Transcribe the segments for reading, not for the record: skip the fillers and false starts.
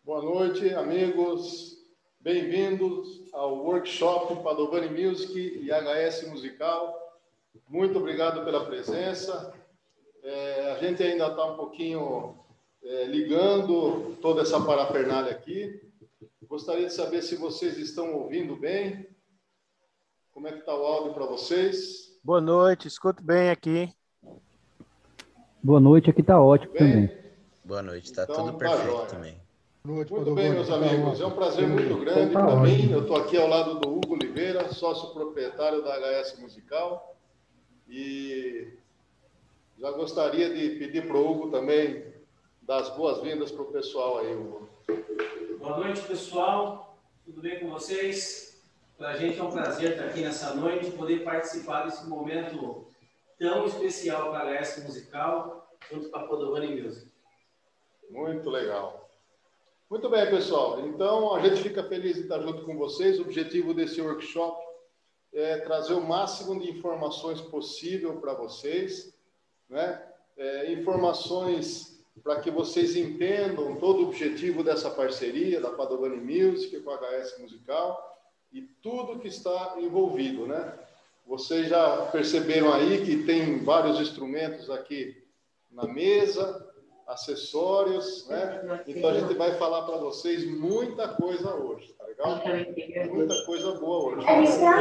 Boa noite, amigos. Bem-vindos ao workshop Padovani Music e HS Musical. Muito obrigado pela presença. A gente ainda está um pouquinho ligando toda essa parafernália aqui. Gostaria de saber se vocês estão ouvindo bem. Como é que está o áudio para vocês? Boa noite, escuto bem aqui. Boa noite, aqui está ótimo também. Boa noite, está Então, tudo perfeito jóia. também. Muito bem, meus amigos. É um prazer muito grande para mim. Eu estou aqui ao lado do Hugo Oliveira, sócio proprietário da HS Musical. E já gostaria de pedir para o Hugo também dar as boas-vindas para o pessoal aí, Hugo. Boa noite, pessoal. Tudo bem com vocês? Para a gente é um prazer estar aqui nessa noite, poder participar desse momento tão especial para a HS Musical, junto com a Padovani Music. Muito legal. Muito bem, pessoal. Então, a gente fica feliz de estar junto com vocês. O objetivo desse workshop é trazer o máximo de informações possível para vocês, né? Informações para que vocês entendam todo o objetivo dessa parceria da Padovani Music com a HS Musical e tudo que está envolvido, né? Vocês já perceberam aí que tem vários instrumentos aqui na mesa, acessórios, né? Então a gente vai falar para vocês muita coisa hoje, tá legal? Muita coisa boa hoje.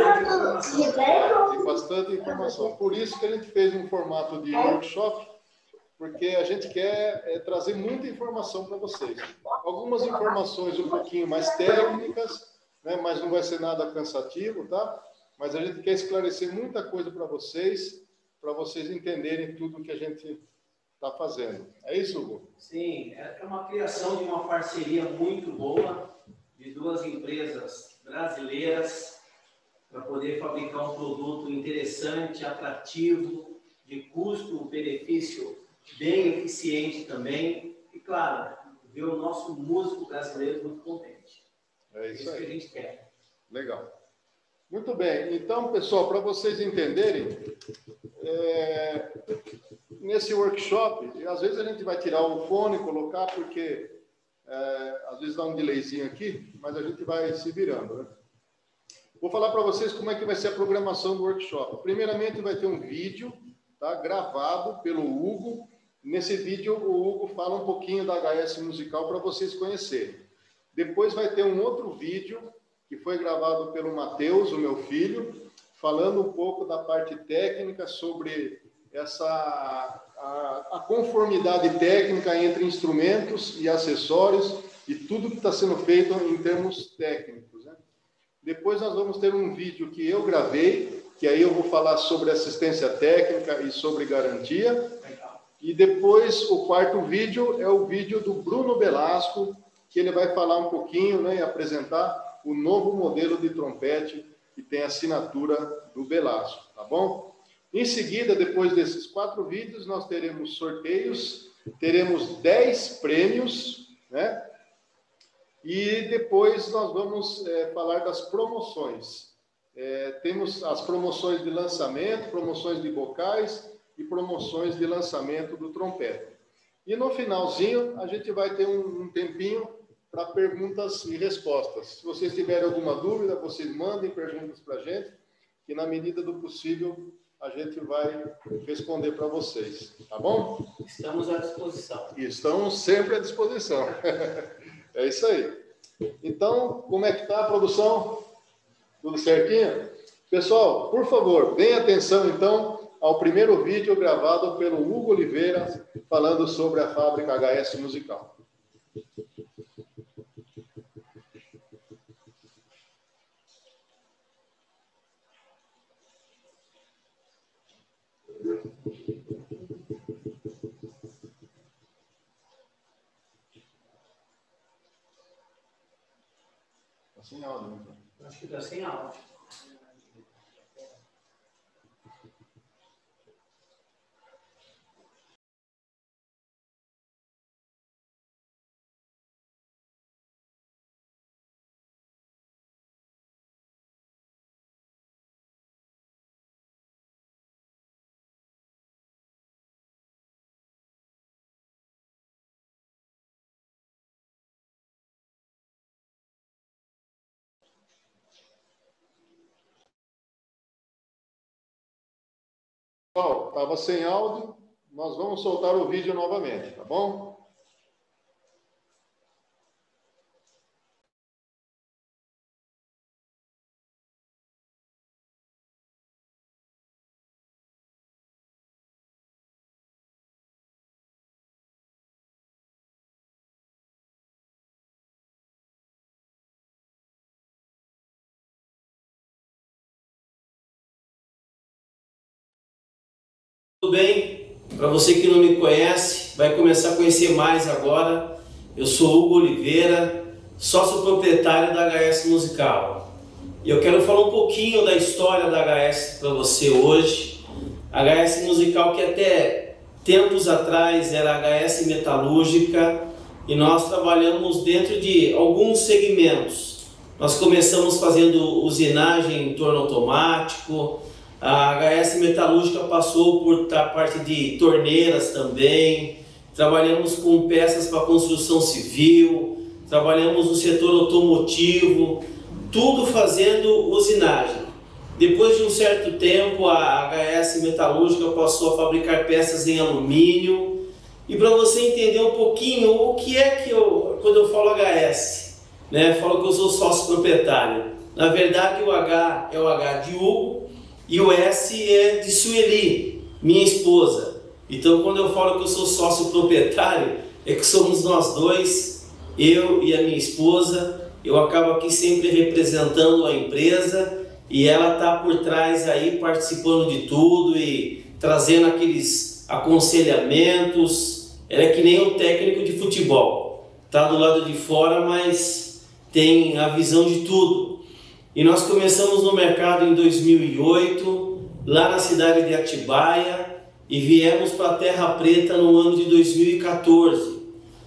Tem bastante informação. Por isso que a gente fez um formato de workshop, porque a gente quer trazer muita informação para vocês. Algumas informações um pouquinho mais técnicas, né? Mas não vai ser nada cansativo, tá? Mas a gente quer esclarecer muita coisa para vocês entenderem tudo que a gente está fazendo. É isso, Hugo? Sim, é uma criação de uma parceria muito boa de duas empresas brasileiras para poder fabricar um produto interessante, atrativo, de custo-benefício bem eficiente também. E, claro, ver o nosso músico brasileiro muito contente. É isso aí. Que a gente quer. Legal. Muito bem. Então, pessoal, para vocês entenderem, nesse workshop, às vezes a gente vai tirar o fone, colocar, porque às vezes dá um delayzinho aqui, mas a gente vai se virando, né? Vou falar para vocês como é que vai ser a programação do workshop. Primeiramente, vai ter um vídeo, tá, gravado pelo Hugo. Nesse vídeo, o Hugo fala um pouquinho da HS Musical para vocês conhecerem. Depois vai ter um outro vídeo que foi gravado pelo Matheus, o meu filho, falando um pouco da parte técnica sobre a conformidade técnica entre instrumentos e acessórios e tudo que está sendo feito em termos técnicos, né? Depois nós vamos ter um vídeo que eu gravei, que aí eu vou falar sobre assistência técnica e sobre garantia. E depois o quarto vídeo é o vídeo do Bruno Belasco, que ele vai falar um pouquinho, né, e apresentar o novo modelo de trompete que tem a assinatura do Belasco, tá bom? Em seguida, depois desses 4 vídeos, nós teremos sorteios, teremos 10 prêmios, né? E depois nós vamos falar das promoções. Temos as promoções de lançamento, promoções de bocais e promoções de lançamento do trompete. E no finalzinho, a gente vai ter um tempinho para perguntas e respostas. Se vocês tiverem alguma dúvida, vocês mandem perguntas para a gente, que na medida do possível a gente vai responder para vocês, tá bom? Estamos à disposição. Estamos sempre à disposição. É isso aí. Então, como é que está a produção? Tudo certinho? Pessoal, por favor, deem atenção então ao primeiro vídeo gravado pelo Hugo Oliveira, falando sobre a fábrica HS Musical. Sem áudio, então. Acho que está sem áudio. Pessoal, estava sem áudio, nós vamos soltar o vídeo novamente, tá bom? Tudo bem? Para você que não me conhece, vai começar a conhecer mais agora. Eu sou Hugo Oliveira, sócio proprietário da HS Musical. E eu quero falar um pouquinho da história da HS para você hoje. A HS Musical, que até tempos atrás era HS Metalúrgica, e nós trabalhamos dentro de alguns segmentos. Nós começamos fazendo usinagem em torno automático. A HS Metalúrgica passou por parte de torneiras também, trabalhamos com peças para construção civil, trabalhamos no setor automotivo, tudo fazendo usinagem. Depois de um certo tempo, a HS Metalúrgica passou a fabricar peças em alumínio. E para você entender um pouquinho o que é que quando eu falo HS, né, falo que eu sou sócio proprietário. Na verdade, o H é o H de Hugo, e o S é de Sueli, minha esposa. Então, quando eu falo que eu sou sócio proprietário, é que somos nós dois, eu e a minha esposa. Eu acabo aqui sempre representando a empresa e ela está por trás aí participando de tudo e trazendo aqueles aconselhamentos. Ela é que nem o técnico de futebol, está do lado de fora, mas tem a visão de tudo. E nós começamos no mercado em 2008, lá na cidade de Atibaia, e viemos para a Terra Preta no ano de 2014.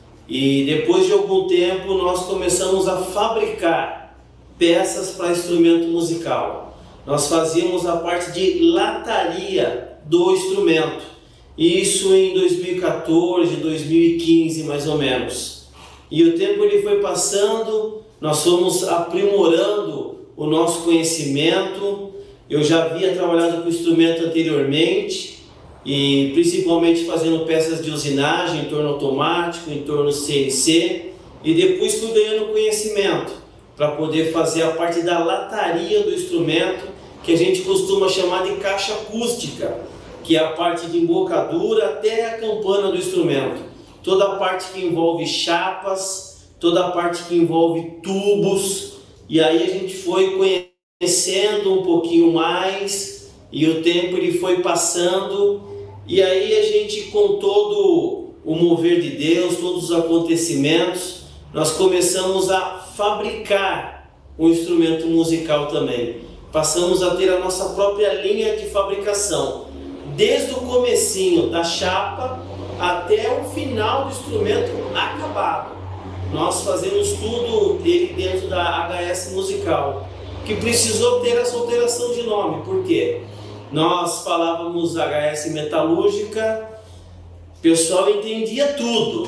E depois de algum tempo nós começamos a fabricar peças para instrumento musical. Nós fazíamos a parte de lataria do instrumento. Isso em 2014, 2015 mais ou menos. E o tempo ele foi passando, nós fomos aprimorando o nosso conhecimento. Eu já havia trabalhado com instrumento anteriormente e principalmente fazendo peças de usinagem em torno automático, em torno CNC, e depois fui ganhando conhecimento para poder fazer a parte da lataria do instrumento, que a gente costuma chamar de caixa acústica, que é a parte de embocadura até a campana do instrumento. Toda a parte que envolve chapas, toda a parte que envolve tubos. E aí a gente foi conhecendo um pouquinho mais e o tempo ele foi passando, e aí a gente, com todo o mover de Deus, todos os acontecimentos, nós começamos a fabricar um instrumento musical também. Passamos a ter a nossa própria linha de fabricação, desde o comecinho da chapa até o final do instrumento acabado. Nós fazemos tudo ele dentro da HS Musical, que precisou ter essa alteração de nome. Por quê? Nós falávamos HS Metalúrgica, o pessoal entendia tudo,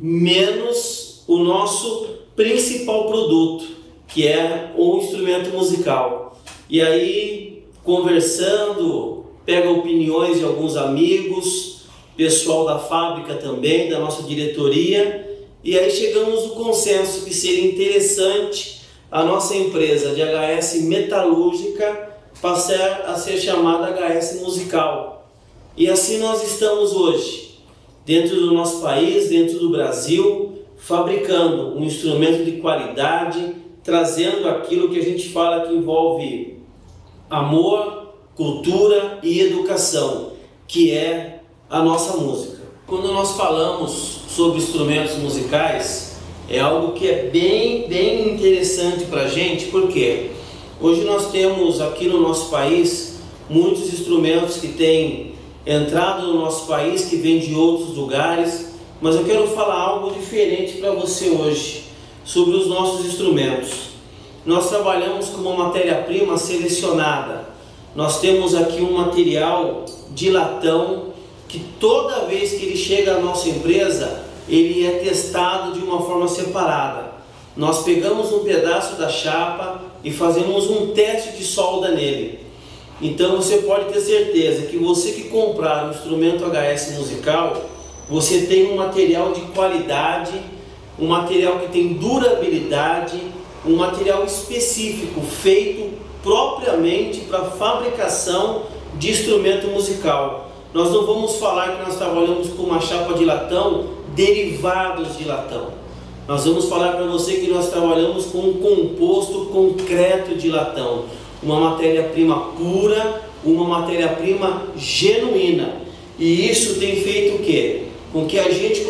menos o nosso principal produto, que é o instrumento musical. E aí, conversando, pega opiniões de alguns amigos, pessoal da fábrica também, da nossa diretoria, e aí chegamos no consenso que seria interessante a nossa empresa de HS Metalúrgica passar a ser chamada HS Musical. E assim nós estamos hoje, dentro do nosso país, dentro do Brasil, fabricando um instrumento de qualidade, trazendo aquilo que a gente fala que envolve amor, cultura e educação, que é a nossa música. Quando nós falamos sobre instrumentos musicais, é algo que é bem interessante para a gente, porque hoje nós temos aqui no nosso país muitos instrumentos que têm entrado no nosso país, que vêm de outros lugares, mas eu quero falar algo diferente para você hoje, sobre os nossos instrumentos. Nós trabalhamos com uma matéria-prima selecionada. Nós temos aqui um material de latão, que toda vez que ele chega à nossa empresa, ele é testado de uma forma separada. Nós pegamos um pedaço da chapa e fazemos um teste de solda nele. Então você pode ter certeza que você que comprar um instrumento HS musical, você tem um material de qualidade, um material que tem durabilidade, um material específico, feito propriamente para fabricação de instrumento musical. Nós não vamos falar que nós trabalhamos com uma chapa de latão, derivados de latão. Nós vamos falar para você que nós trabalhamos com um composto concreto de latão, uma matéria-prima pura, uma matéria-prima genuína. E isso tem feito o quê? Com que a gente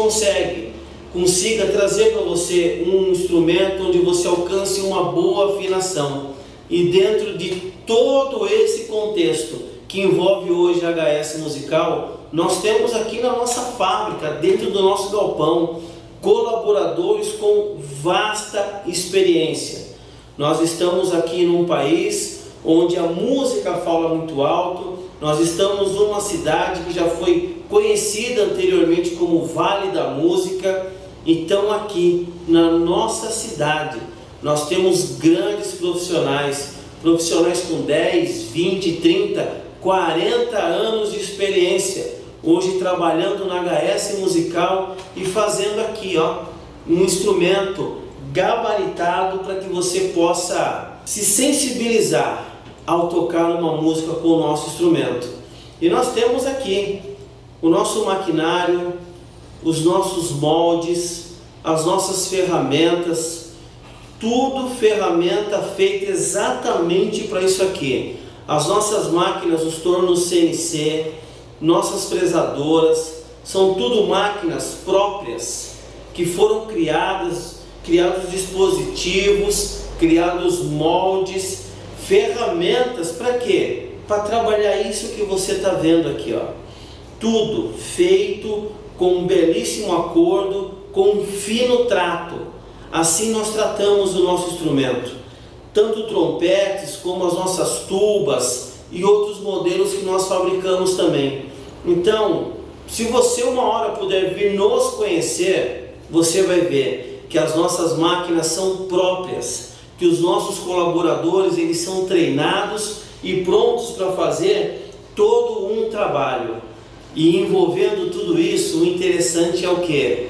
consiga trazer para você um instrumento onde você alcance uma boa afinação. E dentro de todo esse contexto que envolve hoje a HS musical, nós temos aqui na nossa fábrica, dentro do nosso galpão, colaboradores com vasta experiência. Nós estamos aqui num país onde a música fala muito alto, nós estamos numa cidade que já foi conhecida anteriormente como Vale da Música. Então aqui na nossa cidade nós temos grandes profissionais com 10, 20, 30, 40 anos de experiência, hoje trabalhando na HS musical e fazendo aqui um instrumento gabaritado para que você possa se sensibilizar ao tocar uma música com o nosso instrumento. E nós temos aqui o nosso maquinário, os nossos moldes, as nossas ferramentas, tudo ferramenta feita exatamente para isso aqui. As nossas máquinas, os tornos CNC, nossas fresadoras, são tudo máquinas próprias que foram criados dispositivos, criados moldes, ferramentas para quê? Para trabalhar isso que você está vendo aqui, tudo feito com um belíssimo acordo, com um fino trato. Assim nós tratamos o nosso instrumento, tanto trompetes como as nossas tubas e outros modelos que nós fabricamos também. Então, se você uma hora puder vir nos conhecer, você vai ver que as nossas máquinas são próprias, que os nossos colaboradores eles são treinados e prontos para fazer todo um trabalho. E envolvendo tudo isso, o interessante é o que?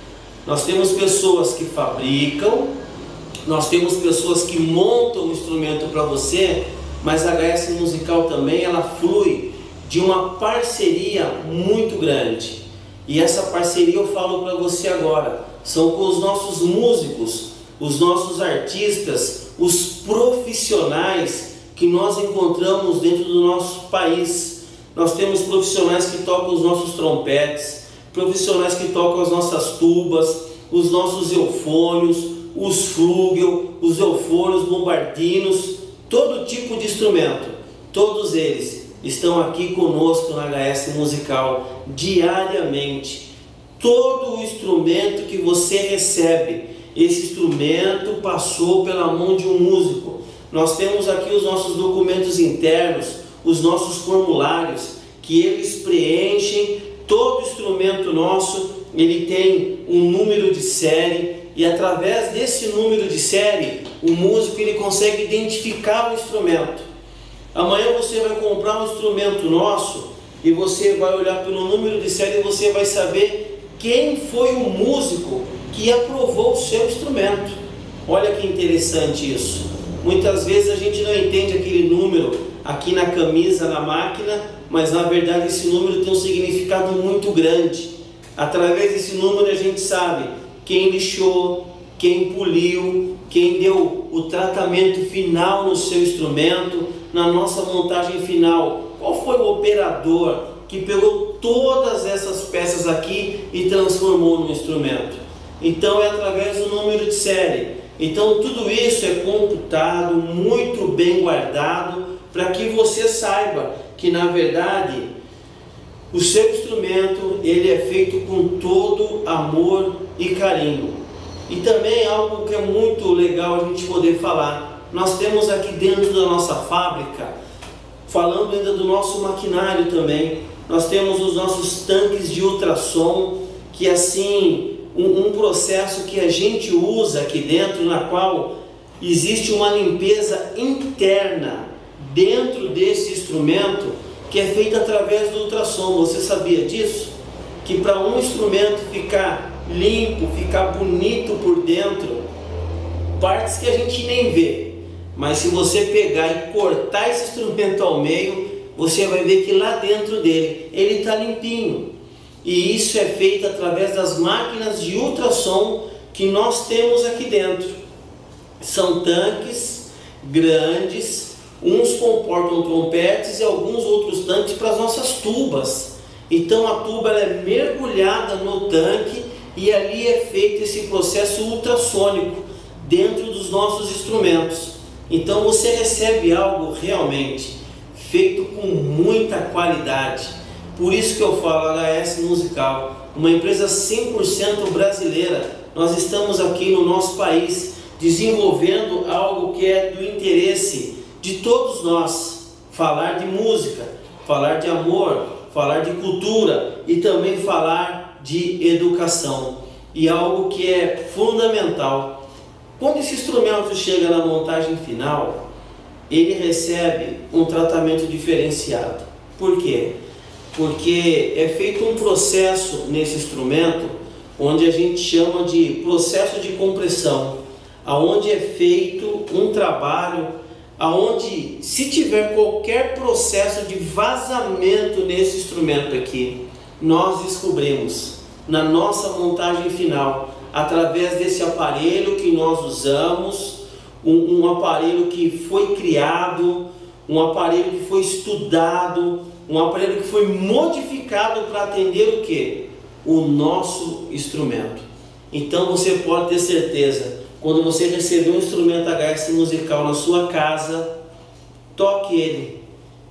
Nós temos pessoas que fabricam, nós temos pessoas que montam o instrumento para você, mas a HS musical também ela flui de uma parceria muito grande. E essa parceria eu falo para você agora, são com os nossos músicos, os nossos artistas, os profissionais que nós encontramos dentro do nosso país. Nós temos profissionais que tocam os nossos trompetes, profissionais que tocam as nossas tubas, os nossos eufônios, os flugel, os eufônios, bombardinos, todo tipo de instrumento. Todos eles estão aqui conosco na HS musical diariamente. Todo o instrumento que você recebe, esse instrumento passou pela mão de um músico. Nós temos aqui os nossos documentos internos, os nossos formulários, que eles preenchem. Todo instrumento nosso, ele tem um número de série, e através desse número de série, o músico ele consegue identificar o instrumento. Amanhã você vai comprar um instrumento nosso, e você vai olhar pelo número de série e você vai saber quem foi o músico que aprovou o seu instrumento. Olha que interessante isso. Muitas vezes a gente não entende aquele número aqui na camisa, na máquina, mas na verdade esse número tem um significado muito grande. Através desse número a gente sabe quem lixou, quem poliu, quem deu o tratamento final no seu instrumento, na nossa montagem final, qual foi o operador que pegou todas essas peças aqui e transformou no instrumento. Então é através do número de série. Então tudo isso é computado, muito bem guardado, para que você saiba que na verdade o seu instrumento ele é feito com todo amor e carinho. E também algo que é muito legal a gente poder falar, nós temos aqui dentro da nossa fábrica, falando ainda do nosso maquinário também, nós temos os nossos tanques de ultrassom, que assim, um processo que a gente usa aqui dentro, na qual existe uma limpeza interna dentro desse instrumento que é feito através do ultrassom. Você sabia disso? Que para um instrumento ficar limpo, ficar bonito por dentro, partes que a gente nem vê, mas se você pegar e cortar esse instrumento ao meio, você vai ver que lá dentro dele, ele está limpinho. E isso é feito através das máquinas de ultrassom que nós temos aqui dentro. São tanques grandes, uns comportam trompetes e alguns outros tanques para as nossas tubas. Então a tuba ela é mergulhada no tanque e ali é feito esse processo ultrassônico dentro dos nossos instrumentos. Então você recebe algo realmente feito com muita qualidade. Por isso que eu falo HS Musical, uma empresa 100% brasileira. Nós estamos aqui no nosso país desenvolvendo algo que é do interesse de todos nós. Falar de música, falar de amor, falar de cultura e também falar de educação. E algo que é fundamental. Quando esse instrumento chega na montagem final, ele recebe um tratamento diferenciado. Por quê? Porque é feito um processo nesse instrumento onde a gente chama de processo de compressão, aonde é feito um trabalho, aonde se tiver qualquer processo de vazamento nesse instrumento aqui, nós descobrimos na nossa montagem final, através desse aparelho que nós usamos, um aparelho que foi criado, um aparelho que foi estudado, um aparelho que foi modificado para atender o quê? O nosso instrumento. Então você pode ter certeza, quando você receber um instrumento HS Musical na sua casa, toque ele,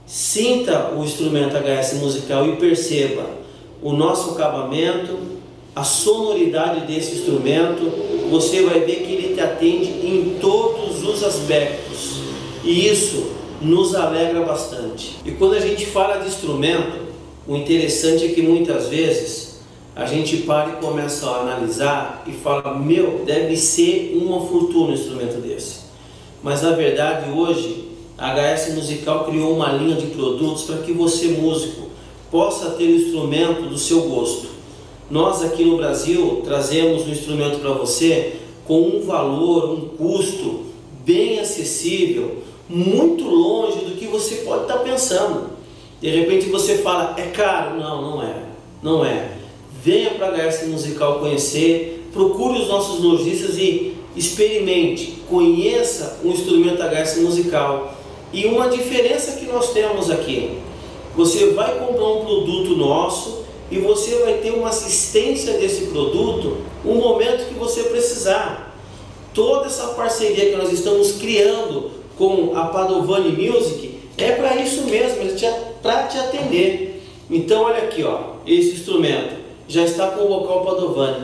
sinta o instrumento HS Musical e perceba o nosso acabamento, a sonoridade desse instrumento. Você vai ver que ele te atende em todos os aspectos e isso nos alegra bastante. E quando a gente fala de instrumento, o interessante é que muitas vezes a gente para e começa a analisar e fala, meu, deve ser uma fortuna um instrumento desse. Mas na verdade hoje a HS Musical criou uma linha de produtos para que você, músico, possa ter o instrumento do seu gosto. Nós aqui no Brasil trazemos um instrumento para você com um valor, um custo bem acessível, muito longe do que você pode estar pensando. De repente você fala, é caro? Não, não é. Não é. Venha para a HS Musical conhecer, procure os nossos lojistas e experimente, conheça o instrumento HS Musical. E uma diferença que nós temos aqui, você vai comprar um produto nosso e você vai ter uma assistência desse produto no momento que você precisar. Toda essa parceria que nós estamos criando com a Padovani Music é para isso mesmo, para te atender. Então olha aqui, ó, esse instrumento já está com o vocal Padovani.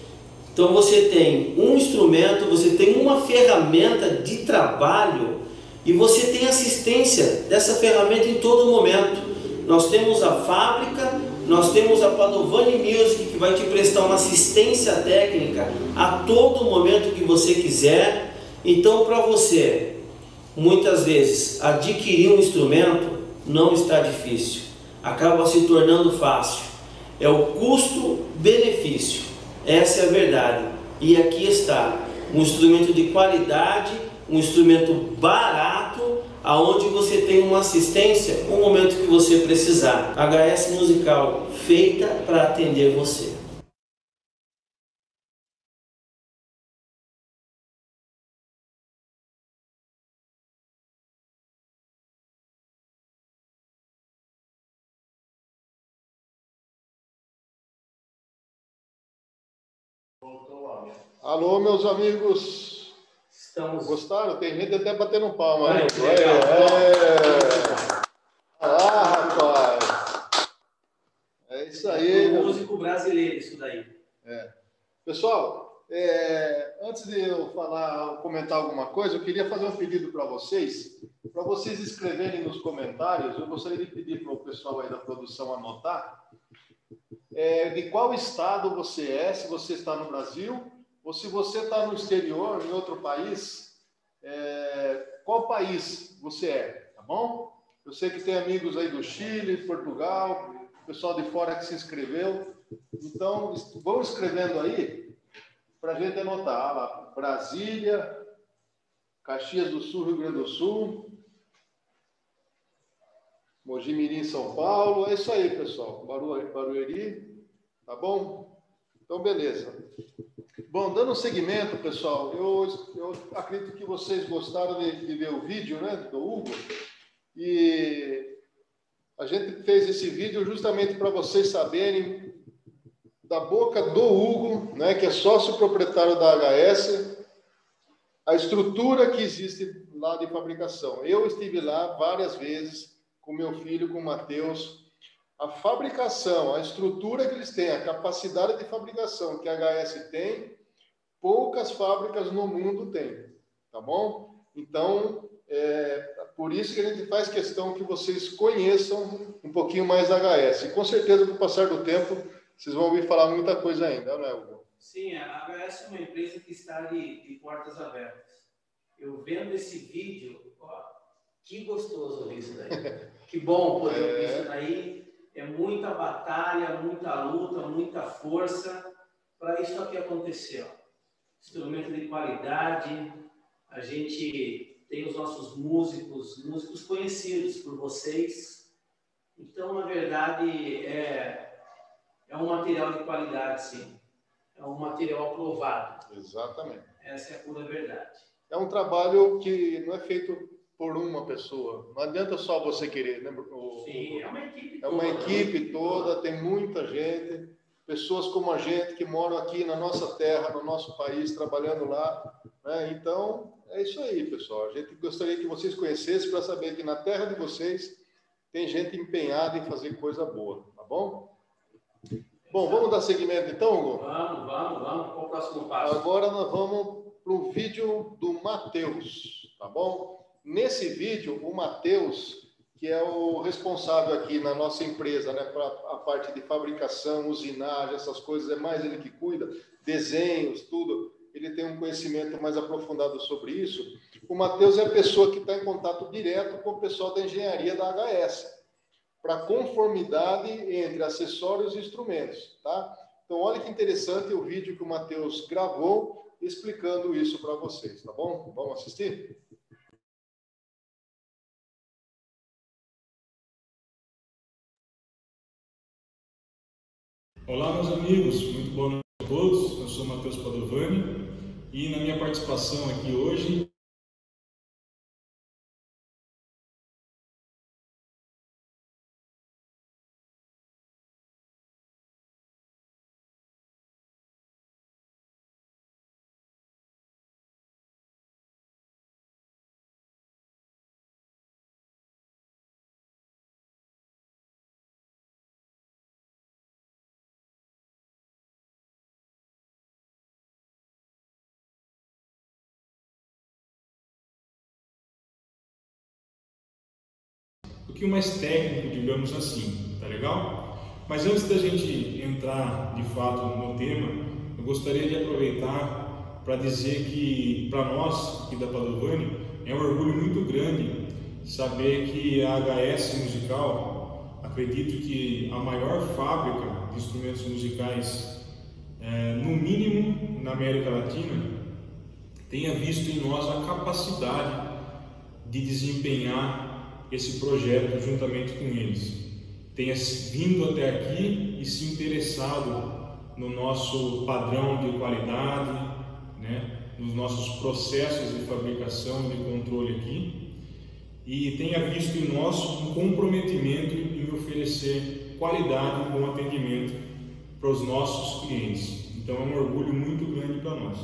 Então você tem um instrumento, você tem uma ferramenta de trabalho e você tem assistência dessa ferramenta em todo momento. Nós temos a fábrica, nós temos a Padovani Music que vai te prestar uma assistência técnica a todo momento que você quiser. Então para você, muitas vezes, adquirir um instrumento não está difícil, acaba se tornando fácil. É o custo-benefício, essa é a verdade. E aqui está, um instrumento de qualidade, um instrumento barato, aonde você tem uma assistência no momento que você precisar. HS Musical, feita para atender você. Alô, meus amigos. Estamos. Gostaram? Tem gente até batendo palma. Ai, Né? que legal. Ah, rapaz. É isso aí. É um músico brasileiro, isso daí. Pessoal, antes de eu comentar alguma coisa, eu queria fazer um pedido para vocês escreverem nos comentários. Eu gostaria de pedir para o pessoal aí da produção anotar de qual estado você é, se você está no Brasil, ou se você está no exterior, em outro país, qual país você é, tá bom? Eu sei que tem amigos aí do Chile, Portugal, pessoal de fora que se inscreveu. Então, vão escrevendo aí para a gente anotar. Lá, Brasília, Caxias do Sul, Rio Grande do Sul, Mogi Mirim, São Paulo. É isso aí, pessoal. Barueri, tá bom? Então, beleza. Bom, dando seguimento, pessoal, eu acredito que vocês gostaram de ver o vídeo, né, do Hugo. E a gente fez esse vídeo justamente para vocês saberem da boca do Hugo, né, que é sócio proprietário da HS, a estrutura que existe lá de fabricação. Eu estive lá várias vezes com meu filho, com o Matheus. A fabricação, a estrutura que eles têm, a capacidade de fabricação que a HS tem, poucas fábricas no mundo têm, tá bom? Então, por isso que a gente faz questão que vocês conheçam um pouquinho mais da HS. E com certeza, com o passar do tempo, vocês vão ouvir falar muita coisa ainda, não é, Hugo? Sim, a HS é uma empresa que está de portas abertas. Eu vendo esse vídeo, ó, que gostoso ouvir isso daí. Que bom poder ouvir isso daí. É muita batalha, muita luta, muita força para isso aqui acontecer. Ó. Instrumento de qualidade, a gente tem os nossos músicos conhecidos por vocês. Então, na verdade, é um material de qualidade, sim. É um material aprovado. Exatamente. Essa é a pura verdade. É um trabalho que não é feito por uma pessoa. Não adianta só você querer, né? Sim, é uma equipe toda. É uma equipe toda, tem muita gente, pessoas como a gente que moram aqui na nossa terra, no nosso país, trabalhando lá, né? Então, é isso aí, pessoal. A gente gostaria que vocês conhecessem para saber que na terra de vocês tem gente empenhada em fazer coisa boa, tá bom? Bom, vamos dar seguimento então, Hugo? Vamos. Qual o próximo passo? Agora nós vamos para o vídeo do Matheus, tá bom? Nesse vídeo, o Matheus, que é o responsável aqui na nossa empresa, né, para a parte de fabricação, usinagem, essas coisas, é mais ele que cuida, desenhos, tudo, ele tem um conhecimento mais aprofundado sobre isso. O Matheus é a pessoa que está em contato direto com o pessoal da engenharia da HS, para conformidade entre acessórios e instrumentos, tá? Então, olha que interessante o vídeo que o Matheus gravou explicando isso para vocês, tá bom? Vamos assistir? Olá, meus amigos, muito boa noite a todos. Eu sou Matheus Padovani e na minha participação aqui hoje um pouquinho mais técnico, digamos assim, tá legal? Mas antes da gente entrar de fato no tema, eu gostaria de aproveitar para dizer que para nós aqui da Padovani é um orgulho muito grande saber que a HS Musical, acredito que a maior fábrica de instrumentos musicais, no mínimo na América Latina, tenha visto em nós a capacidade de desempenhar esse projeto juntamente com eles, tenha vindo até aqui e se interessado no nosso padrão de qualidade, né, nos nossos processos de fabricação e de controle aqui, e tenha visto em nós um comprometimento em oferecer qualidade e bom atendimento para os nossos clientes. Então é um orgulho muito grande para nós.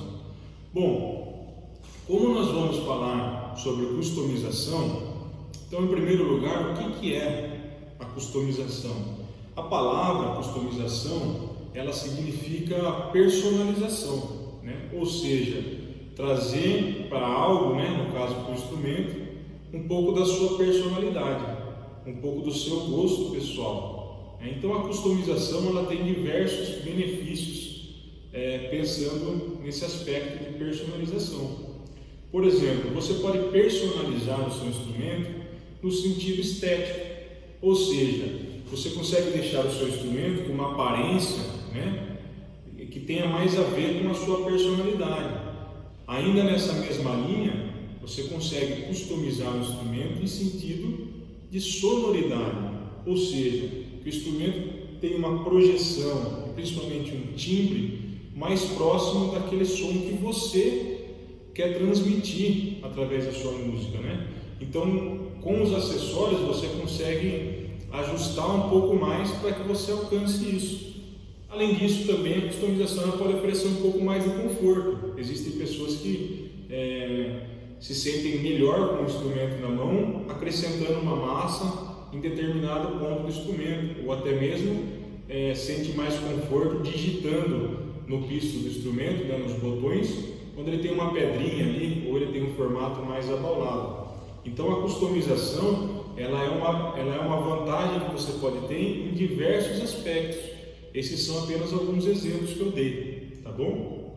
Bom, como nós vamos falar sobre customização, então, em primeiro lugar, o que é a customização? A palavra customização, ela significa personalização, né? Ou seja, trazer para algo, né, no caso para o instrumento, um pouco da sua personalidade, um pouco do seu gosto pessoal. Então, a customização ela tem diversos benefícios, pensando nesse aspecto de personalização. Por exemplo, você pode personalizar o seu instrumento no sentido estético, ou seja, você consegue deixar o seu instrumento com uma aparência, né, que tenha mais a ver com a sua personalidade. Ainda nessa mesma linha, você consegue customizar o instrumento em sentido de sonoridade, ou seja, que o instrumento tem uma projeção, principalmente um timbre, mais próximo daquele som que você quer transmitir através da sua música, né? Então, com os acessórios, você consegue ajustar um pouco mais para que você alcance isso. Além disso, também a customização pode oferecer um pouco mais de conforto. Existem pessoas que se sentem melhor com o instrumento na mão, acrescentando uma massa em determinado ponto do instrumento, ou até mesmo sente mais conforto digitando no pisto do instrumento, né, nos botões, quando ele tem uma pedrinha ali, ou ele tem um formato mais abaulado. Então a customização ela é uma vantagem que você pode ter em diversos aspectos. Esses são apenas alguns exemplos que eu dei, tá bom?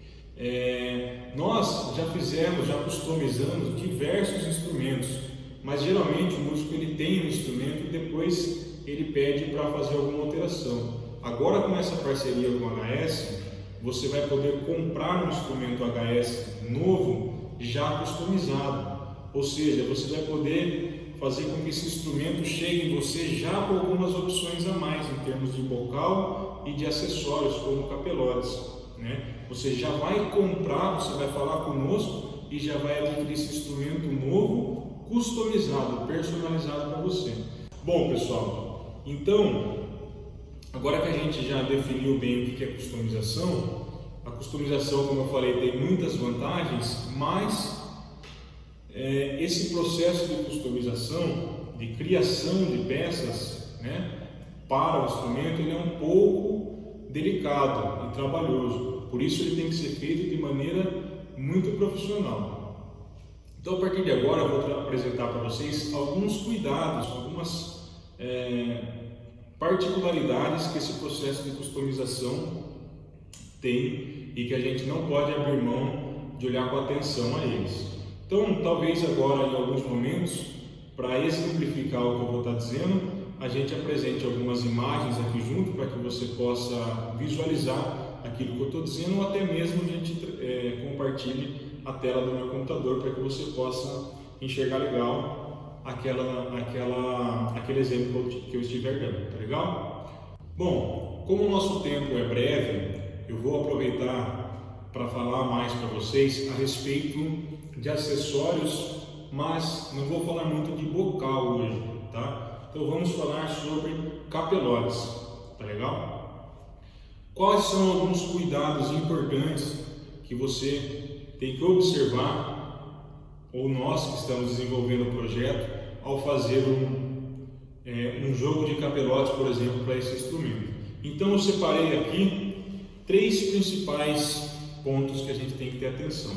Nós já customizamos diversos instrumentos, mas geralmente o músico ele tem um instrumento e depois ele pede para fazer alguma alteração. Agora, com essa parceria com a HS, você vai poder comprar um instrumento HS novo já customizado, ou seja, você vai poder fazer com que esse instrumento chegue em você já com algumas opções a mais em termos de bocal e de acessórios como capelotes, né? Você já vai comprar, você vai falar conosco e já vai adquirir esse instrumento novo, customizado, personalizado para você. Bom, pessoal, então agora que a gente já definiu bem o que é customização, a customização, como eu falei, tem muitas vantagens, mas esse processo de customização, de criação de peças, né, para o instrumento, ele é um pouco delicado e trabalhoso. Por isso ele tem que ser feito de maneira muito profissional. Então, a partir de agora, eu vou apresentar para vocês alguns cuidados, algumas particularidades que esse processo de customização tem e que a gente não pode abrir mão de olhar com atenção a eles. Então, talvez agora, em alguns momentos, para exemplificar o que eu vou estar dizendo, a gente apresente algumas imagens aqui junto para que você possa visualizar aquilo que eu estou dizendo, ou até mesmo a gente compartilhe a tela do meu computador para que você possa enxergar legal aquele exemplo que eu estiver dando, tá legal? Bom, como o nosso tempo é breve, eu vou aproveitar para falar mais para vocês a respeito de acessórios, mas não vou falar muito de bocal hoje, tá? Então vamos falar sobre capelotes, tá legal? Quais são alguns cuidados importantes que você tem que observar, ou nós que estamos desenvolvendo o projeto, ao fazer um jogo de capelotes, por exemplo, para esse instrumento? Então eu separei aqui 3 principais pontos que a gente tem que ter atenção.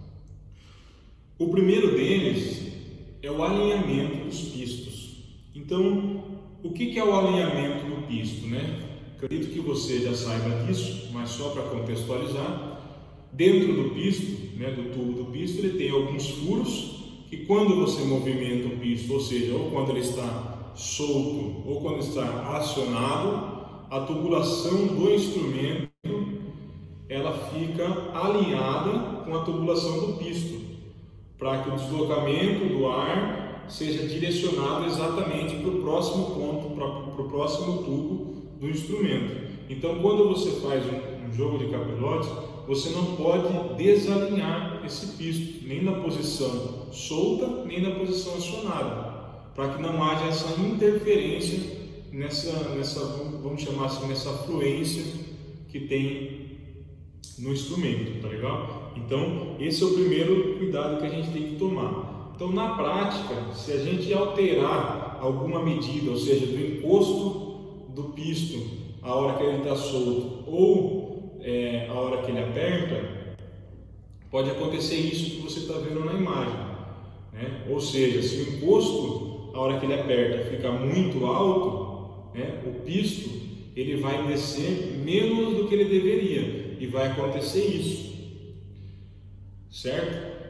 O primeiro deles é o alinhamento dos pistos. Então, o que é o alinhamento do pisto, né? Acredito que você já saiba disso, mas só para contextualizar, dentro do pisto, né, do tubo do pisto, ele tem alguns furos que quando você movimenta o pisto, ou seja, ou quando ele está solto ou quando está acionado, a tubulação do instrumento ela fica alinhada com a tubulação do pisto, para que o deslocamento do ar seja direcionado exatamente para o próximo ponto, para o próximo tubo do instrumento. Então, quando você faz um jogo de capelotes, você não pode desalinhar esse pisto, nem na posição solta, nem na posição acionada, para que não haja essa interferência vamos chamar assim, nessa fluência que tem no instrumento, tá legal? Então, esse é o primeiro cuidado que a gente tem que tomar. Então, na prática, se a gente alterar alguma medida, ou seja, do encosto do pisto a hora que ele está solto ou a hora que ele aperta, pode acontecer isso que você está vendo na imagem, né? Ou seja, se o encosto a hora que ele aperta fica muito alto, né, o pisto ele vai descer menos do que ele deveria e vai acontecer isso, certo?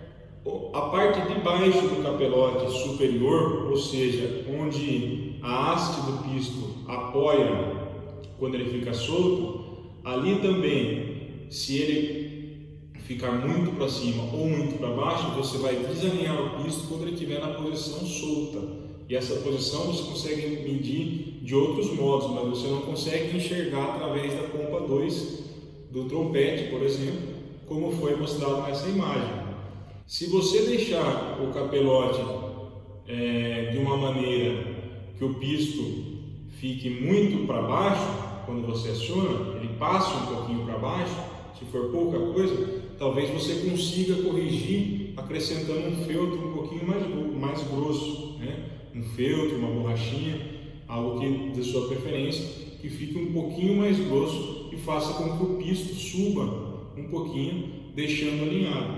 A parte de baixo do capelote superior, ou seja, onde a haste do pisto apoia quando ele fica solto, ali também, se ele ficar muito para cima ou muito para baixo, você vai desalinhar o pisto quando ele estiver na posição solta. E essa posição você consegue medir de outros modos, mas você não consegue enxergar através da pompa 2 do trompete, por exemplo, como foi mostrado nessa imagem. Se você deixar o capelote de uma maneira que o pisto fique muito para baixo, quando você aciona, ele passa um pouquinho para baixo, se for pouca coisa, talvez você consiga corrigir acrescentando um feltro um pouquinho mais grosso, né? Um feltro, uma borrachinha, algo que de sua preferência, que fique um pouquinho mais grosso e faça com que o pisto suba um pouquinho, deixando alinhado.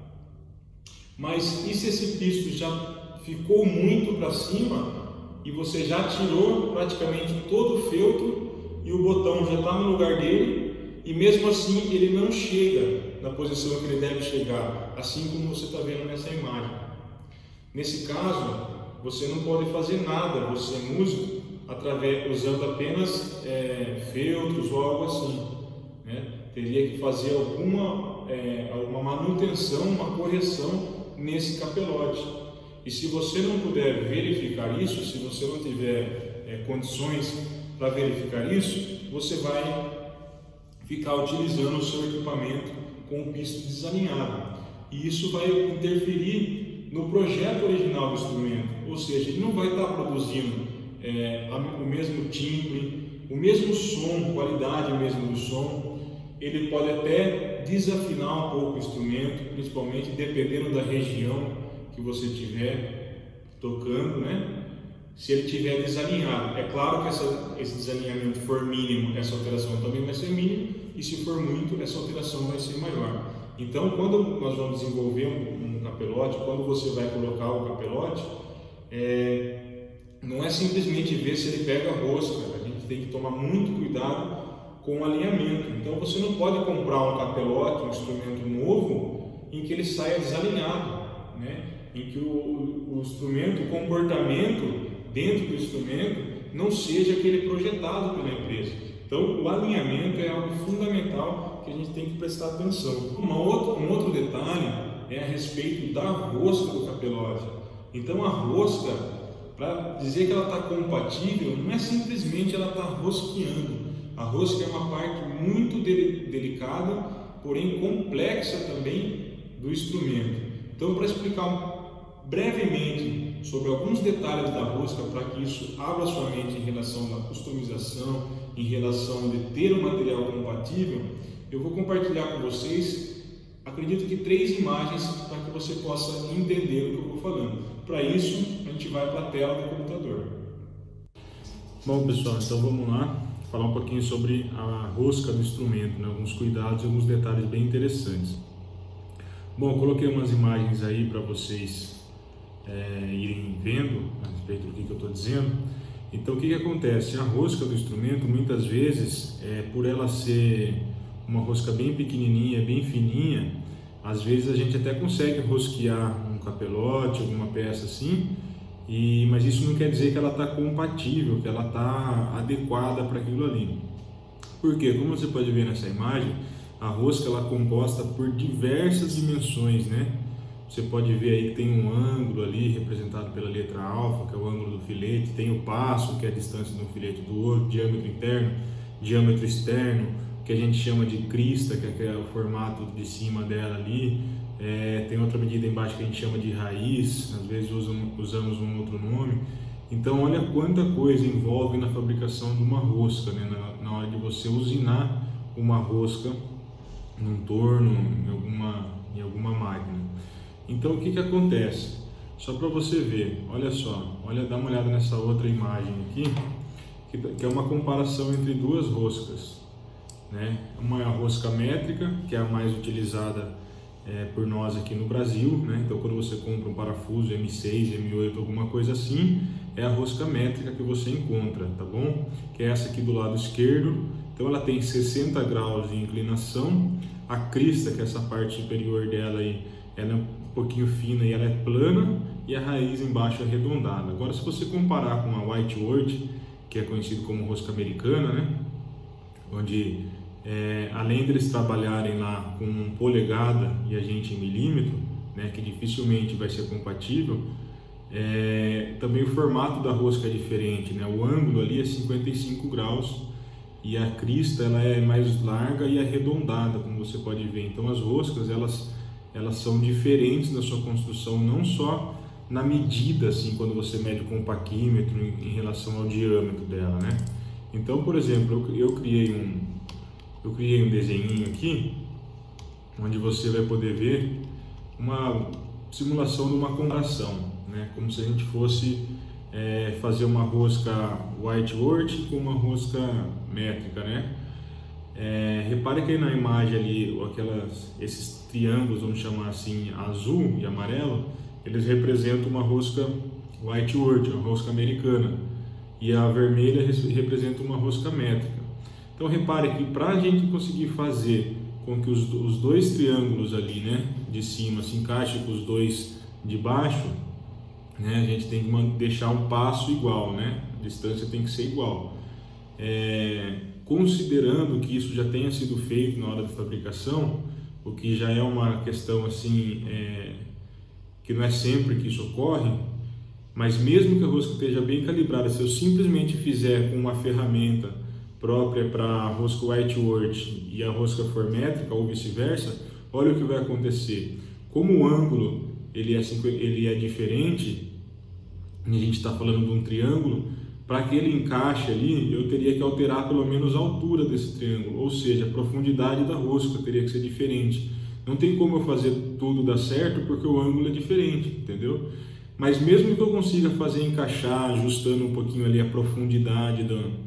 Mas e se esse pisto já ficou muito para cima e você já tirou praticamente todo o feltro e o botão já está no lugar dele e mesmo assim ele não chega na posição que ele deve chegar, assim como você está vendo nessa imagem? Nesse caso, você não pode fazer nada, você músico, usando apenas feltros ou algo assim, né? Teria que fazer alguma manutenção, uma correção nesse capelote. E se você não puder verificar isso, se você não tiver condições para verificar isso, você vai ficar utilizando o seu equipamento com o pisto desalinhado. E isso vai interferir no projeto original do instrumento, ou seja, ele não vai estar produzindo o mesmo timbre, o mesmo som, qualidade mesmo do som. Ele pode até desafinar um pouco o instrumento, principalmente dependendo da região que você estiver tocando, né? Se ele estiver desalinhado. É claro que esse desalinhamento for mínimo, essa alteração também vai ser mínima, e se for muito, essa alteração vai ser maior. Então, quando nós vamos desenvolver um capelote, quando você vai colocar o capelote, não é simplesmente ver se ele pega a rosca. A gente tem que tomar muito cuidado com o alinhamento. Então você não pode comprar um capelote, um instrumento novo, em que ele saia desalinhado, né? Em que o instrumento, o comportamento dentro do instrumento não seja aquele projetado pela empresa. Então o alinhamento é algo fundamental que a gente tem que prestar atenção. Um outro detalhe é a respeito da rosca do capelote. Então a rosca, para dizer que ela está compatível, não é simplesmente ela está rosqueando. A rosca é uma parte muito delicada, porém complexa também do instrumento. Então, para explicar brevemente sobre alguns detalhes da rosca, para que isso abra sua mente em relação à customização, em relação de ter um material compatível, eu vou compartilhar com vocês, acredito que 3 imagens para que você possa entender o que eu vou falando. Para isso, a gente vai para a tela do computador. Bom, pessoal, então vamos lá falar um pouquinho sobre a rosca do instrumento, né? Alguns cuidados e alguns detalhes bem interessantes. Bom, eu coloquei umas imagens aí para vocês irem vendo a respeito do que eu estou dizendo. Então, o que acontece? A rosca do instrumento, muitas vezes, por ela ser uma rosca bem pequenininha, bem fininha, às vezes a gente até consegue rosquear um capelote, alguma peça assim, mas isso não quer dizer que ela está compatível, que ela está adequada para aquilo ali. Porque, como você pode ver nessa imagem, a rosca ela é composta por diversas dimensões, né? Você pode ver aí que tem um ângulo ali representado pela letra alfa, que é o ângulo do filete, tem o passo, que é a distância de um filete do outro, diâmetro interno, diâmetro externo, que a gente chama de crista, que é o formato de cima dela ali. Tem outra medida embaixo que a gente chama de raiz, às vezes usamos um outro nome. Então olha quanta coisa envolve na fabricação de uma rosca, né? Na hora de você usinar uma rosca num torno, em alguma máquina. Então o que acontece? Só para você ver, olha só, dá uma olhada nessa outra imagem aqui, que é uma comparação entre 2 roscas, né? Uma é a rosca métrica, que é a mais utilizada por nós aqui no Brasil, né? Então quando você compra um parafuso M6, M8, alguma coisa assim, é a rosca métrica que você encontra, tá bom? Que é essa aqui do lado esquerdo. Então ela tem 60 graus de inclinação, a crista, que é essa parte superior dela aí, ela pouquinho fina e ela é plana, e a raiz embaixo é arredondada. Agora, se você comparar com a Whitworth, que é conhecido como rosca americana, né? Onde além deles trabalharem lá com 1 polegada e a gente em milímetro, né? Que dificilmente vai ser compatível, também o formato da rosca é diferente, né? O ângulo ali é 55 graus e a crista ela é mais larga e arredondada, como você pode ver. Então as roscas elas são diferentes na sua construção, não só na medida, assim, quando você mede com o paquímetro em relação ao diâmetro dela, né? Então, por exemplo, eu criei um desenhinho aqui, onde você vai poder ver uma simulação de uma comparação, né? Como se a gente fosse fazer uma rosca Whitworth com uma rosca métrica, né? Repare que aí na imagem ali, esses triângulos, vamos chamar assim, azul e amarelo, eles representam uma rosca Whitworth, uma rosca americana, e a vermelha representa uma rosca métrica. Então repare que para a gente conseguir fazer com que os dois triângulos ali, né, de cima se encaixem com os dois de baixo, né, a gente tem que deixar um passo igual, né? A distância tem que ser igual. Considerando que isso já tenha sido feito na hora da fabricação, o que já é uma questão assim, que não é sempre que isso ocorre, mas mesmo que a rosca esteja bem calibrada, se eu simplesmente fizer com uma ferramenta própria para a rosca Whitworth e a rosca for métrica ou vice-versa, olha o que vai acontecer. Como o ângulo ele é diferente, e a gente está falando de um triângulo, para que ele encaixe ali, eu teria que alterar pelo menos a altura desse triângulo, ou seja, a profundidade da rosca teria que ser diferente. Não tem como eu fazer tudo dar certo porque o ângulo é diferente, entendeu? Mas mesmo que eu consiga fazer encaixar, ajustando um pouquinho ali a profundidade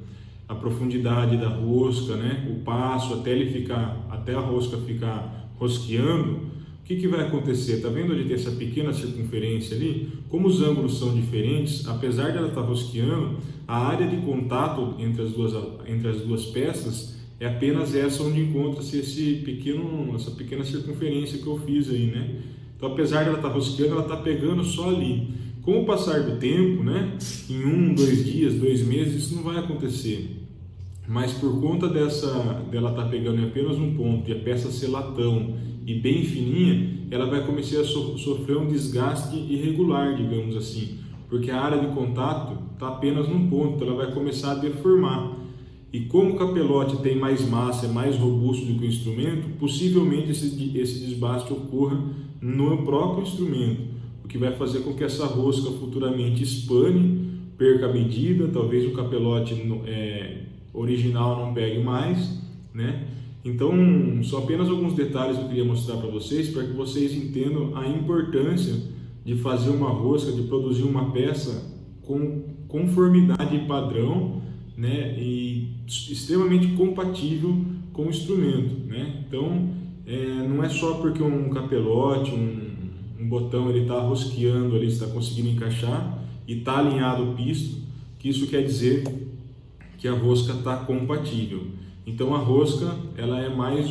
da rosca, né? O passo até a rosca ficar rosqueando, o que vai acontecer? Tá vendo onde tem essa pequena circunferência ali? Como os ângulos são diferentes, apesar de ela estar rosqueando, a área de contato entre as duas peças é apenas essa onde encontra-se essa pequena circunferência que eu fiz aí, né? Então, apesar de ela estar rosqueando, ela está pegando só ali. Com o passar do tempo, né? Em 1, 2 dias, 2 meses, isso não vai acontecer. Mas por conta dela estar pegando em apenas um ponto e a peça ser latão e bem fininha, ela vai começar a sofrer um desgaste irregular, digamos assim, porque a área de contato está apenas num ponto, então ela vai começar a deformar. E como o capelote tem mais massa, é mais robusto do que o instrumento, possivelmente esse desgaste ocorra no próprio instrumento, o que vai fazer com que essa rosca futuramente espane, perca a medida, talvez o capelote original não pegue mais, né? Então, só apenas alguns detalhes que eu queria mostrar para vocês, para que vocês entendam a importância de fazer uma rosca, de produzir uma peça com conformidade e padrão, né? E extremamente compatível com o instrumento, né? Então, não é só porque um capelote, um botão ele está rosqueando ali, está conseguindo encaixar e está alinhado o pisto, que isso quer dizer que a rosca está compatível. Então a rosca ela é mais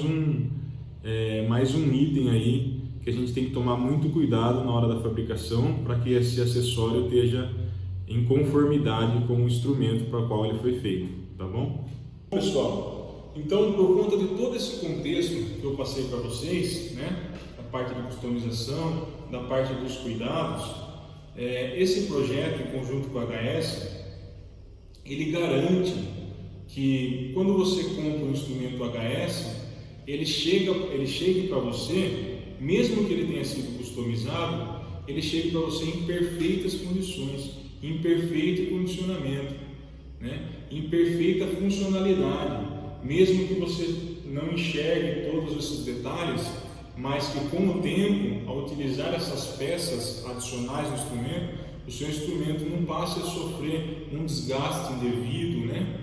um item aí que a gente tem que tomar muito cuidado na hora da fabricação para que esse acessório esteja em conformidade com o instrumento para o qual ele foi feito, tá bom? Pessoal, então por conta de todo esse contexto que eu passei para vocês, né, da parte de customização, da parte dos cuidados, esse projeto em conjunto com a HS, ele garante que quando você compra um instrumento HS, ele chegue para você, mesmo que ele tenha sido customizado, ele chegue para você em perfeitas condições, em perfeito condicionamento, né? Em perfeita funcionalidade, mesmo que você não enxergue todos esses detalhes, mas que com o tempo, ao utilizar essas peças adicionais no instrumento, o seu instrumento não passe a sofrer um desgaste indevido, né?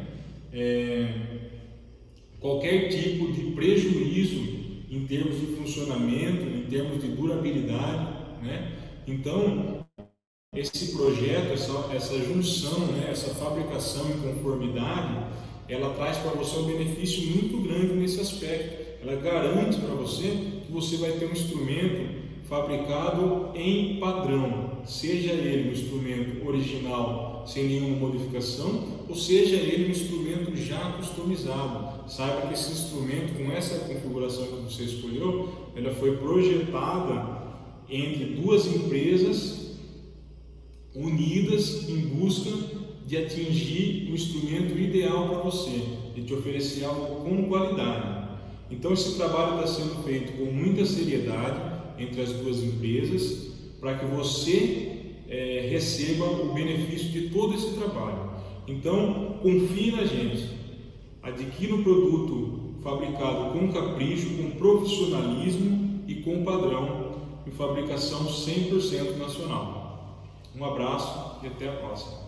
Qualquer tipo de prejuízo em termos de funcionamento, em termos de durabilidade, né? Então, esse projeto, essa junção, né? Essa fabricação em conformidade, ela traz para você um benefício muito grande nesse aspecto. Ela garante para você que você vai ter um instrumento fabricado em padrão, seja ele um instrumento original sem nenhuma modificação, ou seja ele um instrumento já customizado. Saiba que esse instrumento, com essa configuração que você escolheu, ela foi projetada entre duas empresas unidas em busca de atingir o instrumento ideal para você, de te oferecer algo com qualidade. Então esse trabalho está sendo feito com muita seriedade entre as duas empresas, para que você receba o benefício de todo esse trabalho. Então confie na gente, adquira um produto fabricado com capricho, com profissionalismo e com padrão de fabricação 100% nacional. Um abraço e até a próxima.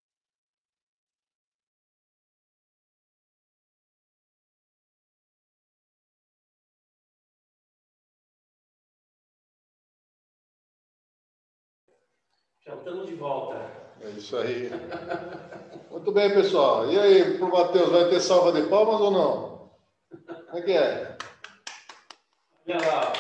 Já estamos de volta. É isso aí. Muito bem, pessoal. E aí, pro Matheus, vai ter salva de palmas ou não? Como é que é? Olha lá.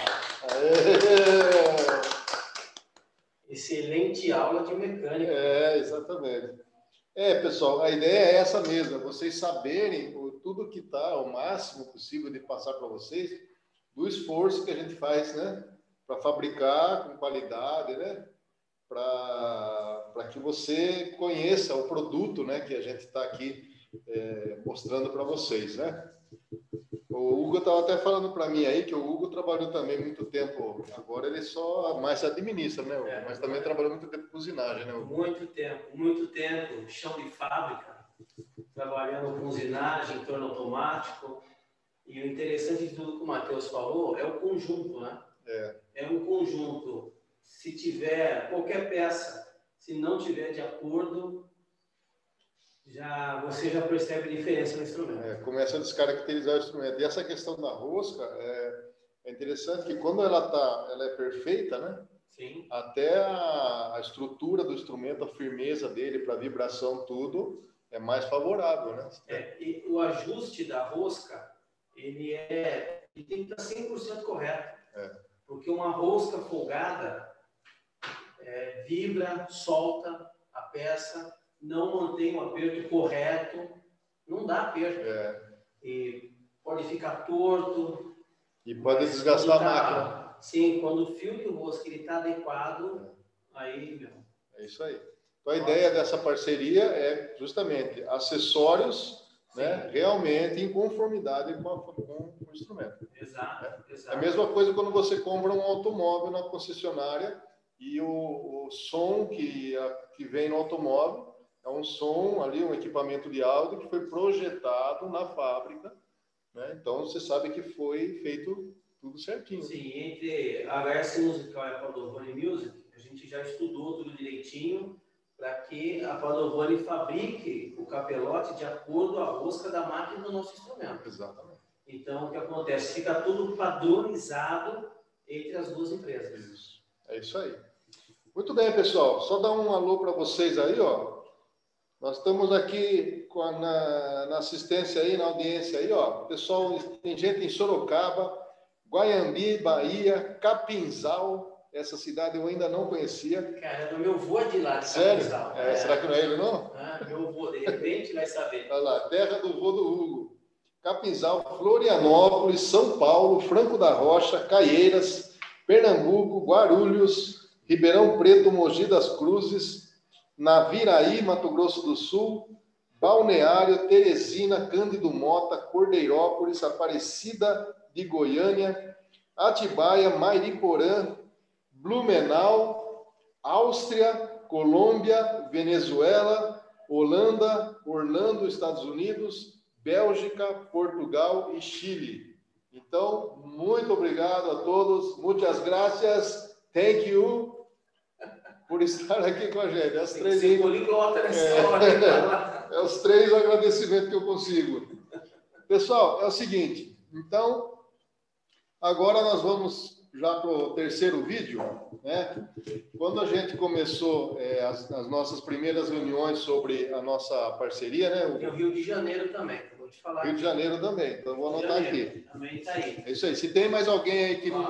Aê! Excelente aula de mecânica. Exatamente. Pessoal, a ideia é essa mesmo, vocês saberem tudo que está, o máximo possível de passar para vocês, do esforço que a gente faz, né? Para fabricar com qualidade, né? Para que você conheça o produto, né, que a gente está aqui mostrando para vocês, né? O Hugo estava até falando para mim aí que o Hugo trabalhou também muito tempo, agora ele só mais administra, né, Hugo? Mas também trabalhou muito tempo com usinagem, né, Hugo? Muito tempo, chão de fábrica, trabalhando com usinagem, torno automático. E o interessante de tudo que o Matheus falou é o conjunto, né? É um conjunto. Se tiver qualquer peça, se não tiver de acordo, você já percebe a diferença no instrumento. Começa a descaracterizar o instrumento. E essa questão da rosca é interessante que quando ela é perfeita, né? Sim. Até a estrutura do instrumento, a firmeza dele para vibração, tudo é mais favorável, né? E o ajuste da rosca, ele tem que estar 100% correto. Porque uma rosca folgada vibra, solta a peça, não mantém o aperto correto, não dá aperto. E pode ficar torto. E pode desgastar a máquina. Sim, quando o fio de rosca está adequado, aí, meu. É isso aí. Então a ideia dessa parceria é justamente acessórios, né, realmente em conformidade com o instrumento. Exato. É a mesma coisa quando você compra um automóvel na concessionária e o som que vem no automóvel é um som ali, um equipamento de áudio que foi projetado na fábrica, né? Então você sabe que foi feito tudo certinho. Sim, entre a Versa Musical e a Padovani Music, a gente já estudou tudo direitinho para que a Padovani fabrique o capelote de acordo com a rosca da máquina do nosso instrumento. Exatamente. Então, o que acontece? Fica tudo padronizado entre as duas empresas. Isso. É isso aí. Muito bem, pessoal. Só dar um alô para vocês aí, ó. Nós estamos aqui na assistência aí, na audiência aí, ó. Pessoal, tem gente em Sorocaba, Guaiambi, Bahia, Capinzal. Essa cidade eu ainda não conhecia. Caramba, meu avô é de lá, de Sério? Capinzal. Será que não é ele, não? Meu avô, de repente, vai saber. Olha lá, terra do vô do Hugo. Capinzal, Florianópolis, São Paulo, Franco da Rocha, Caieiras, Pernambuco, Guarulhos, Ribeirão Preto, Mogi das Cruzes, Naviraí, Mato Grosso do Sul, Balneário, Teresina, Cândido Mota, Cordeirópolis, Aparecida de Goiânia, Atibaia, Mairiporã, Blumenau, Áustria, Colômbia, Venezuela, Holanda, Orlando, Estados Unidos, Bélgica, Portugal e Chile. Então, muito obrigado a todos, muitas gracias, thank you por estar aqui com a gente. As três poliglota nessa hora. É os três agradecimentos que eu consigo. Pessoal, é o seguinte, então, agora nós vamos já para o terceiro vídeo, né? Quando a gente começou as nossas primeiras reuniões sobre a nossa parceria, né? E o Rio de Janeiro também, vou te falar. Rio de Janeiro também, então vou anotar aqui. Também está aí. É isso aí. Se tem mais alguém aí que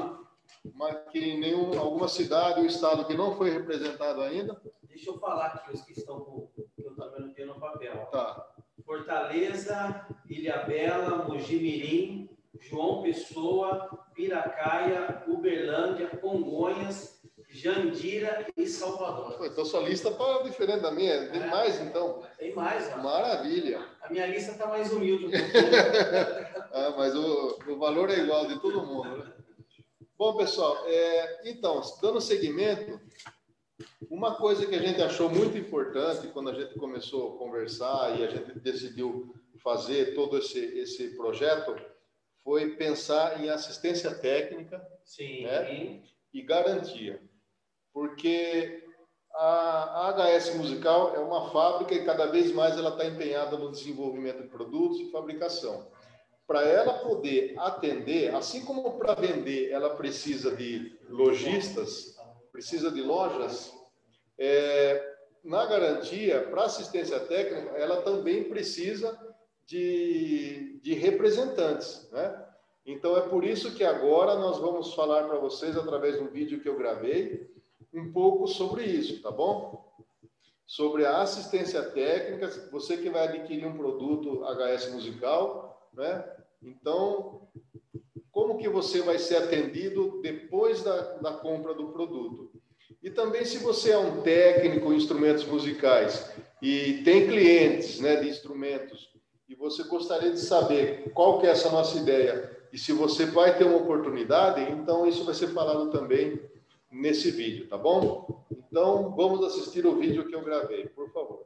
que em alguma cidade ou estado que não foi representado ainda? Deixa eu falar aqui os que estão com, que eu também não tenho no papel. Tá. Fortaleza, Ilhabela, Mogi-mirim, João Pessoa, Piracaia, Uberlândia, Congonhas, Jandira e Salvador. Pô, então sua lista está diferente da minha. Tem mais, então? Tem mais, ó. Maravilha. A minha lista está mais humilde um pouquinho. Mas o valor é igual de todo mundo, né? Bom, pessoal, então, dando seguimento, uma coisa que a gente achou muito importante quando a gente começou a conversar e a gente decidiu fazer todo esse projeto foi pensar em assistência técnica, Sim. né, e garantia. Porque a HS Musical é uma fábrica e cada vez mais ela está empenhada no desenvolvimento de produtos e fabricação. Para ela poder atender, assim como para vender ela precisa de lojistas, precisa de lojas, na garantia, para assistência técnica, ela também precisa de representantes, né? Então, é por isso que agora nós vamos falar para vocês, através de um vídeo que eu gravei, um pouco sobre isso, tá bom? Sobre a assistência técnica, você que vai adquirir um produto HS Musical, né? Então, como que você vai ser atendido depois da compra do produto? E também, se você é um técnico em instrumentos musicais e tem clientes, né, de instrumentos, e você gostaria de saber qual que é essa nossa ideia e se você vai ter uma oportunidade, então isso vai ser falado também nesse vídeo, tá bom? Então, vamos assistir o vídeo que eu gravei, por favor.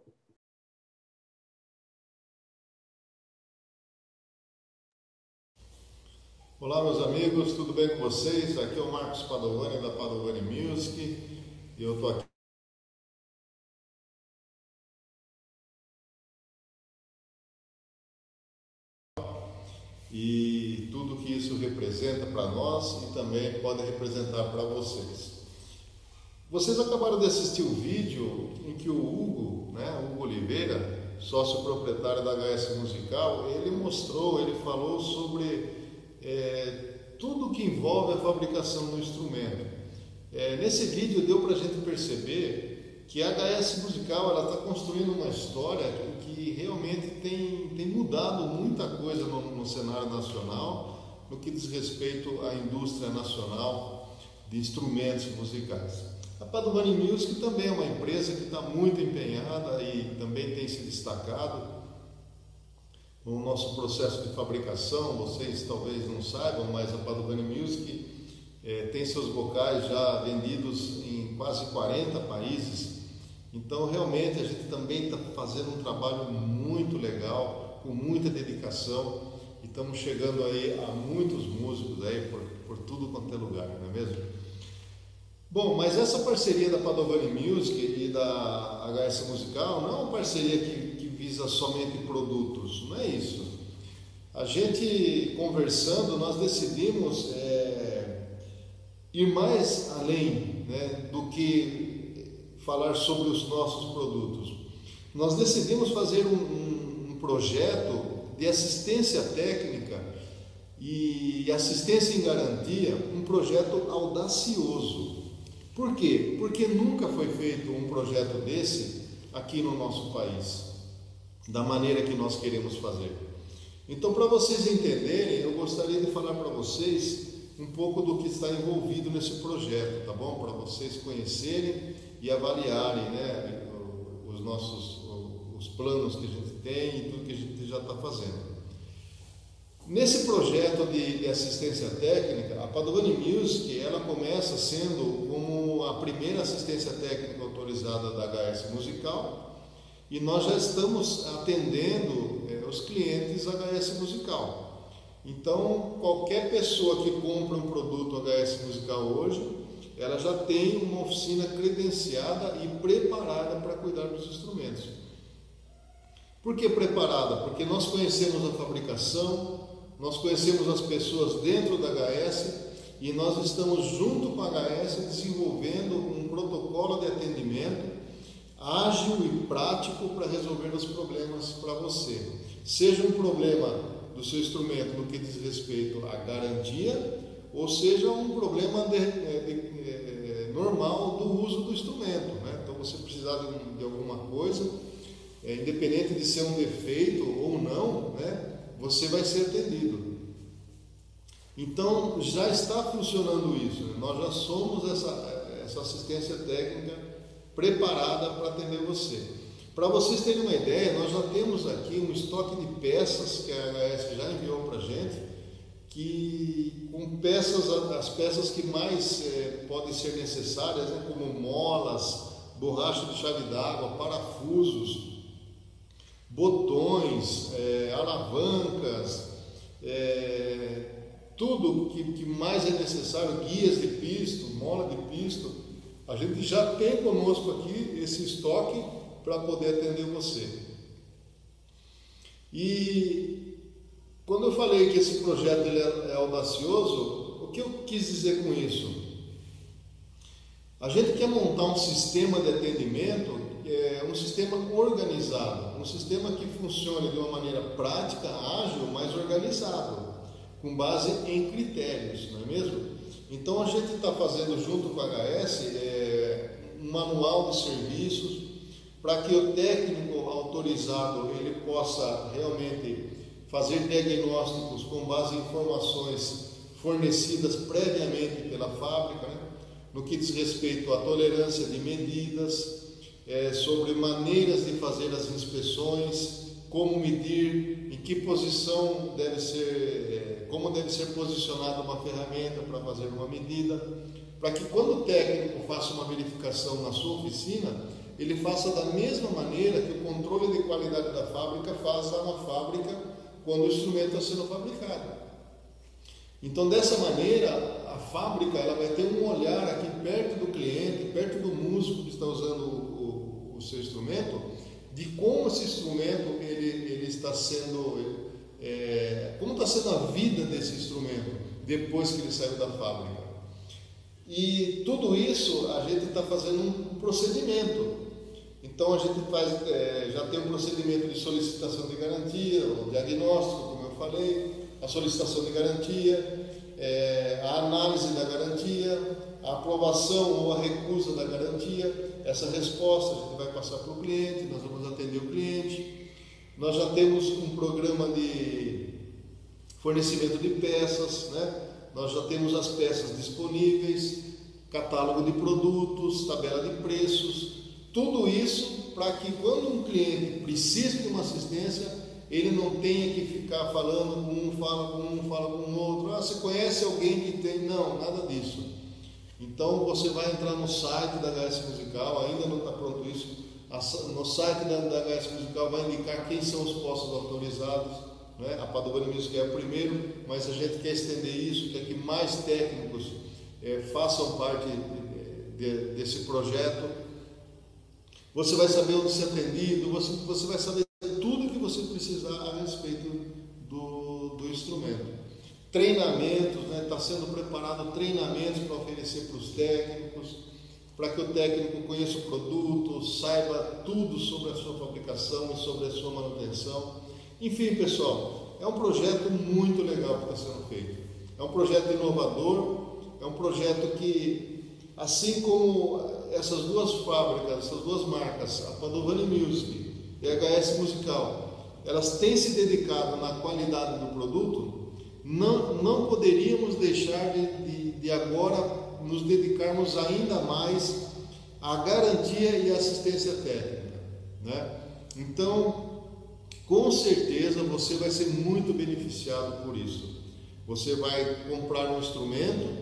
Olá, meus amigos, tudo bem com vocês? Aqui é o Marcos Padovani, da Padovani Music, e eu estou aqui e tudo que isso representa para nós e também pode representar para vocês. Vocês acabaram de assistir o vídeo em que o Hugo, Hugo Oliveira, sócio proprietário da HS Musical, ele falou sobre tudo que envolve a fabricação do instrumento. Nesse vídeo deu para a gente perceber que a HS Musical está construindo uma história que realmente tem mudado muita coisa no cenário nacional, no que diz respeito à indústria nacional de instrumentos musicais. A Padovani Music também é uma empresa que está muito empenhada e também tem se destacado no nosso processo de fabricação. Vocês talvez não saibam, mas a Padovani Music tem seus bocais já vendidos em quase 40 países. Então, realmente, a gente também está fazendo um trabalho muito legal, com muita dedicação, e estamos chegando aí a muitos músicos aí por tudo quanto é lugar, não é mesmo? Bom, mas essa parceria da Padovani Music e da HS Musical não é uma parceria que visa somente produtos, não é isso. A gente, conversando, nós decidimos ir mais além, do que falar sobre os nossos produtos. Nós decidimos fazer um projeto de assistência técnica e assistência em garantia, um projeto audacioso. Por quê? Porque nunca foi feito um projeto desse aqui no nosso país, da maneira que nós queremos fazer. Então, para vocês entenderem, eu gostaria de falar para vocês um pouco do que está envolvido nesse projeto, tá bom? Para vocês conhecerem e avaliarem, os planos que a gente tem e tudo que a gente já está fazendo. Nesse projeto de assistência técnica, a Padovani Music, ela começa sendo como a primeira assistência técnica autorizada da HS Musical, e nós já estamos atendendo os clientes HS Musical. Então, qualquer pessoa que compra um produto HS Musical hoje, ela já tem uma oficina credenciada e preparada para cuidar dos instrumentos. Por que preparada? Porque nós conhecemos a fabricação, nós conhecemos as pessoas dentro da HS e nós estamos junto com a HS desenvolvendo um protocolo de atendimento ágil e prático para resolver os problemas para você. Seja um problema do seu instrumento no que diz respeito à garantia ou seja, um problema normal do uso do instrumento, né? Então, você precisar de alguma coisa, independente de ser um defeito ou não, né? Você vai ser atendido. Então, já está funcionando isso, né? Nós já somos essa assistência técnica preparada para atender você. Para vocês terem uma ideia, nós já temos aqui um estoque de peças que a HS já enviou para a gente, que com peças, as peças que mais podem ser necessárias, né, como molas, borracha de chave d'água, parafusos, botões, alavancas, tudo que mais é necessário, guias de pisto, mola de pisto, a gente já tem conosco aqui esse estoque para poder atender você. E quando eu falei que esse projeto ele é audacioso, o que eu quis dizer com isso? A gente quer montar um sistema de atendimento, um sistema organizado, um sistema que funcione de uma maneira prática, ágil, mas organizado, com base em critérios, não é mesmo? Então a gente está fazendo junto com a HS um manual de serviços para que o técnico autorizado ele possa realmente fazer diagnósticos com base em informações fornecidas previamente pela fábrica, né? No que diz respeito à tolerância de medidas, sobre maneiras de fazer as inspeções, como medir, em que posição deve ser, como deve ser posicionada uma ferramenta para fazer uma medida, para que quando o técnico faça uma verificação na sua oficina, ele faça da mesma maneira que o controle de qualidade da fábrica faz lá na fábrica quando o instrumento está sendo fabricado. Então, dessa maneira, a fábrica ela vai ter um olhar aqui perto do cliente, perto do músico que está usando o seu instrumento, de como esse instrumento ele está sendo, como está sendo a vida desse instrumento depois que ele saiu da fábrica. E tudo isso a gente está fazendo um procedimento. Então a gente já tem um procedimento de solicitação de garantia, o diagnóstico, como eu falei, a solicitação de garantia, a análise da garantia, a aprovação ou a recusa da garantia. Essa resposta a gente vai passar para o cliente, nós vamos atender o cliente. Nós já temos um programa de fornecimento de peças, né? Nós já temos as peças disponíveis, catálogo de produtos, tabela de preços, tudo isso para que quando um cliente precise de uma assistência, ele não tenha que ficar falando com um, fala com um, fala com o outro. Você conhece alguém que tem? Não, nada disso. Então você vai entrar no site da HS Musical, ainda não está pronto isso, no site da HS Musical vai indicar quem são os postos autorizados, né? A Padovani Music é o primeiro, mas a gente quer estender isso, quer que mais técnicos façam parte desse projeto. Você vai saber onde ser atendido, você vai saber tudo que você precisar a respeito do instrumento. Treinamentos, né? Está sendo preparado treinamentos para oferecer para os técnicos, para que o técnico conheça o produto, saiba tudo sobre a sua fabricação e sobre a sua manutenção. Enfim, pessoal, é um projeto muito legal que está sendo feito. É um projeto inovador, é um projeto que, assim como essas duas fábricas, essas duas marcas, a Padovani Music e a HS Musical, elas têm se dedicado na qualidade do produto, não poderíamos deixar de agora nos dedicarmos ainda mais à garantia e assistência técnica, né? Então, com certeza você vai ser muito beneficiado por isso. Você vai comprar um instrumento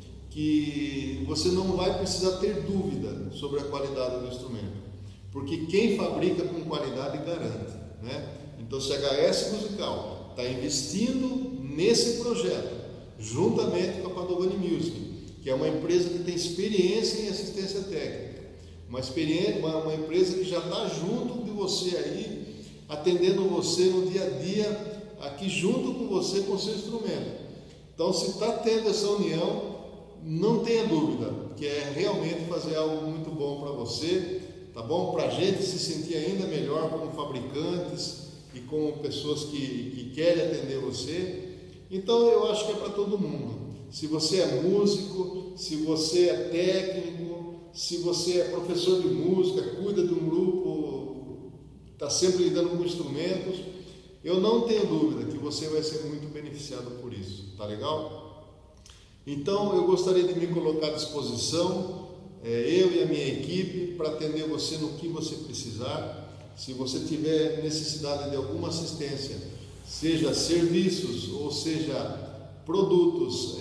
que você não vai precisar ter dúvida sobre a qualidade do instrumento, porque quem fabrica com qualidade garante, né? Então, se a HS Musical está investindo nesse projeto, juntamente com a Padovani Music, que é uma empresa que tem experiência em assistência técnica, uma empresa que já está junto de você aí, atendendo você no dia a dia, aqui junto com você, com o seu instrumento. Então, se está tendo essa união, não tenha dúvida que é realmente fazer algo muito bom para você, tá bom? Para a gente se sentir ainda melhor como fabricantes e como pessoas que querem atender você. Então eu acho que é para todo mundo. se você é músico, se você é técnico, se você é professor de música, cuida de um grupo, está sempre lidando com instrumentos, eu não tenho dúvida que você vai ser muito beneficiado por isso, tá legal? Então eu gostaria de me colocar à disposição, eu e a minha equipe, para atender você no que você precisar. Se você tiver necessidade de alguma assistência, seja serviços ou seja produtos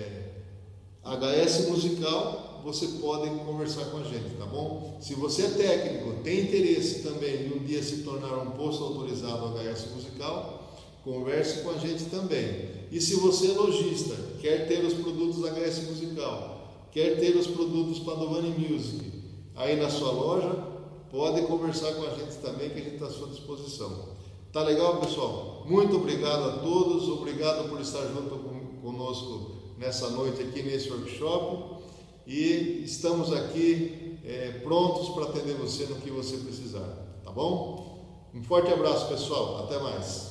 HS musical, você pode conversar com a gente, tá bom? Se você é técnico, tem interesse também de um dia se tornar um posto autorizado HS musical, converse com a gente também. E se você é lojista, quer ter os produtos HS musical, quer ter os produtos Padovani Music aí na sua loja, pode conversar com a gente também, que a gente está à sua disposição. Tá legal, pessoal? Muito obrigado a todos, obrigado por estar junto conosco nessa noite aqui nesse workshop, e estamos aqui prontos para atender você no que você precisar, tá bom? Um forte abraço, pessoal, até mais.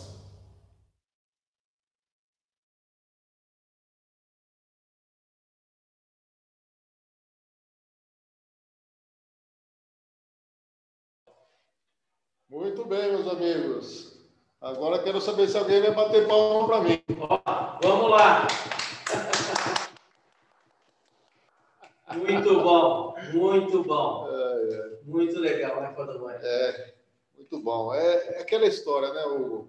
Muito bem, meus amigos. Agora quero saber se alguém vai bater palma para mim. Vamos lá. Muito bom, muito bom. Muito legal, né, Padovani? Muito bom. É aquela história, né? O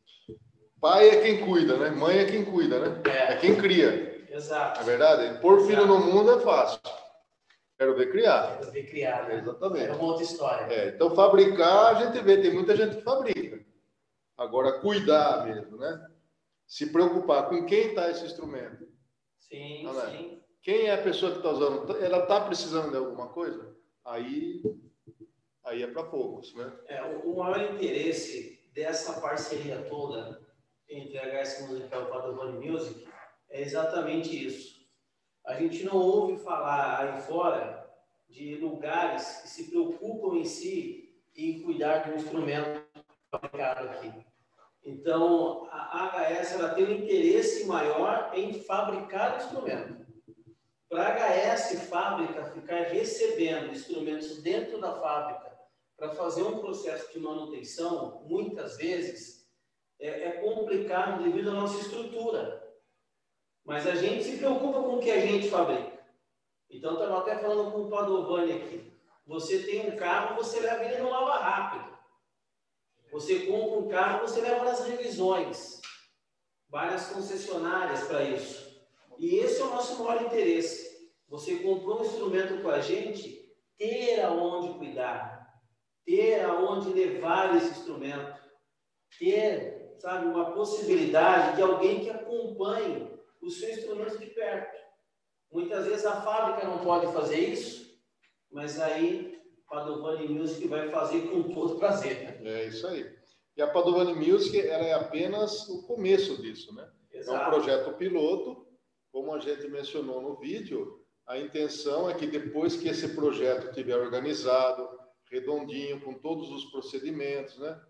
pai é quem cuida, né? Mãe é quem cuida, né? É quem cria. Exato. É verdade? Pôr filho no mundo é fácil. Quero ver criar. Quero ver criar, né? Exatamente. É uma outra história. Então, fabricar, a gente vê, tem muita gente que fabrica. Agora, cuidar mesmo, né? Se preocupar com quem está esse instrumento. Sim, Não sim. É? Quem é a pessoa que está usando? Ela está precisando de alguma coisa? Aí é para poucos, né? O maior interesse dessa parceria toda entre a HS Musical e o Padovani Music é exatamente isso. A gente não ouve falar aí fora de lugares que se preocupam em si em cuidar de um instrumento fabricado aqui. Então, a HS ela tem um interesse maior em fabricar o instrumento. Para a HS fábrica ficar recebendo instrumentos dentro da fábrica para fazer um processo de manutenção, muitas vezes, é complicado devido à nossa estrutura. Mas a gente se preocupa com o que a gente fabrica. Então, estava até falando com o Padovani aqui. Você tem um carro, você leva ele no lava rápido. Você compra um carro, você leva nas revisões. Várias concessionárias para isso. E esse é o nosso maior interesse. Você comprou um instrumento com a gente, ter aonde cuidar, ter aonde levar esse instrumento, ter, sabe, uma possibilidade de alguém que acompanhe o seu instrumento de perto. Muitas vezes a fábrica não pode fazer isso, mas aí a Padovani Music vai fazer com todo prazer. Né? É isso aí. E a Padovani Music, ela é apenas o começo disso, né? Exato. É um projeto piloto, como a gente mencionou no vídeo. A intenção é que depois que esse projeto estiver organizado, redondinho, com todos os procedimentos, né?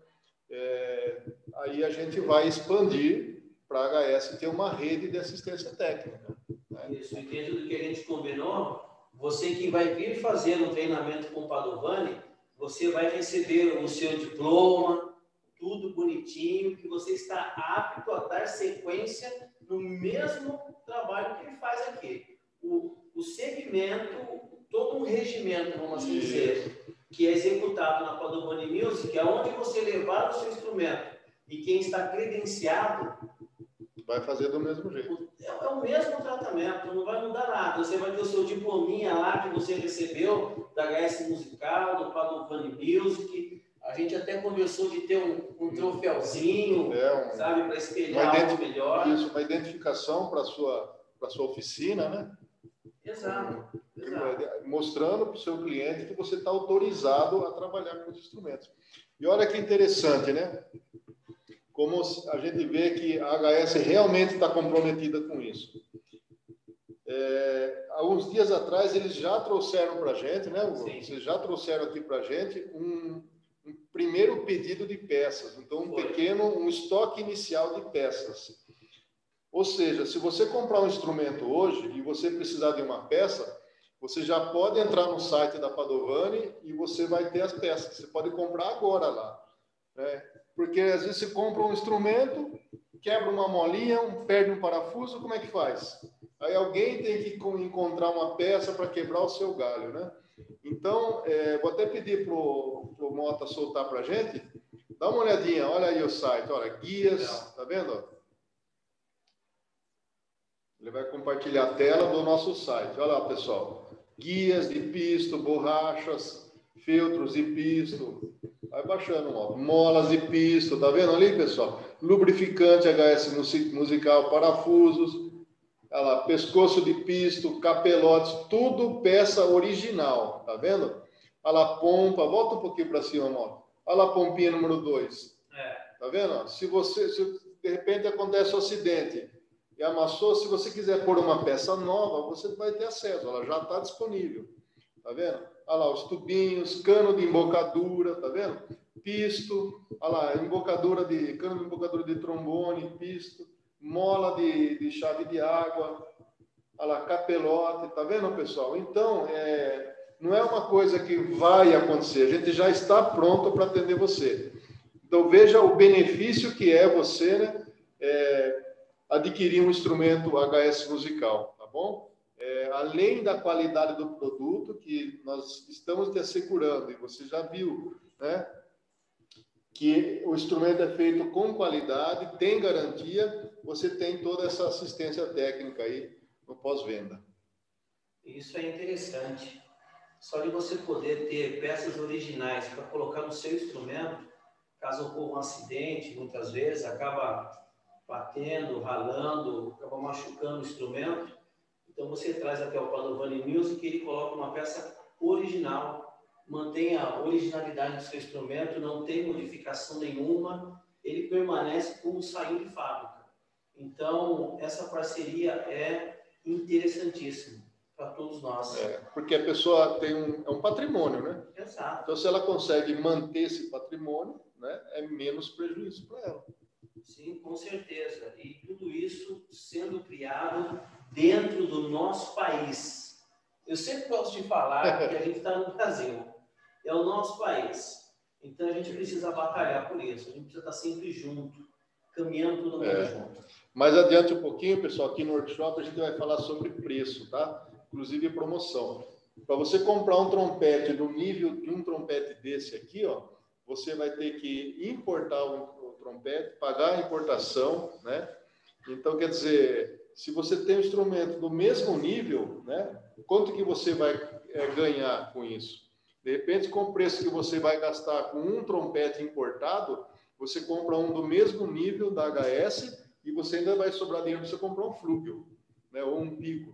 Aí a gente vai expandir para a HS ter uma rede de assistência técnica. Né? Isso, e dentro do que a gente combinou, você que vai vir fazer um treinamento com o Padovani, você vai receber o seu diploma, tudo bonitinho, que você está apto a dar sequência no mesmo trabalho que ele faz aqui. O segmento, todo um regimento, vamos assim dizer, que é executado na Padovani Music, é onde você levar o seu instrumento e quem está credenciado vai fazer do mesmo jeito. É o mesmo tratamento, não vai mudar nada. Você vai ter o seu diplominha lá que você recebeu da HS Musical, do Padovani Music. A gente até conversou de ter um troféuzinho, sabe, para espelhar algo melhor. Isso, uma identificação para a sua oficina, né? Exato. Mostrando para o seu cliente que você está autorizado a trabalhar com os instrumentos. E olha que interessante, né? Como a gente vê que a HS realmente está comprometida com isso. Há uns dias atrás, eles já trouxeram para a gente, né? Sim. Vocês já trouxeram aqui para a gente um primeiro pedido de peças. Então, um estoque inicial de peças. Ou seja, se você comprar um instrumento hoje e você precisar de uma peça, você já pode entrar no site da Padovani e você vai ter as peças. Você pode comprar agora lá, né? Porque às vezes você compra um instrumento, quebra uma molinha, perde um parafuso, como é que faz? Aí alguém tem que encontrar uma peça para quebrar o seu galho, né? Então, vou até pedir para o Mota soltar para a gente. Dá uma olhadinha, olha aí o site, olha, guias, tá vendo? Ele vai compartilhar a tela do nosso site. Olha lá, pessoal. Guias de pisto, borrachas, feltros de pisto. Vai baixando, ó. Molas de pisto, tá vendo ali, pessoal? Lubrificante HS musical, parafusos. Olha lá, pescoço de pisto, capelotes, tudo peça original, tá vendo? Olha lá, pompa, volta um pouquinho para cima, ó. Olha lá a pompinha número 2. Tá vendo? Se de repente acontece um acidente e amassou, se você quiser pôr uma peça nova, você vai ter acesso, ela já está disponível. Tá vendo? Olha lá, os tubinhos, cano de embocadura, tá vendo? Pisto, olha lá, cano de embocadura de trombone, pisto, mola de chave de água, olha lá, capelote, tá vendo, pessoal? Então, não é uma coisa que vai acontecer, a gente já está pronto para atender você. Então, veja o benefício que é você, né, adquirir um instrumento HS musical, tá bom? Além da qualidade do produto, que nós estamos te assegurando, e você já viu, né, que o instrumento é feito com qualidade, tem garantia, você tem toda essa assistência técnica aí no pós-venda. Isso é interessante. Só de você poder ter peças originais para colocar no seu instrumento, caso ocorra um acidente, muitas vezes acaba batendo, ralando, acaba machucando o instrumento. Então você traz até o Padovani Music e ele coloca uma peça original, mantém a originalidade do seu instrumento, não tem modificação nenhuma, ele permanece como saiu de fábrica. Então essa parceria é interessantíssima para todos nós. Porque a pessoa tem um patrimônio, né? Exato. Então, se ela consegue manter esse patrimônio, né, é menos prejuízo para ela. Sim, com certeza. E tudo isso sendo criado dentro do nosso país. Eu sempre gosto de falar que a gente está no Brasil. É o nosso país. Então, a gente precisa batalhar por isso. A gente precisa estar sempre junto, caminhando todo mundo junto. Mais adiante um pouquinho, pessoal, aqui no workshop a gente vai falar sobre preço, tá? Inclusive promoção. Para você comprar um trompete no nível de um trompete desse aqui, ó, você vai ter que importar o trompete, pagar a importação, né? Então, quer dizer, se você tem um instrumento do mesmo nível, né? Quanto que você vai ganhar com isso? De repente, com o preço que você vai gastar com um trompete importado, você compra um do mesmo nível da HS e você ainda vai sobrar dinheiro para você comprar um flúgio, né? Ou um piccolo.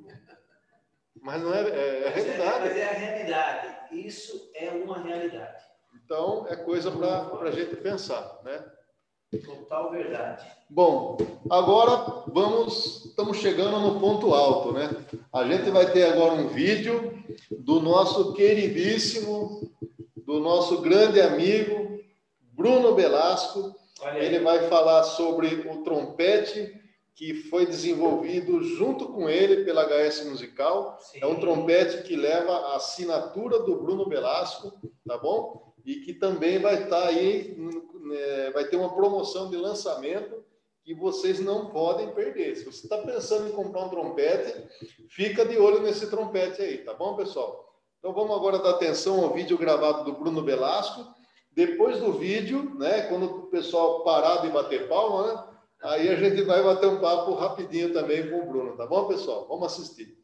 Mas não é a realidade. Mas é a realidade. Isso é uma realidade. Então, é coisa para a gente pensar, né? Total verdade. Bom, agora estamos chegando no ponto alto, né? A gente vai ter agora um vídeo do nosso queridíssimo, do nosso grande amigo, Bruno Belasco. Ele vai falar sobre o trompete que foi desenvolvido junto com ele pela HS Musical. Sim. É um trompete que leva a assinatura do Bruno Belasco, tá bom? E que também vai estar aí, vai ter uma promoção de lançamento que vocês não podem perder. Se você está pensando em comprar um trompete, fica de olho nesse trompete aí, tá bom, pessoal? Então vamos agora dar atenção ao vídeo gravado do Bruno Belasco. Depois do vídeo, né, quando o pessoal parar de bater palma, né, aí a gente vai bater um papo rapidinho também com o Bruno, tá bom, pessoal? Vamos assistir.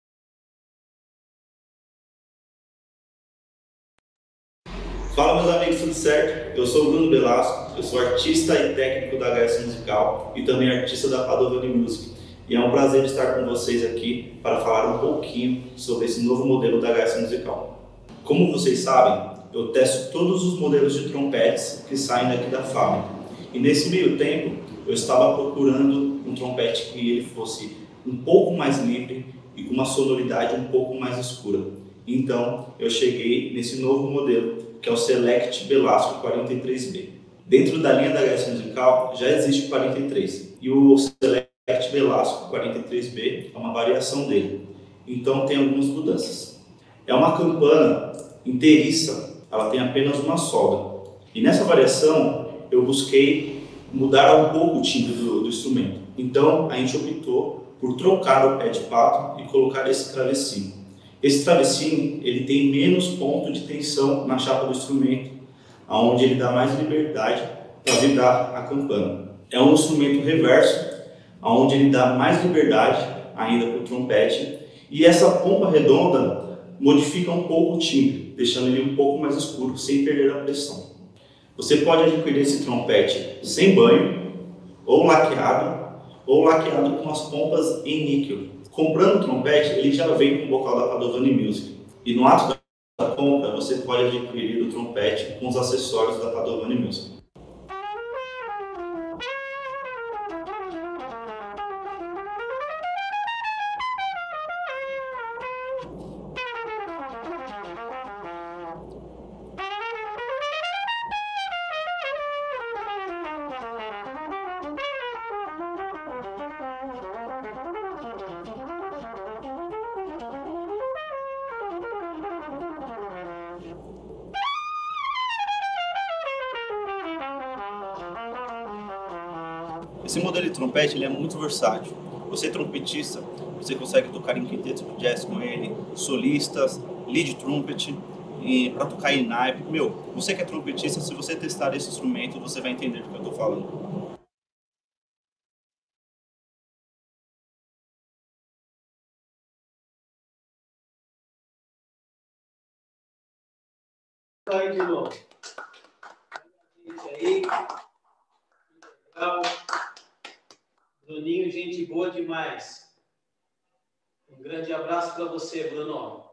Fala, meus amigos, tudo certo? Eu sou o Bruno Belasco, eu sou artista e técnico da HS Musical e também artista da Padovani Music. E é um prazer estar com vocês aqui para falar um pouquinho sobre esse novo modelo da HS Musical. Como vocês sabem, eu testo todos os modelos de trompetes que saem daqui da fábrica. E nesse meio tempo, eu estava procurando um trompete que ele fosse um pouco mais livre e com uma sonoridade um pouco mais escura. Então, eu cheguei nesse novo modelo, que é o Select Belasco 43B. Dentro da linha da HS Musical, já existe o 43. E o Select Velasco 43B, é uma variação dele. Então tem algumas mudanças. É uma campana inteiriça, ela tem apenas uma solda. E nessa variação eu busquei mudar um pouco o timbre do instrumento. Então a gente optou por trocar o pé de pato e colocar esse travessinho. Esse travessinho ele tem menos ponto de tensão na chapa do instrumento, onde ele dá mais liberdade para vibrar a campana. É um instrumento reverso, onde ele dá mais liberdade ainda para o trompete, e essa pompa redonda modifica um pouco o timbre, deixando ele um pouco mais escuro, sem perder a pressão. Você pode adquirir esse trompete sem banho, ou laqueado com as pompas em níquel. Comprando o trompete, ele já vem com o bocal da Padovani Music. E no ato da compra, você pode adquirir o trompete com os acessórios da Padovani Music. Esse modelo de trompete ele é muito versátil. Você é trompetista, você consegue tocar em quinteto de jazz com ele, solistas, lead trumpet, e para tocar em naipe. Você que é trompetista, se você testar esse instrumento, você vai entender do que eu estou falando. Aí de novo. Aí. Legal. Bruninho, gente boa demais. Um grande abraço para você, Bruno.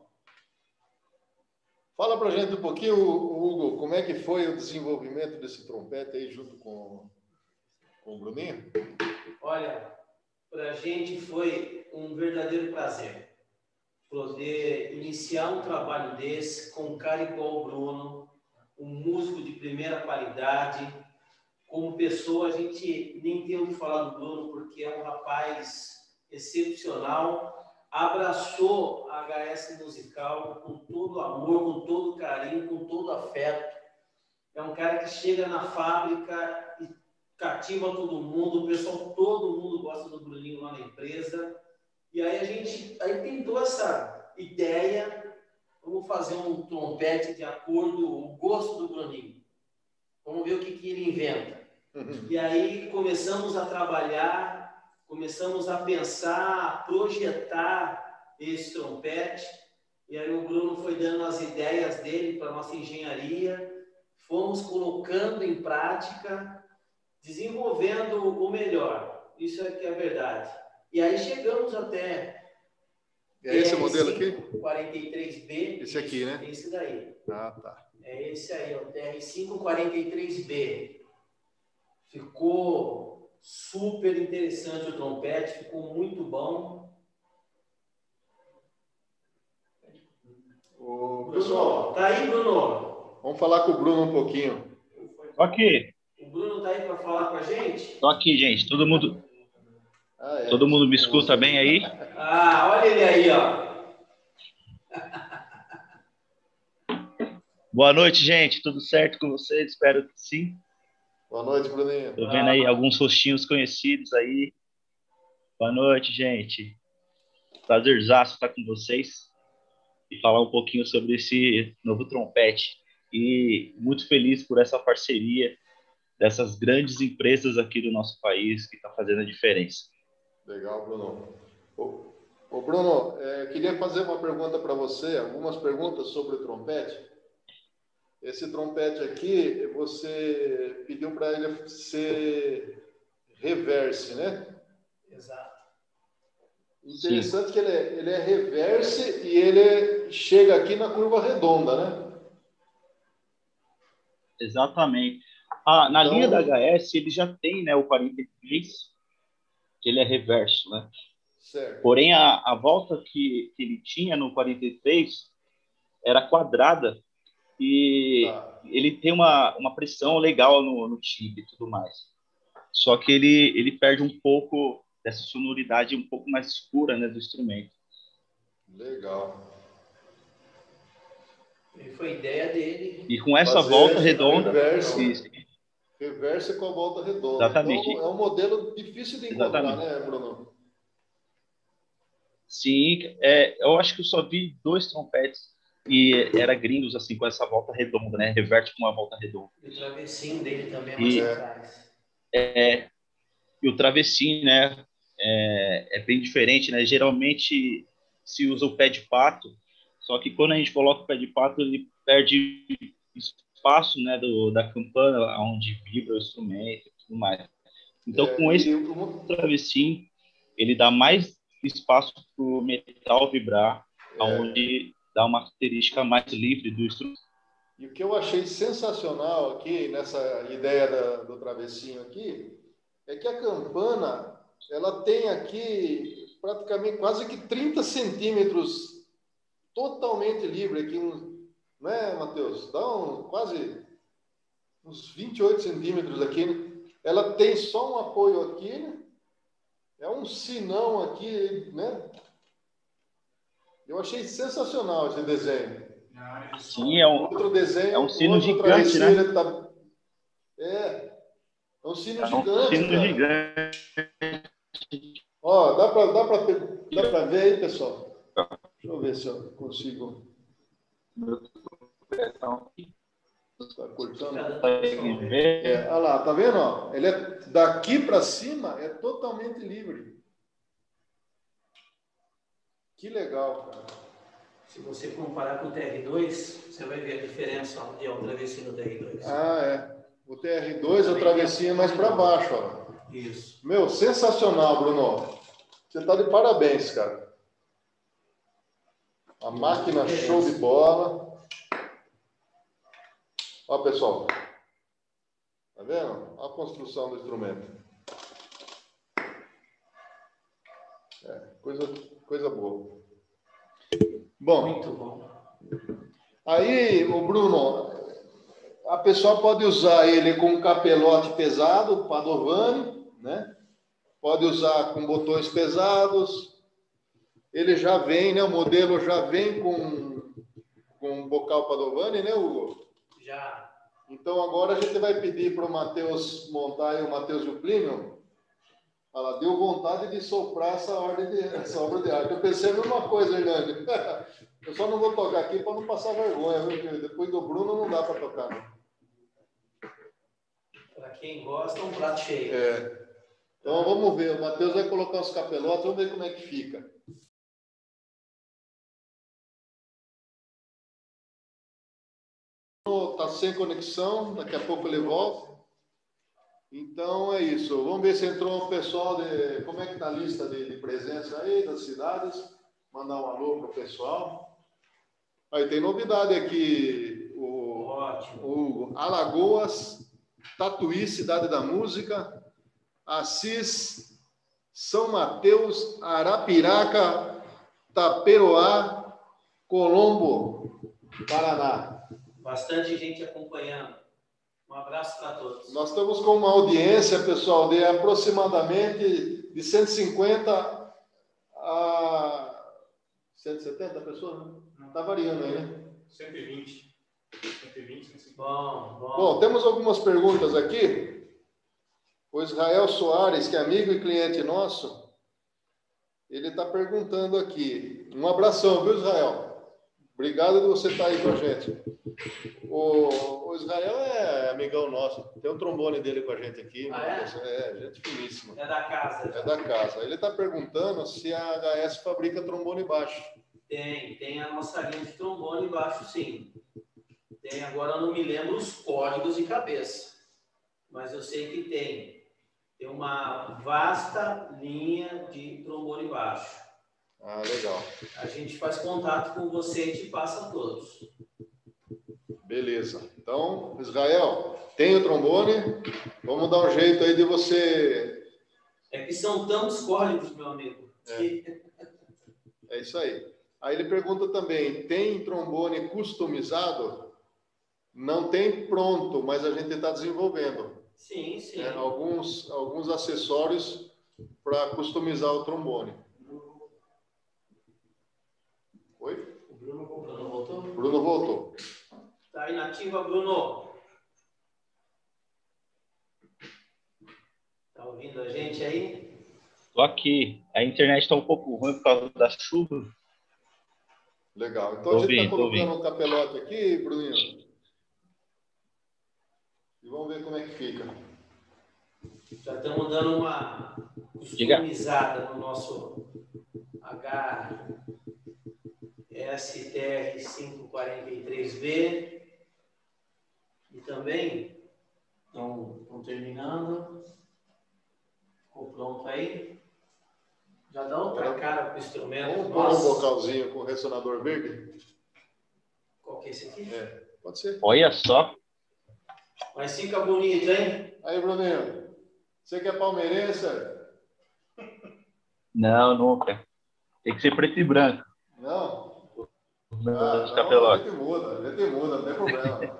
Fala pra gente um pouquinho, Hugo, como é que foi o desenvolvimento desse trompete aí junto com o Bruninho? Olha, para a gente foi um verdadeiro prazer poder iniciar um trabalho desse com um cara igual o Bruno, um músico de primeira qualidade. Como pessoa, a gente nem tem o que falar do Bruno, porque é um rapaz excepcional, abraçou a HS Musical com todo amor, com todo carinho, com todo afeto. É um cara que chega na fábrica e cativa todo mundo, o pessoal, todo mundo gosta do Bruninho lá na empresa. E aí a gente tentou essa ideia, vamos fazer um trompete de acordo com o gosto do Bruninho. Vamos ver o que ele inventa. E aí começamos a trabalhar, começamos a pensar, a projetar esse trompete. E aí o Bruno foi dando as ideias dele para a nossa engenharia, fomos colocando em prática, desenvolvendo o melhor. Isso é que é verdade. E aí chegamos até... É esse modelo aqui? 43B. Esse aqui, né? Esse daí. Ah, tá. É esse aí, o TR-5 43B. Ficou super interessante o trompete, ficou muito bom. Ô, pessoal, Bruno, tá aí, Bruno? vamos falar com o Bruno um pouquinho. Tô aqui. O Bruno tá aí para falar com a gente? Tô aqui, gente. Todo mundo me Então, escuta bem aí? Ah, olha ele aí, ó. Boa noite, gente. Tudo certo com vocês? Espero que sim. Boa noite, Bruninho. Tô vendo aí alguns rostinhos conhecidos aí. Boa noite, gente. Prazerzaço estar com vocês e falar um pouquinho sobre esse novo trompete. E muito feliz por essa parceria dessas grandes empresas aqui do nosso país que está fazendo a diferença. Legal, Bruno. Ô Bruno, queria fazer uma pergunta para você, algumas perguntas sobre o trompete. Esse trompete aqui, você pediu para ele ser reverse, né? Exato. Interessante. Sim. Que ele é reverse e ele chega aqui na curva redonda, né? Exatamente. Na linha da HS, ele já tem, né, o 43, que ele é reverso, né? Certo. Porém, a volta que ele tinha no 43 era quadrada e ele tem uma pressão legal no timbre e tudo mais. Só que ele perde um pouco dessa sonoridade um pouco mais escura, né, do instrumento. Legal. E foi ideia dele. E com essa Fazer volta redonda... Reverse com a volta redonda. Exatamente. Então, é um modelo difícil de encontrar, Exatamente. né, Bruno? Sim, eu acho que eu só vi 2 trompetes e era gringos, assim, com essa volta redonda, né? Reverte com uma volta redonda. E o travessinho dele também é mais atrás. E o travessinho, né? É bem diferente, né? Geralmente se usa o pé de pato, só que quando a gente coloca o pé de pato, ele perde espaço, né? Da campana, onde vibra o instrumento e tudo mais. Então, com esse travessinho, ele dá mais espaço para o metal vibrar, onde dá uma característica mais livre do instrumento. E o que eu achei sensacional aqui, nessa ideia do travessinho aqui, é que a campana, ela tem aqui praticamente quase que 30 centímetros totalmente livre aqui, não é, Matheus? Dá quase uns 28 centímetros aqui, né? Ela tem só um apoio aqui, né? É um sinão aqui, né? Eu achei sensacional esse desenho. Sim, outro desenho, é um sino gigante, né? É um sino gigante. Ó, dá para ver aí, pessoal? Deixa eu ver se eu consigo. Está cortando? Olha lá, tá vendo? Ó? Ele é daqui para cima, é totalmente livre. Que legal, cara. Se você comparar com o TR2, você vai ver a diferença de um travessinho no TR2. Ah, é. O TR2 é o travessinho mais para baixo, ó. Isso. Meu, sensacional, Bruno. Você está de parabéns, cara. A máquina show de bola. Ó, pessoal. Tá vendo? Olha a construção do instrumento. Coisa boa. Bom. Muito bom. Aí, o Bruno, a pessoa pode usar ele com um capelote pesado, Padovani, né? Pode usar com botões pesados. Ele já vem, né? O modelo já vem com bocal Padovani, né, Hugo? Já. Então agora a gente vai pedir para o Matheus montar aí, o Matheus e o Plínio. Ela deu vontade de soprar essa obra de arte. Eu pensei a mesma coisa, Hernani. Eu só não vou tocar aqui para não passar vergonha, viu? Porque depois do Bruno não dá para tocar. Não. Para quem gosta, um prato cheio. Então vamos ver. O Matheus vai colocar os capelotes, vamos ver como é que fica. Está sem conexão, daqui a pouco ele volta. Então é isso. Vamos ver se entrou o pessoal como é que está a lista de presença aí das cidades. Mandar um alô para o pessoal. Aí tem novidade aqui. O Alagoas, Tatuí, Cidade da Música, Assis, São Mateus, Arapiraca, Taperoá, Colombo, Paraná. Bastante gente acompanhando. Um abraço para todos. Nós estamos com uma audiência, pessoal, de aproximadamente de 150 a 170 pessoas, né? Está variando aí, né? 120. 120. Bom, temos algumas perguntas aqui. O Israel Soares, que é amigo e cliente nosso, ele está perguntando aqui. Um abração, viu, Israel? Obrigado de você estar aí com a gente. O Israel é amigão nosso. Tem um trombone dele com a gente aqui. Gente finíssima. É da casa. É da casa. Ele está perguntando se a HS fabrica trombone baixo. Tem a nossa linha de trombone baixo, sim. Tem, agora eu não me lembro os códigos de cabeça. Mas eu sei que tem. Tem uma vasta linha de trombone baixo. Ah, legal. A gente faz contato com você e te passa todos. Beleza. Então, Israel, tem o trombone. Vamos dar um jeito aí de você... É que são tantos códigos, meu amigo. É isso aí. Aí ele pergunta também, tem trombone customizado? Não tem pronto, mas a gente está desenvolvendo. Sim, sim. Alguns acessórios para customizar o trombone. Oi? O Bruno voltou? Bruno voltou. Tá inativa, Bruno. Tá ouvindo a gente aí? Tô aqui. A internet está um pouco ruim por causa da chuva. Legal. Então a gente está colocando um capelote aqui, Bruninho. E vamos ver como é que fica. Já estamos dando uma customizada no nosso HSTR543B. E também estão terminando. Ficou pronto aí? Já dá outra cara para o instrumento. Vamos pôr um vocalzinho com ressonador verde? Qual que é esse aqui? É, pode ser. Olha só. Mas fica bonito, hein? Aí, Bruninho. Você que é palmeirense? Não, nunca. Tem que ser preto e branco. Não? Não, A capelote. gente muda, não tem problema.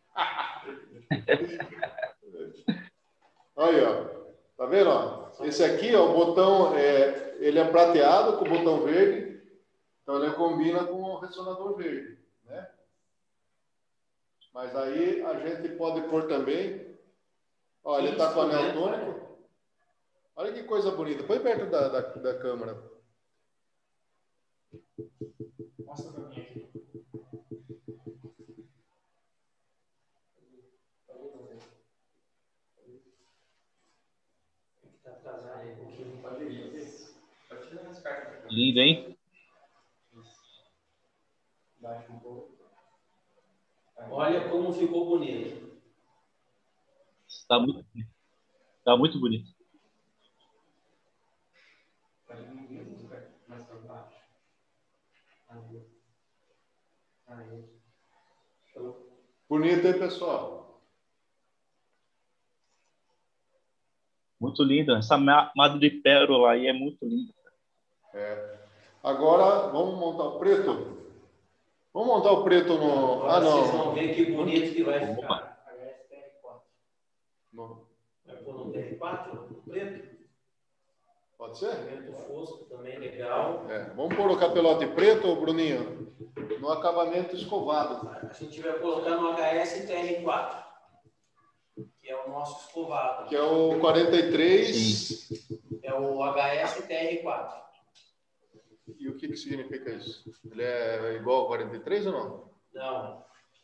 Aí, ó. Tá vendo? Ó? Esse aqui, ó, o botão, ele é prateado com o botão verde. Então, ele combina com o ressonador verde, né? Mas aí, a gente pode pôr também... Ó, ele tá com anel tônico. Olha que coisa bonita. Põe perto da câmera. Mostra pra mim aqui. Tá atrasado aí um pouquinho. Pode tirar as cartas. Lindo, hein? Baixa um pouco. Olha como ficou bonito. Tá muito bonito. Mais para baixo. Aí. Bonito, hein, pessoal? Muito lindo. Essa madrepérola aí é muito linda. Agora, vamos montar o preto? Vamos montar o preto no... Agora vocês vão ver que bonito que vai ficar. Não. Vai pôr no TR4, no preto. Pode ser? Acabamento fosco também, legal. Vamos pôr o capelote preto, Bruninho, no acabamento escovado. A gente vai colocar no HS TR4, que é o nosso escovado. Que é o 43. Sim. É o HS TR4. E o que significa isso? Ele é igual ao 43 ou não? Não.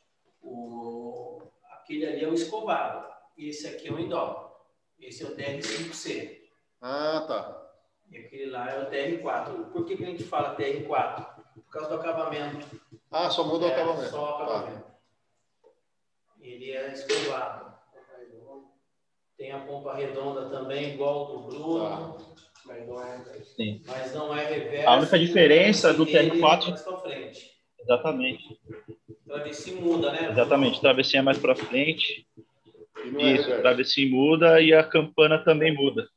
Aquele ali é o escovado. Esse aqui é o indó. Esse é o TR5C. Ah, tá. E aquele lá é o TR4. Por que a gente fala TR4? Por causa do acabamento. Ah, só muda o acabamento. Só o acabamento. Tá. Ele é escovado. Tem a pompa redonda também, igual ao do Bruno. Tá. Sim. Mas não é reverso. A única diferença do TR4... Mais pra frente. Exatamente. Travessia muda, né? Exatamente. Travessinha mais para frente. E não é Isso, reverso. travessinha muda e a campana também muda.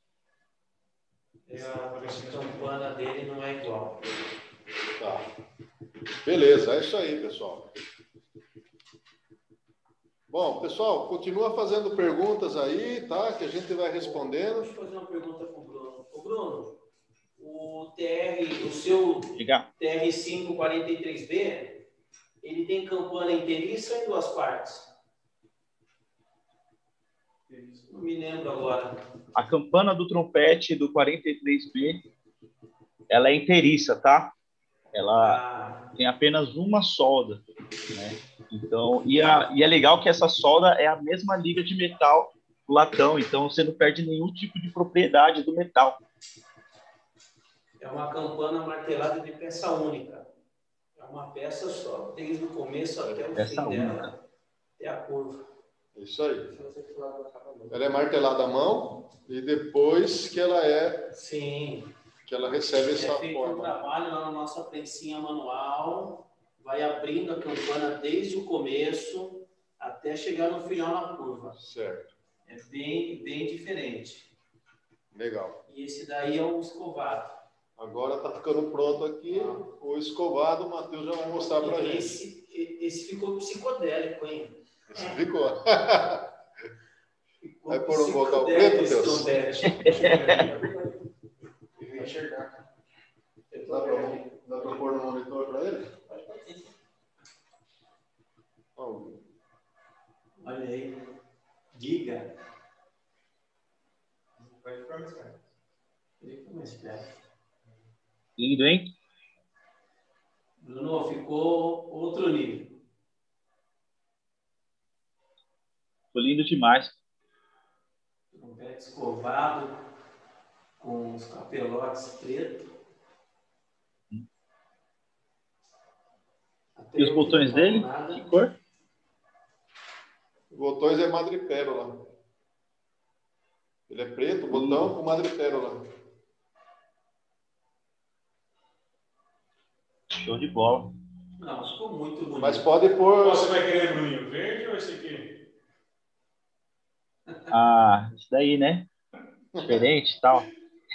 A campana dele não é igual. Tá. Beleza, é isso aí, pessoal. Bom, pessoal, continua fazendo perguntas aí, tá? Que a gente vai respondendo. Deixa eu fazer uma pergunta pro Bruno. Ô, Bruno, o seu TR543B, ele tem campana inteiriça ou em duas partes? Não me lembro agora. A campana do trompete do 43B, ela é inteiriça, tá? Ela tem apenas uma solda, né? Então, e é legal que essa solda é a mesma liga de metal do latão, então você não perde nenhum tipo de propriedade do metal. É uma campana martelada de peça única. É uma peça só, desde o começo até o Peça fim única. dela, até a curva. Isso aí. Ela é martelada à mão e depois que ela Sim. que ela recebe essa É feito um forma. trabalho lá na nossa prensinha manual, vai abrindo a campana desde o começo até chegar no final na curva. Certo. É bem diferente. Legal. E esse daí é o escovado. Agora está ficando pronto aqui o escovado, o Matheus já vai mostrar para a gente. Esse ficou psicodélico, hein? Esse ficou. Ficou Vai pôr um vocal psicodélico preto, esse Deus? trompete. Lindo, hein? Bruno, ficou outro nível. Ficou lindo demais. Trompete escovado, com os capelotes pretos. E os botões dele? Que cor? Os botões é madrepérola. Ele é preto, botão com madrepérola. Show de bola. Não, ficou muito bonito. Mas pode pôr... Você vai querer, Bruninho, verde ou esse aqui? Ah, isso daí, né? Diferente e tal.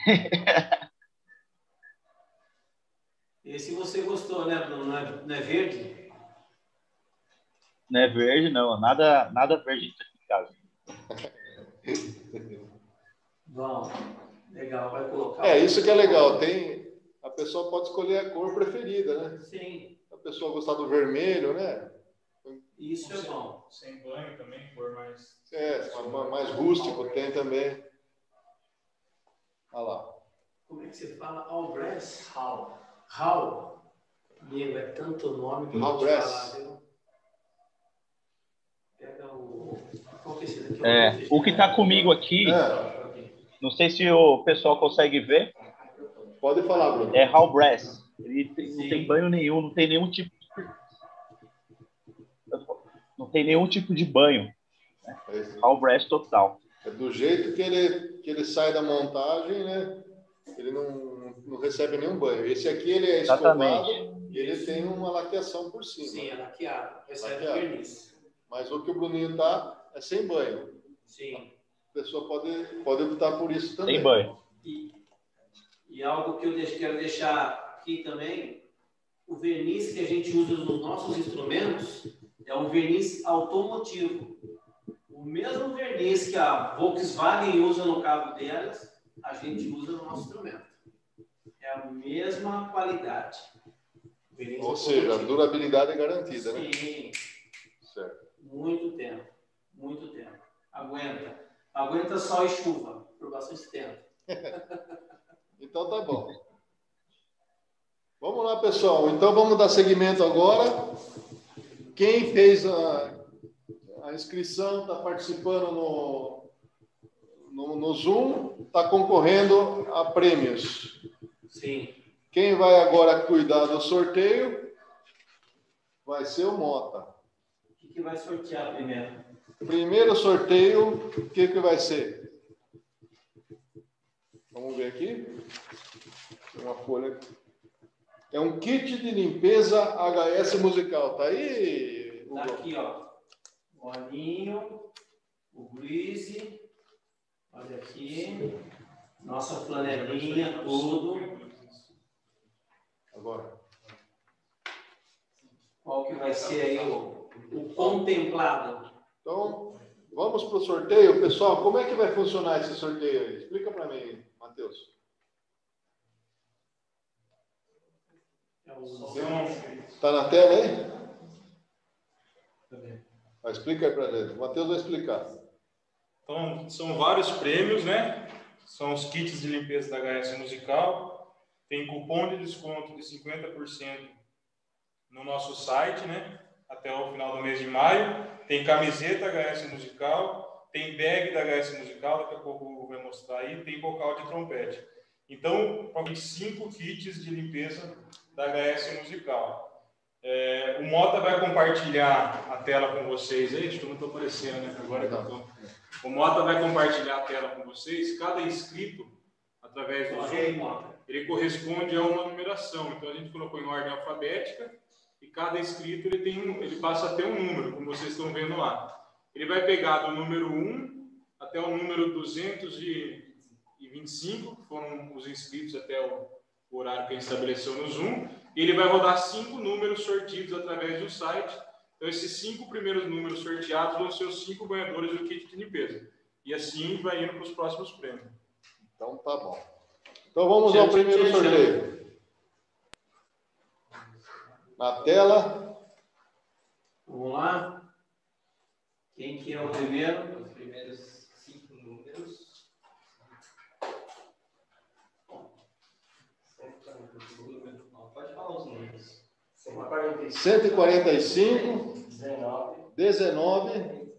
Esse você gostou, né, Bruno? Não é verde? Não é verde, não. Nada verde aqui em casa. Bom, legal. Vai colocar... É, isso que é legal. A pessoa pode escolher a cor preferida, né? Sim. A pessoa gostar do vermelho, né? Isso é bom. Sem banho também, cor mais... Mais rústico tem também. Olha lá. Como é que você fala? All-Brass? Hall. Diego, é tanto nome que eu vou te falar, viu? Pega o... Qual que é esse daqui? O que está comigo aqui, não sei se o pessoal consegue ver. Pode falar, Bruno. É Hall Brass. Ele não tem banho nenhum, não tem nenhum tipo de banho. Né? Hall Brass total. É do jeito que ele sai da montagem, né? Ele não recebe nenhum banho. Esse aqui ele é escovado e ele tem uma laqueação por cima. Sim, é laqueado. Recebe verniz. Mas o que o Bruninho tá é sem banho. Sim. A pessoa pode optar por isso também. Sem banho. E algo que eu quero deixar aqui também, o verniz que a gente usa nos nossos instrumentos é um verniz automotivo. O mesmo verniz que a Volkswagen usa no carro delas, a gente usa no nosso instrumento. É a mesma qualidade. Ou seja, a durabilidade é garantida, né? Sim. Certo. Muito tempo. Aguenta sol e chuva por bastante tempo. Então tá bom. Vamos lá, pessoal. Então vamos dar seguimento agora. Quem fez a inscrição, está participando no Zoom, está concorrendo a prêmios. Sim. Quem vai agora cuidar do sorteio vai ser o Mota. O que vai sortear primeiro? Primeiro sorteio, o que vai ser? Vamos ver aqui. Tem uma folha. É um kit de limpeza HS musical. Tá aí, Hugo? Tá aqui, ó. O aninho, o grease. Olha aqui. Nossa flanelinha, tudo. Agora. Qual que vai ser aí o contemplado? Então, vamos para o sorteio. Pessoal, como é que vai funcionar esse sorteio aí? Explica para mim, Matheus. Está na tela aí? Explica aí para a gente. O Matheus vai explicar. Então, são vários prêmios, né? São os kits de limpeza da HS Musical. Tem cupom de desconto de 50% no nosso site, né? Até o final do mês de maio. Tem camiseta HS Musical. Tem bag da HS Musical, daqui a pouco eu vou mostrar aí. Tem bocal de trompete. Então, 5 kits de limpeza da HS Musical. O Mota vai compartilhar a tela com vocês aí. Acho que eu não estou aparecendo, né? Agora que eu estou. O Mota vai compartilhar a tela com vocês. Cada inscrito, através do Zoom, ele corresponde a uma numeração. Então, a gente colocou em ordem alfabética e cada inscrito ele passa a ter um número, como vocês estão vendo lá. Ele vai pegar do número 1 até o número 225, que foram os inscritos até o horário que a gente estabeleceu no Zoom, e ele vai rodar 5 números sortidos através do site. Então, esses 5 primeiros números sorteados vão ser os 5 ganhadores do kit de limpeza. E assim vai indo para os próximos prêmios. Então, tá bom. Então, vamos ao primeiro sorteio. Na tela. Vamos lá. Quem que é o primeiro? Os primeiros 5 números. 145, 19,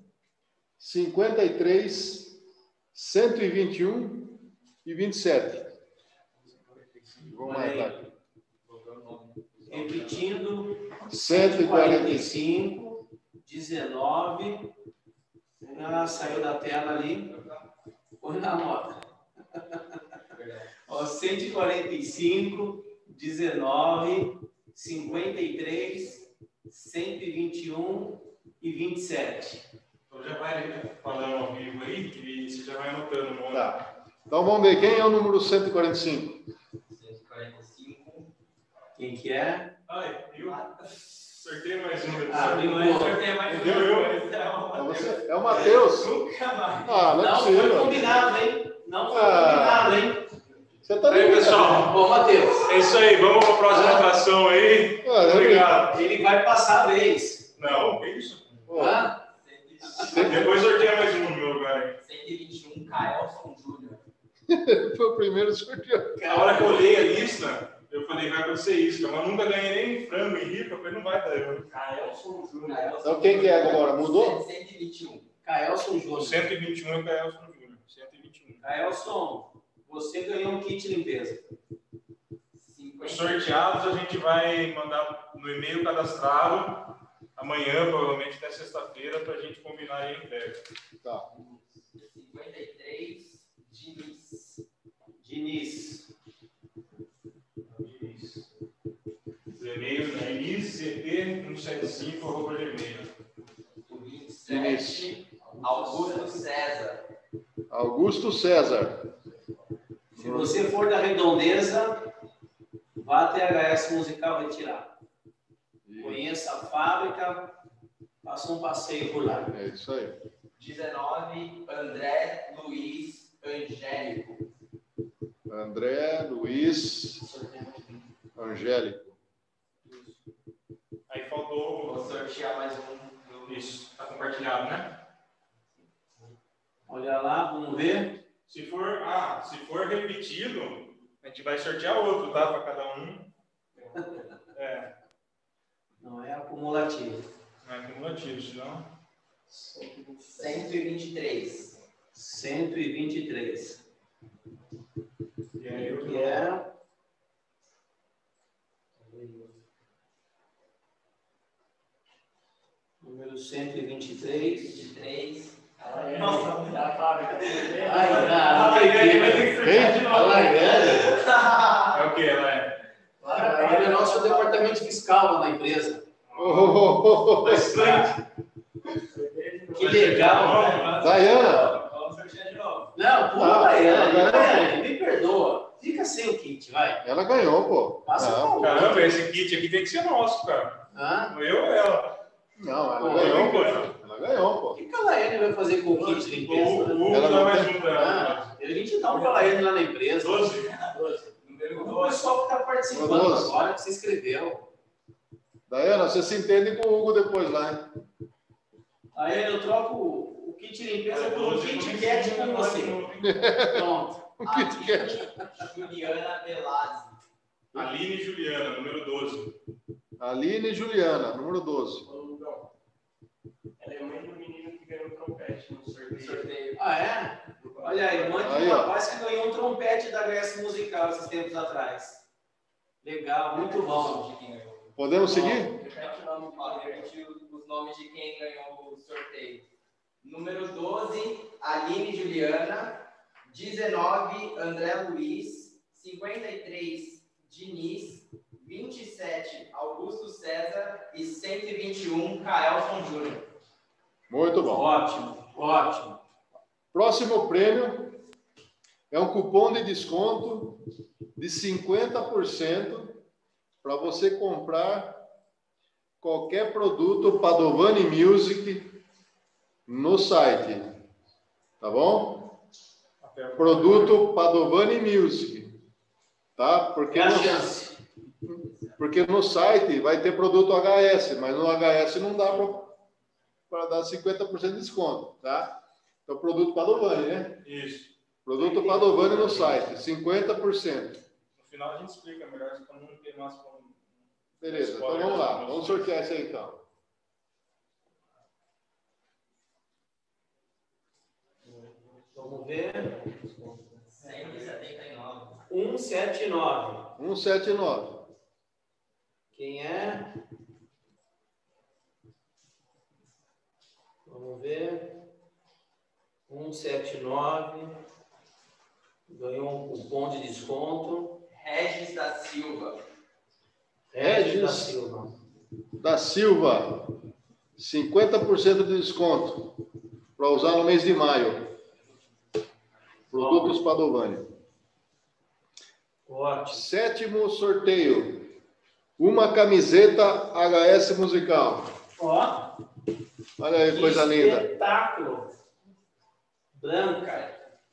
53, 121 e 27. Vou marcar aqui. Repetindo, 145, 19. Ah, saiu da tela ali. Põe na nota. Ó, 145, 19, 53, 121 e 27. Então já vai falando ao vivo aí e você já vai anotando o nome. Tá. Então vamos ver quem é o número 145. 145. Quem que é? Ai, eu acertei mais um. Acertei mais um. Você é o Matheus. Ah, não é possível. Não foi combinado, hein? Não foi combinado, hein? Você tá aí, pessoal. Bom, Matheus. É isso aí, vamos para a próxima votação aí. Obrigado. Ele vai passar a vez. Não, que isso? Hã? Depois sorteia mais um no meu lugar aí. 121, Caelson Júnior. Foi o primeiro sorteio. A hora que eu olhei a lista, eu falei, vai acontecer isso, mas nunca ganhei nem frango e ripa, eu falei, não vai dar. Caelson Júnior. Então quem que é agora? Mudou? 121. Caelson Júnior. 121 é Caelson Júnior. 121. Caelson, você ganhou um kit de limpeza. Os sorteados a gente vai mandar no e-mail cadastrado amanhã, provavelmente até sexta-feira, para a gente combinar aí a entrega. Tá. 53, Diniz. O e-mail é diniz.zt175@gmail. 27, Augusto César. Augusto César. Se você for da Redondeza, vá até a HS Musical retirar. Conheça a fábrica, faça um passeio por lá. É isso aí. 19, André Luiz Angélico. André Luiz Angélico. Aí faltou. Vou sortear mais um. Isso, está compartilhado, né? Olha lá, vamos ver. Se for repetido, a gente vai sortear outro, tá? Para cada um. É. Não é acumulativo. Não é acumulativo, senão. 123. 123. E aí eu Que é... Número 123. 23. Nossa, a fábrica. Ai, não acredito. A Laiane. É o que ela é? Ele é nosso departamento fiscal lá na empresa. Que legal. Daiana. Vamos sortear de novo. Não, pula, Daiane. Me perdoa. Fica sem o kit, vai. Ela ganhou, pô. Passa Não. Caramba, esse kit aqui tem que ser nosso, cara. Hã? Eu ou ela? Não, ela ganhou, pô. Ela ganhou, pô. O que a Laiane vai fazer com o kit de limpeza? Ela não vai tem- juntar. A gente dá um pra Laiane lá na empresa. 12. O pessoal que está participando 12. agora, que se inscreveu. Daiana, você se entende com o Hugo depois lá, hein? Aí eu troco o kit de limpeza por um kit cat com você. Pronto. O Kit Kat. Juliana Velazzi. Aline e Juliana, número 12. Aline e Juliana, número 12. Ela é mãe do menino que ganhou um trompete no sorteio. Ah, é? Olha aí, mãe de um rapaz que ganhou um trompete da HS Musical esses tempos atrás. Legal, muito bom. Podemos seguir? Repetir os nomes de quem ganhou o sorteio. Número 12, Aline Juliana. 19, André Luiz. 53, Diniz. 27, Augusto César. E 121, Caelson Júnior. Muito bom. Ótimo, ótimo. Próximo prêmio é um cupom de desconto de 50% para você comprar qualquer produto Padovani Music no site. Tá bom? Produto Padovani Music. Tá? Porque no site vai ter produto HS, mas no HS não dá para dar 50% de desconto, tá? Então, produto Padovani, né? Isso. Produto Padovani no site, 50%. No final a gente explica melhor para não ter mais Beleza, então vamos lá. Vamos sortear isso aí então. Vamos ver. 179. 179. 179. Quem é? Vamos ver. 179. Ganhou um cupom de desconto. Regis da Silva. Regis da Silva. Da Silva. 50% de desconto para usar no mês de maio. Produtos Padovani. Ótimo. 7º sorteio. Uma camiseta HS Musical. Ó. Olha aí, coisa linda. Espetáculo. Branca.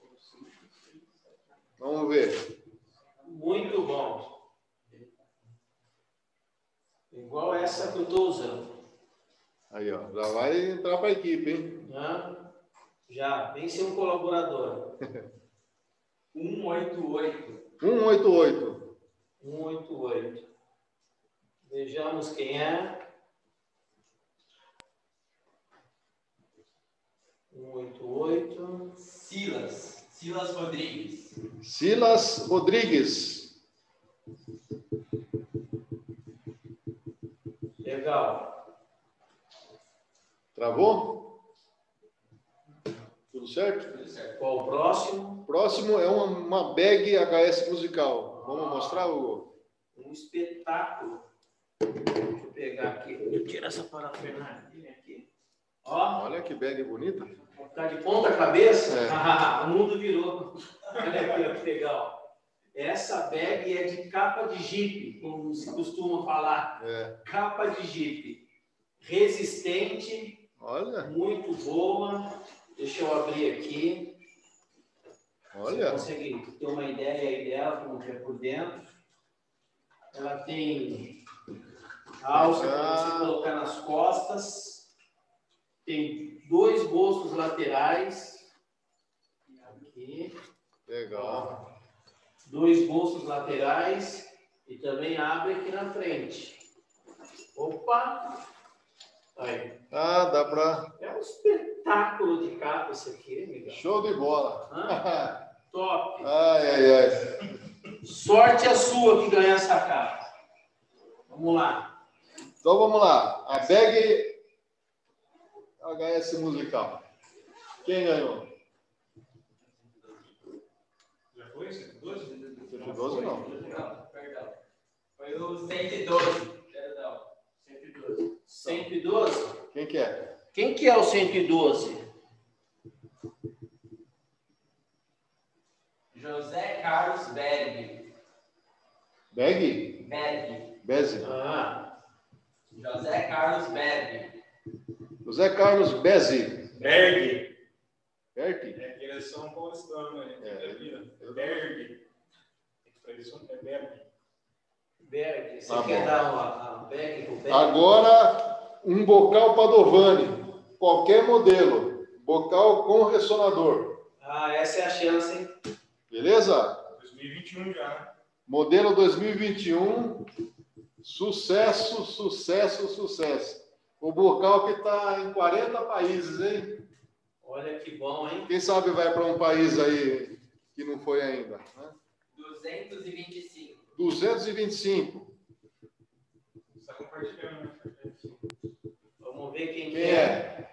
Vamos ver. Muito bom. Igual essa que eu estou usando. Aí, ó. Já vai entrar para a equipe, hein? Já. Vem ser um colaborador. 188. 188. 188. Vejamos quem é. 188. Silas Rodrigues. Silas Rodrigues. Legal. Travou? Tudo certo? Tudo certo. Qual o próximo? Próximo é uma bag HS Musical. Vamos mostrar, Hugo? Um espetáculo. Deixa eu pegar aqui. Tira essa parafernália aqui. Ó. Olha que bag bonita. Tá de ponta cabeça? É. O mundo virou. Olha aqui, ó, que legal. Essa bag é de capa de jipe, como se costuma falar. É. Capa de jipe. Resistente. Olha. Muito boa. Deixa eu abrir aqui. Olha. Você consegue ter uma ideia aí dela, como que é por dentro. Ela tem alça para você colocar nas costas. Tem 2 bolsos laterais. Aqui. Legal. 2 bolsos laterais. E também abre aqui na frente. Opa! Aí. Ah, dá para... É um espetáculo de capa isso aqui, Miguel. Show de bola. Top. Ai, ai, ai. Sorte a sua que ganhar essa capa. Vamos lá. Então vamos lá. A bag HS Musical. Quem ganhou? Já foi? 112? 112 não. Não, perdão. Foi o 112. Perdão. 112. 112? Quem que é? Quem que é o 112? José Carlos Berg. Bag? Berg. Beze. José Carlos Berg. José Carlos Beze. Berg. Berg? É direção paulistana, né? É. Berg. Tradição é Berg. Berg. Você Tá quer bom. dar uma Berg pro Berg? Agora, um bocal Padovani. Qualquer modelo. Bocal com ressonador. Essa é a chance, hein? Beleza? 2021 já, né? Modelo 2021. Sucesso, sucesso, sucesso. O bocal que está em 40 países, hein? Olha que bom, hein? Quem sabe vai para um país aí que não foi ainda. Né? 225. 225. Está compartilhando, né? Vamos ver quem Quem é?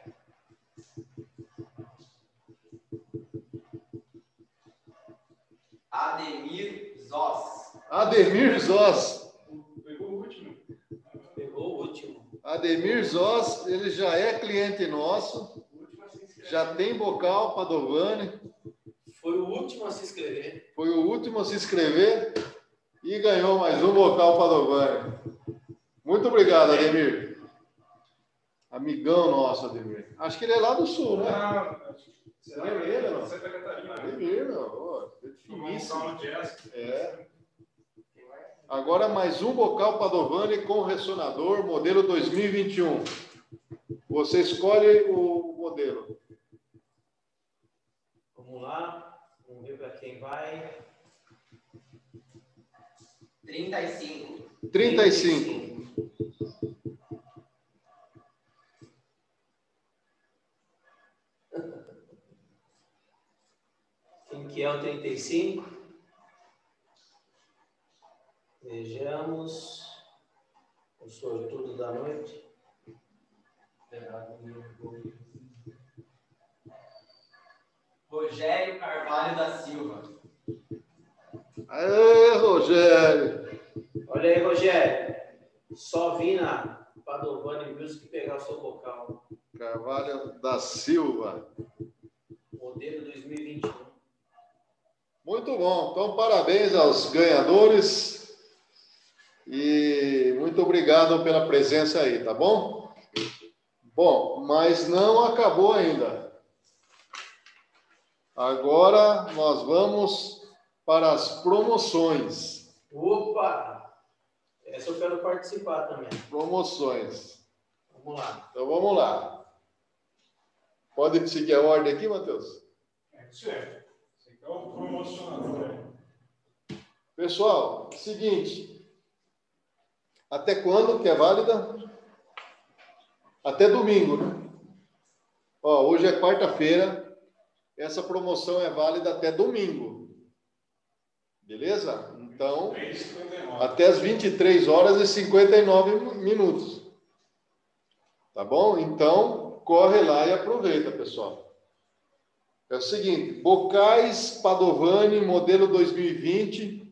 Ademir Zos. Ademir Zos. Pegou o último. Pegou o último. Ademir Zos, ele já é cliente nosso. Já tem bocal Padovani. Foi o último a se inscrever. Foi o último a se inscrever e ganhou mais um bocal Padovani. Muito obrigado, Ademir. Amigão nosso, Ademir. Acho que ele é lá do sul, né? Você lembra ele, não? Santa Catarina. Ademir, não. Finíssimo. Jazz. É. Agora mais um bocal Padovani com ressonador, modelo 2021. Você escolhe o modelo. Vamos lá. Vamos ver para quem vai. 35. 35. que é o 35. Vejamos o sortudo da noite. Rogério Carvalho da Silva. Aê, Rogério! Olha aí, Rogério. Só vim na Padovani Music pegar o seu bocal. Carvalho da Silva. Modelo 2021. Muito bom. Então, parabéns aos ganhadores. E muito obrigado pela presença aí, tá bom? Bom, mas não acabou ainda. Agora nós vamos para as promoções. Opa! Essa eu quero participar também. Promoções. Vamos lá. Então vamos lá. Pode seguir a ordem aqui, Matheus? Certo. Você quer o promocionador, né? Pessoal, seguinte. Até quando que é válida? Até domingo, né? Ó, hoje é quarta-feira. Essa promoção é válida até domingo. Beleza? Então, até as 23 horas e 59 minutos. Tá bom? Então, corre lá e aproveita, pessoal. É o seguinte, bocais Padovani, modelo 2020,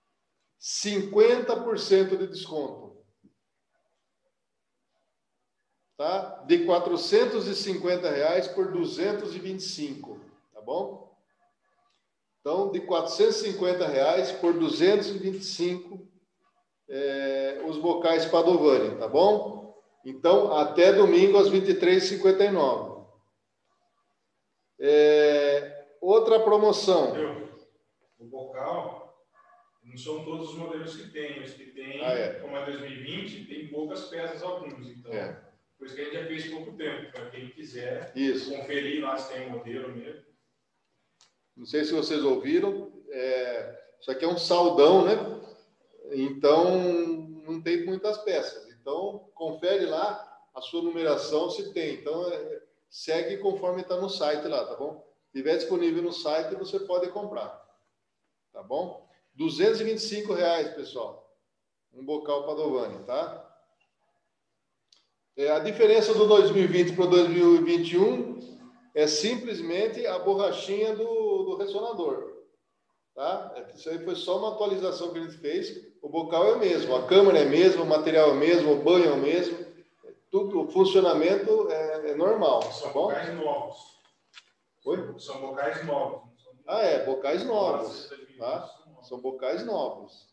50% de desconto. Tá? De R$ 450 por R$ 225, tá bom? Então, de R$ 450 por R$ 225, os bocais Padovani, tá bom? Então, até domingo às 23h59. Outra promoção. O bocal, não são todos os modelos que tem. Os que tem, como é 2020, tem poucas peças alguns. Então, por isso que a gente já fez pouco tempo. Para quem quiser conferir lá se tem um modelo mesmo. Não sei se vocês ouviram. Isso aqui é um saldão, né? Então, não tem muitas peças. Então, confere lá a sua numeração, se tem. Então, segue conforme está no site lá, tá bom? Se estiver disponível no site, você pode comprar. Tá bom? R$ 225, pessoal. Um bocal Padovani, tá? A diferença do 2020 para o 2021 é simplesmente a borrachinha do ressonador. Tá? Isso aí foi só uma atualização que a gente fez. O bocal é o mesmo, a câmera é a mesma, o material é o mesmo, o banho é o mesmo. Tudo, o funcionamento é normal. São tá bom? bocais novos. Oi? São bocais novos. Bocais novos. Tá? São bocais novos.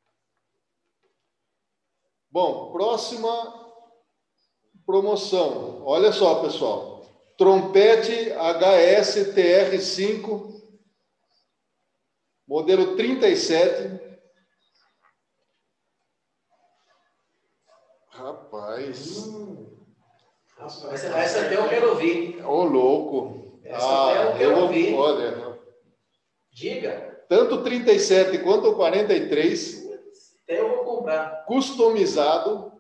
Bom, próxima promoção. Olha só, pessoal. Trompete HS TR5, modelo 37. Rapaz. Essa até eu quero ouvir. Ô, louco. Essa até eu quero ouvir. Olha. Diga. Tanto o 37 quanto o 43. Até eu vou comprar. Customizado.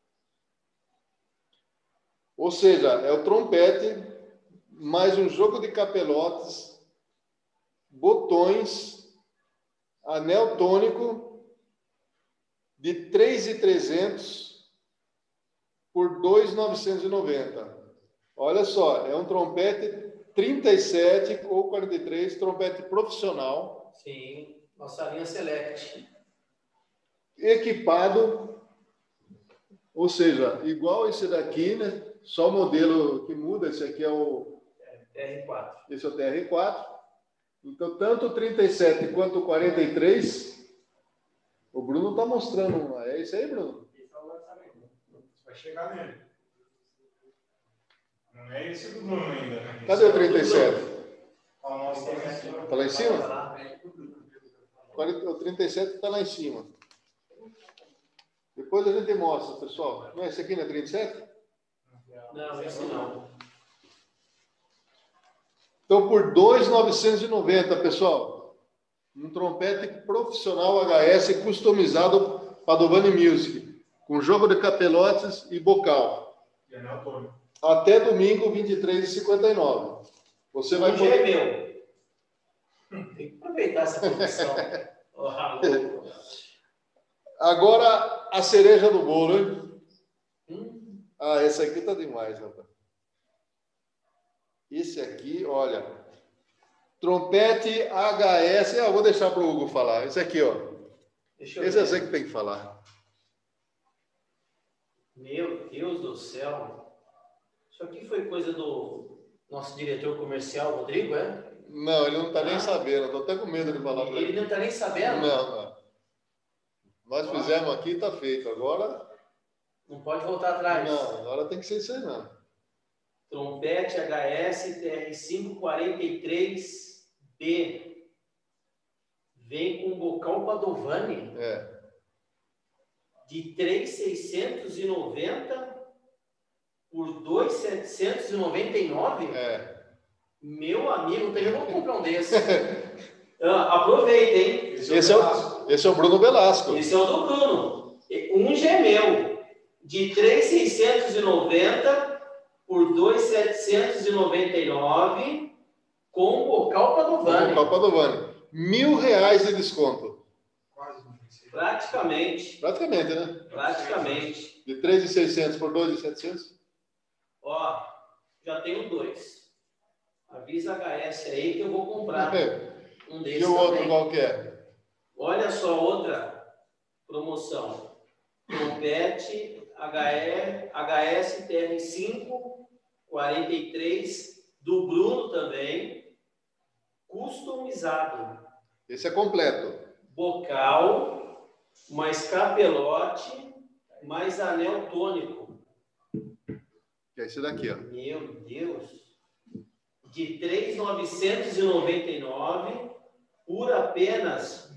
Ou seja, é o trompete, mais um jogo de capelotes, botões, anel tônico, de R$ 3.300 por R$ 2.990. Olha só, é um trompete 37 ou 43, trompete profissional. Sim, nossa linha Select. Equipado, ou seja, igual esse daqui, né? Só o modelo que muda, esse aqui é o TR4. Esse é o TR4. Então, tanto o 37 quanto o 43, o Bruno está mostrando. É isso aí, Bruno? Esse é o lançamento. Vai chegar nele. Não é esse do Bruno ainda. Né? Cadê o 37? Está lá em cima? O 37 está lá em cima. Depois a gente mostra, pessoal. Não é esse aqui, não é 37? Não, esse não. Então, por R$ 2.990, pessoal, um trompete profissional HS customizado Padovani Music, com jogo de capelotes e bocal. Até domingo, 23h59. Você vai poder... é meu. Tem que aproveitar essa produção. Oh, agora, a cereja do bolo, hein? Ah, esse aqui tá demais, rapaz. Esse aqui, olha, trompete HS, eu vou deixar para o Hugo falar. Esse aqui, ó. Esse é você que tem que falar. Meu Deus do céu. Isso aqui foi coisa do nosso diretor comercial, Rodrigo, é? Não, ele não está nem sabendo. Estou até com medo de falar para ele. Ele não está nem sabendo? Não. Nós fizemos aqui e está feito. Agora... Não pode voltar atrás. Não, agora tem que ser isso aí, não. Trompete HS TR543B. Vem com bocal Padovani. De 3.690 por 2.799? Meu amigo, então eu vou comprar um desse. Aproveita, hein? Esse é o Bruno Belasco. Esse é o do Bruno. Um gemeu de 3.690 por 2.799 com bocal Padovani. Bocal Padovani. R$1.000 de desconto. Praticamente. Praticamente, né? Praticamente. De 3.600 por 2.700? Ó, já tenho 2. Avisa HS aí que eu vou comprar um desses. E o outro qual que é? Olha só, outra promoção. Trompete HS TR543 do Bruno também. Customizado. Esse é completo. Bocal, mais capelote, mais anel tônico. Que é esse daqui, ó. Meu Deus. De 3.999 por apenas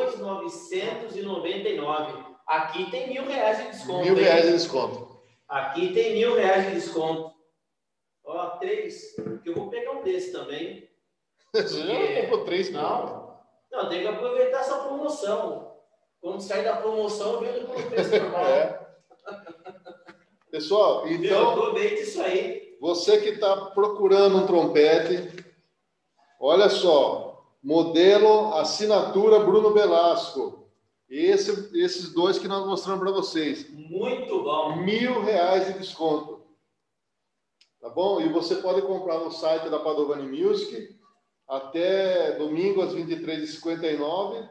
2.999. Aqui tem R$1.000 de desconto. R$1.000 de desconto. Aqui tem R$1.000 de desconto. Ó, 3. Que eu vou pegar um desse também. Você já não comprou 3, não. Não, tem que aproveitar essa promoção. Quando sair da promoção, eu vendo pelo preço normal. Pessoal, então... Aproveite isso aí. Você que está procurando um trompete, olha só, modelo assinatura Bruno Belasco. Esses dois que nós mostramos para vocês. Muito bom. R$1.000 de desconto. Tá bom? E você pode comprar no site da Padovani Music até domingo às 23h59,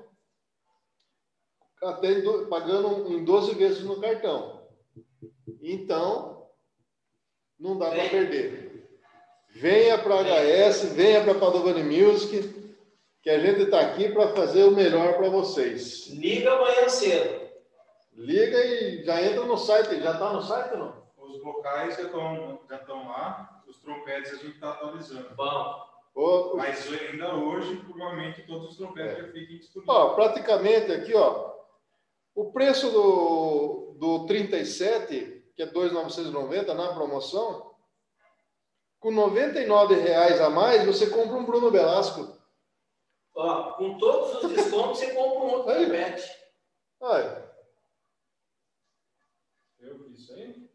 até pagando em 12 vezes no cartão. Então, não dá para perder. Venha para a HS, venha para a Padovani Music, que a gente está aqui para fazer o melhor para vocês. Liga amanhã cedo. Liga e já entra no site. Já está no site ou não? Os bocais já estão lá, os trompetes a gente está atualizando. Bom. Mas ainda hoje, provavelmente, todos os trompetes já fiquem disponíveis. Ó, praticamente aqui, ó, o preço do 37, que é 2.990 na promoção, com R$99 a mais, você compra um Bruno Belasco. Ó, com todos os descontos, você compra um outro trompete. Aí. Eu fiz isso aí?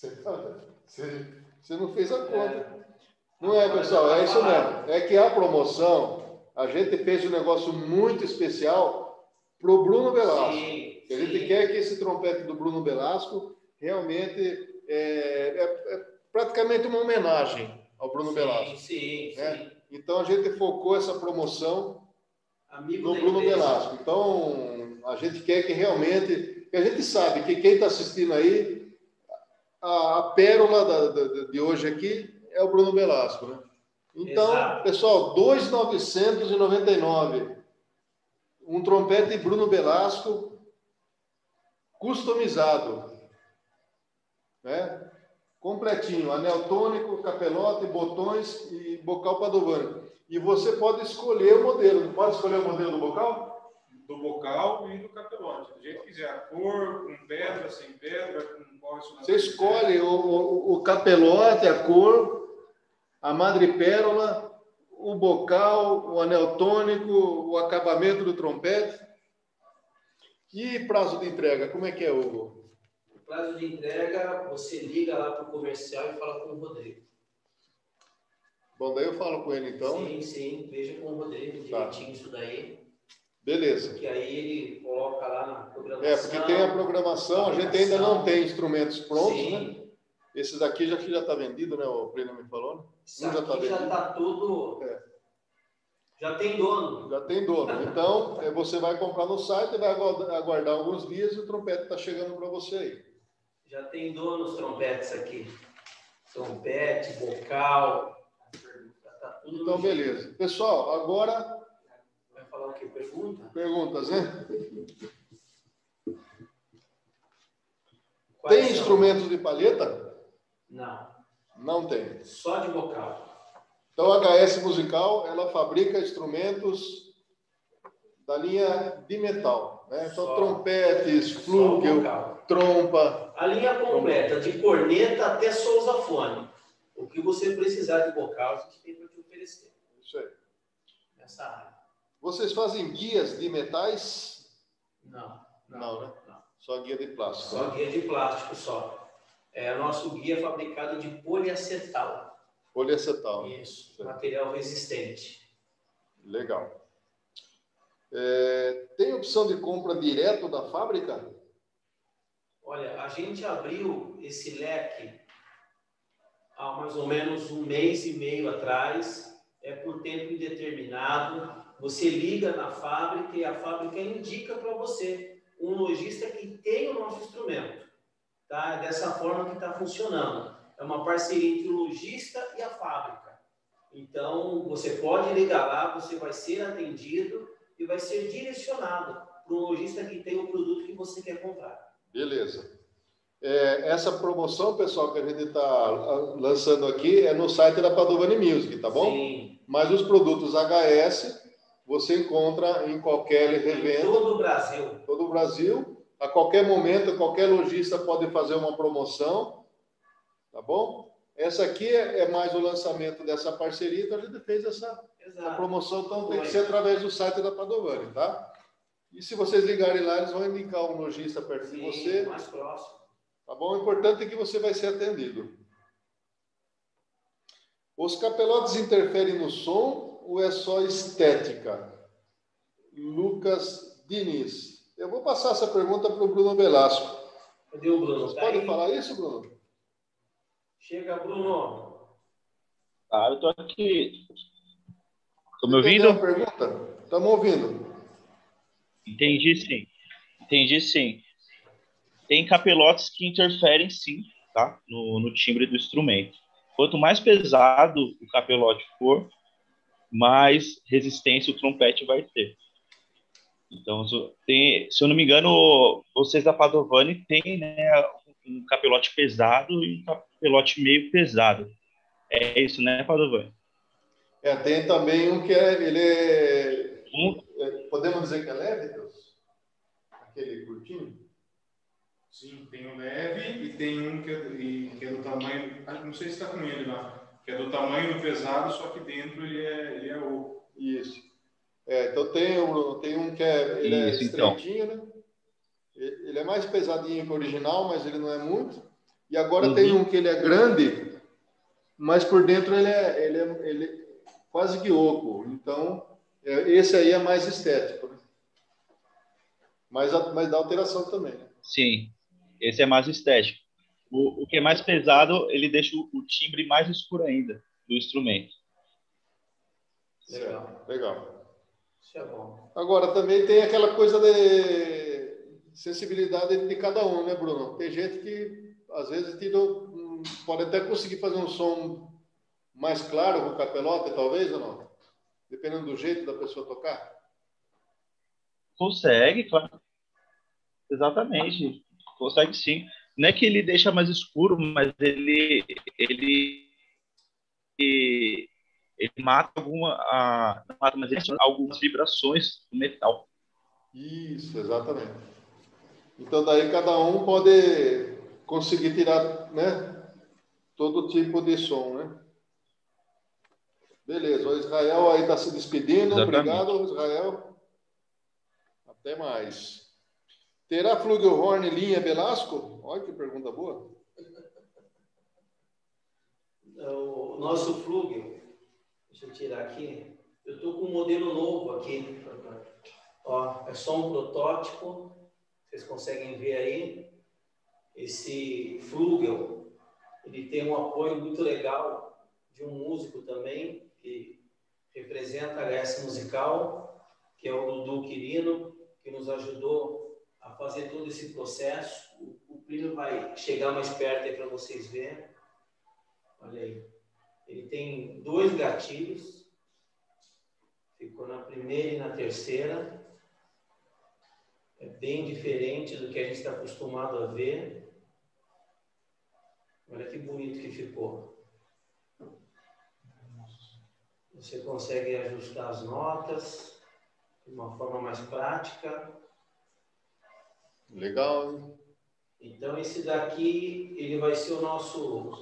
Você não fez a conta. Não é, pessoal? É isso mesmo. É que a promoção, a gente fez um negócio muito especial para o Bruno Belasco. Sim, a gente quer que esse trompete do Bruno Belasco realmente é praticamente uma homenagem ao Bruno Belasco. Sim. Então a gente focou essa promoção no Bruno Belasco. Então a gente quer que realmente, a gente sabe que quem está assistindo aí, a pérola de hoje aqui é o Bruno Belasco, né? Então, exato. Pessoal, R$2.999. Um trompete Bruno Belasco customizado, né? Completinho, anel tônico, capelote, botões e bocal Padovani. E você pode escolher o modelo. Não pode escolher o modelo do bocal? Do bocal e do capelote. Do jeito que quiser. A cor, com pedra, sem pedra, com qual você escolhe o capelote, a cor, a madrepérola, o bocal, o anel tônico, o acabamento do trompete. E prazo de entrega, como é que é, Hugo? O prazo de entrega, você liga lá para o comercial e fala com o Rodrigo. Bom, daí eu falo com ele então. Sim, sim. Veja com o Rodrigo direitinho isso daí. Beleza. Que aí ele coloca lá na programação. Porque tem a programação, a gente ainda não tem instrumentos prontos, sim, né? Esse daqui já está vendido, né? O Pleno me falou, né? Isso já está vendido. Já está tudo... Já tem dono. Já tem dono. Então, você vai comprar no site, vai aguardar alguns dias e o trompete está chegando para você aí. Já tem dono os trompetes aqui. Trompete, vocal. Tá tudo então, beleza. Jeito. Pessoal, agora... Vai falar o quê? Pergunta? Perguntas, né? Tem instrumentos de palheta? Não. Não tem. Só de vocal. Então, a HS Musical, ela fabrica instrumentos da linha de metal, né? Então, trompetes, flúgel, trompa. A linha completa, de corneta até sousafone. O que você precisar de vocal, a gente tem para te oferecer. Isso aí. Nessa área. Vocês fazem guias de metais? Não, né? Não. Só guia de plástico. Só guia de plástico, só. O nosso guia é fabricado de poliacetal. Poliacetal. Isso, material resistente. Legal. Tem opção de compra direto da fábrica? Olha, a gente abriu esse leque há mais ou menos 1 mês e meio atrás. É por tempo indeterminado. Você liga na fábrica e a fábrica indica para você um lojista que tem o nosso instrumento. Tá? É dessa forma que está funcionando. É uma parceria entre o lojista e a fábrica. Então, você pode ligar lá, você vai ser atendido e vai ser direcionado para um lojista que tem o produto que você quer comprar. Beleza. Essa promoção, pessoal, que a gente está lançando aqui é no site da Padovani Music, tá bom? Sim. Mas os produtos HS você encontra em qualquer revenda. Em todo o Brasil. Todo o Brasil. A qualquer momento, qualquer lojista pode fazer uma promoção. Tá bom? Essa aqui é mais o lançamento dessa parceria, então a gente fez essa promoção, então tem que ser através do site da Padovani, tá? E se vocês ligarem lá, eles vão indicar um lojista perto de você. Mais próximo. Tá bom? O importante é que você vai ser atendido. Os capelotes interferem no som ou é só estética? Lucas Diniz. Eu vou passar essa pergunta para o Bruno Velasco. Cadê o Bruno? Você pode falar isso, Bruno? Chega, Bruno. Eu estou aqui. Estão me ouvindo? Entendeu a pergunta? Estamos ouvindo. Entendi, sim. Entendi, sim. Tem capelotes que interferem, sim, tá? No timbre do instrumento. Quanto mais pesado o capelote for, mais resistência o trompete vai ter. Então, se eu não me engano, vocês da Padovani têm, né, um capelote pesado e um capelote meio pesado. É isso, né, Padovani? Tem também um que podemos dizer que é leve, Deus? Aquele curtinho? Sim, tem o leve e tem um que é do tamanho... Não sei se está com ele lá. Que é do tamanho do pesado, só que dentro ele é oco. Isso. Então tem um que ele é estreitinho, né? Ele é mais pesadinho que o original, mas ele não é muito. E agora tem um que ele é grande, mas por dentro ele é quase que oco. Então, esse aí é mais estético, né? Mas dá alteração também, né? Sim, esse é mais estético. O que é mais pesado, ele deixa o timbre mais escuro ainda do instrumento. Legal. Isso é bom. Agora, também tem aquela coisa de sensibilidade de cada um, né, Bruno? Tem gente que, às vezes, pode até conseguir fazer um som mais claro com o capelote, talvez, ou não? Dependendo do jeito da pessoa tocar. Consegue, claro. Exatamente. Consegue sim. Não é que ele deixa mais escuro, mas ele mata mas ele adiciona algumas vibrações do metal. Isso, exatamente. Então daí cada um pode conseguir tirar, né, todo tipo de som, né? Beleza, o Israel aí está se despedindo. Exatamente. Obrigado, Israel. Até mais. Terá flugelhorn linha Velasco? Olha que pergunta boa. O nosso flugel, Deixa eu tirar aqui. Eu estou com um modelo novo aqui. Ó, é só um protótipo. Vocês conseguem ver aí. Esse Flugel, ele tem um apoio muito legal de um músico também, que representa a HS Musical, que é o Dudu Quirino, que nos ajudou a fazer todo esse processo. O Plínio vai chegar mais perto aí para vocês verem. Olha aí. Ele tem 2 gatilhos. Ficou na primeira e na terceira. É bem diferente do que a gente está acostumado a ver. Olha que bonito que ficou. Você consegue ajustar as notas de uma forma mais prática. Legal, hein? Então, esse daqui, ele vai ser o nosso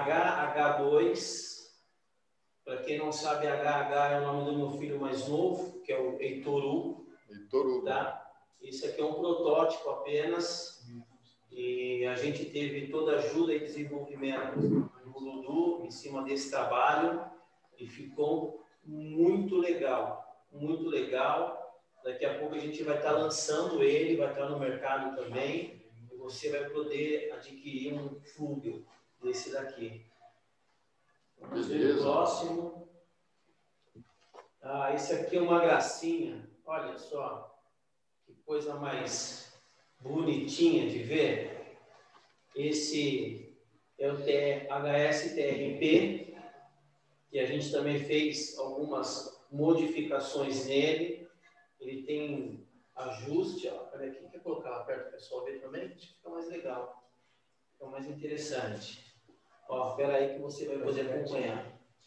HH2. Para quem não sabe, HH é o nome do meu filho mais novo, que é o Heitor Hugo. Heitor Hugo. Tá? Isso aqui é um protótipo apenas. E a gente teve toda a ajuda e desenvolvimento do Dudu em cima desse trabalho. E ficou muito legal. Muito legal. Daqui a pouco a gente vai estar lançando ele, vai estar no mercado também. E você vai poder adquirir um Flugel desse daqui. Vamos ver o próximo. Ah, esse aqui é uma gracinha. Olha só. Que coisa mais bonitinha de ver. Esse é o HS TRP, que a gente também fez algumas modificações nele. Ele tem ajuste, ó. Olha aqui, quer colocar lá perto para o pessoal ver também? Acho que fica mais legal, fica mais interessante. Ó, espera aí que você vai poder acompanhar.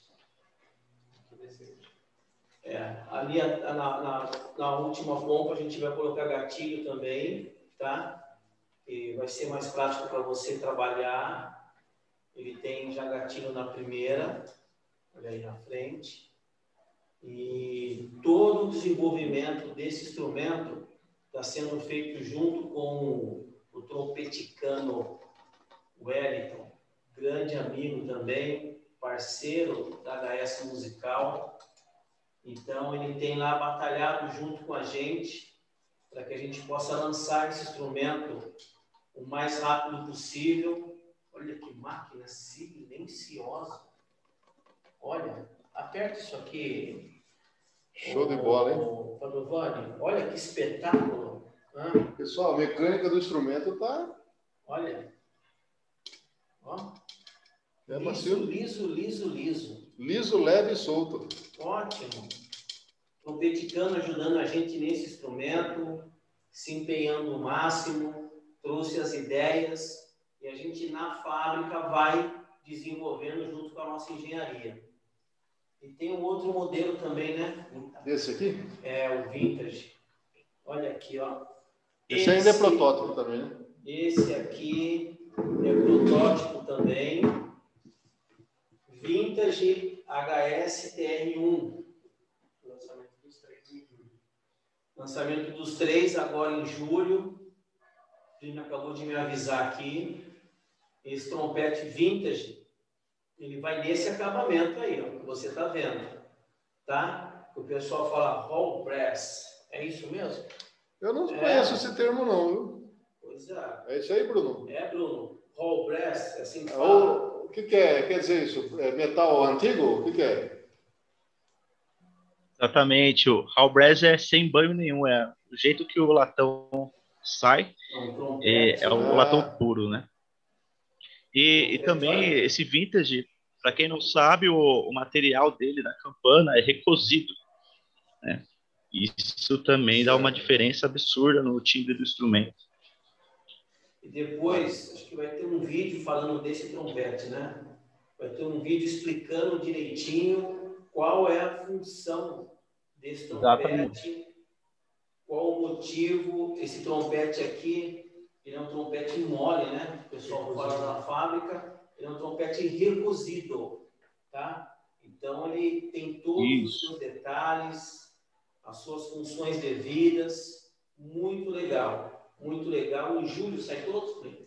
Ali na última pompa a gente vai colocar gatilho também, tá? E vai ser mais prático para você trabalhar. Ele tem já gatilho na primeira, olha aí na frente. E todo o desenvolvimento desse instrumento está sendo feito junto com o trompeticano Wellington, grande amigo também, parceiro da HS Musical. Então, ele tem lá batalhado junto com a gente para que a gente possa lançar esse instrumento o mais rápido possível. Olha que máquina silenciosa. Olha, aperta isso aqui. Show de bola, hein? Padovani, olha que espetáculo. Pessoal, a mecânica do instrumento tá... Olha. Ó. É macio. Liso. Liso, leve e solto. Ótimo. Trompeticano ajudando a gente nesse instrumento, se empenhando o máximo, trouxe as ideias e a gente na fábrica vai desenvolvendo junto com a nossa engenharia. E tem um outro modelo também, né? Esse aqui? É, o Vintage. Olha aqui, ó. Esse ainda é protótipo também, né? Esse aqui é protótipo também. Vintage HS TR1. Lançamento dos 3 em julho. Lançamento dos 3 agora em julho. O Plínio acabou de me avisar aqui. Esse trompete Vintage, ele vai nesse acabamento aí, ó, que você está vendo. Tá? O pessoal fala Hall Brass. É isso mesmo? Eu não conheço esse termo, não, viu? Pois é. É isso aí, Bruno? É, Bruno. Hall Brass, é assim que fala. O que é? Quer dizer isso? É metal antigo? O que é? Exatamente. O Hall Brass é sem banho nenhum. É o jeito que o latão sai. É o latão puro, né? E também esse Vintage, para quem não sabe, o material dele da campana é recozido, né? Isso também dá uma diferença absurda no timbre do instrumento. E depois, acho que vai ter um vídeo falando desse trompete, né? Vai ter um vídeo explicando direitinho qual é a função desse trompete, exatamente. Qual o motivo. Esse trompete aqui, ele é um trompete mole, né? O pessoal fala na fábrica, ele é um trompete recozido, tá? Então, ele tem todos os seus detalhes, as suas funções devidas, muito legal. Muito legal. Em julho sai todos, né?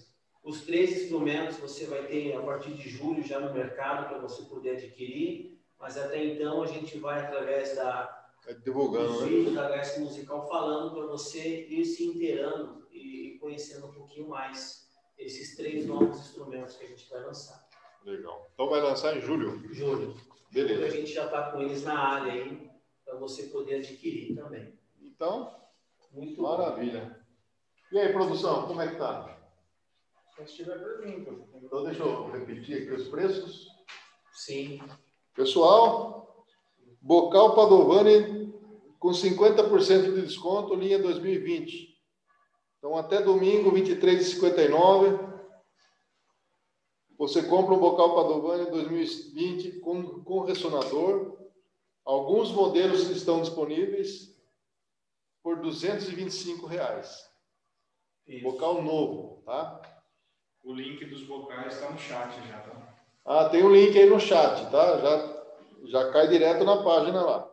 Os 3 instrumentos você vai ter a partir de julho já no mercado para você poder adquirir. mas até então a gente vai, através divulgando, dos né? vídeos da HS Musical, falando para você ir se inteirando e conhecendo um pouquinho mais esses 3 novos instrumentos que a gente vai lançar. Legal. Então vai lançar em julho? Julho. Beleza. A gente já está com eles na área aí, para você poder adquirir também. Então, muito maravilha. Bom. E aí, produção, como é que tá? Se estiver pergunta. Então, deixa eu repetir aqui os preços. Sim. Pessoal, Bocal Padovani com 50% de desconto, linha 2020. Então, até domingo, R$ 23,59. Você compra um Bocal Padovani 2020 com ressonador. Alguns modelos estão disponíveis por R$ 225. Isso. Bocal novo, tá? O link dos bocais está no chat já, tá? Ah, tem um link aí no chat, tá? Já cai direto na página lá.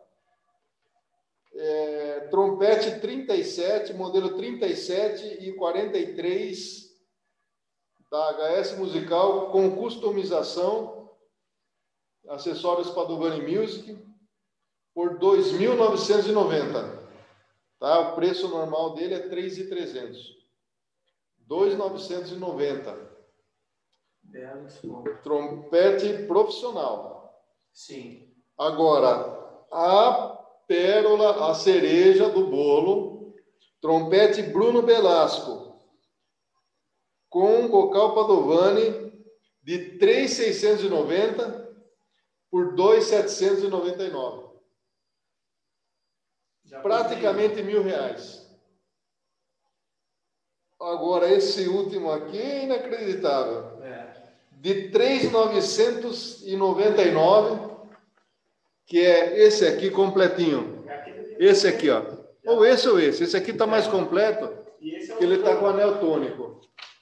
Trompete 37, modelo 37 e 43 da HS Musical com customização, acessórios Padovani Music, por R$ 2.990. Tá? O preço normal dele é R$ 3.300. R$ 2.990. Belo desconto. Trompete profissional. Sim. Agora, a pérola, a cereja do bolo, trompete Bruno Belasco, com Bocal Padovani, de 3.690 por 2.799. Praticamente R$ 1.000. Agora, esse último aqui é inacreditável. De 3.999, que é esse aqui completinho. Esse aqui, ó. Ou esse ou esse. Esse aqui está mais completo, que ele está com anel tônico.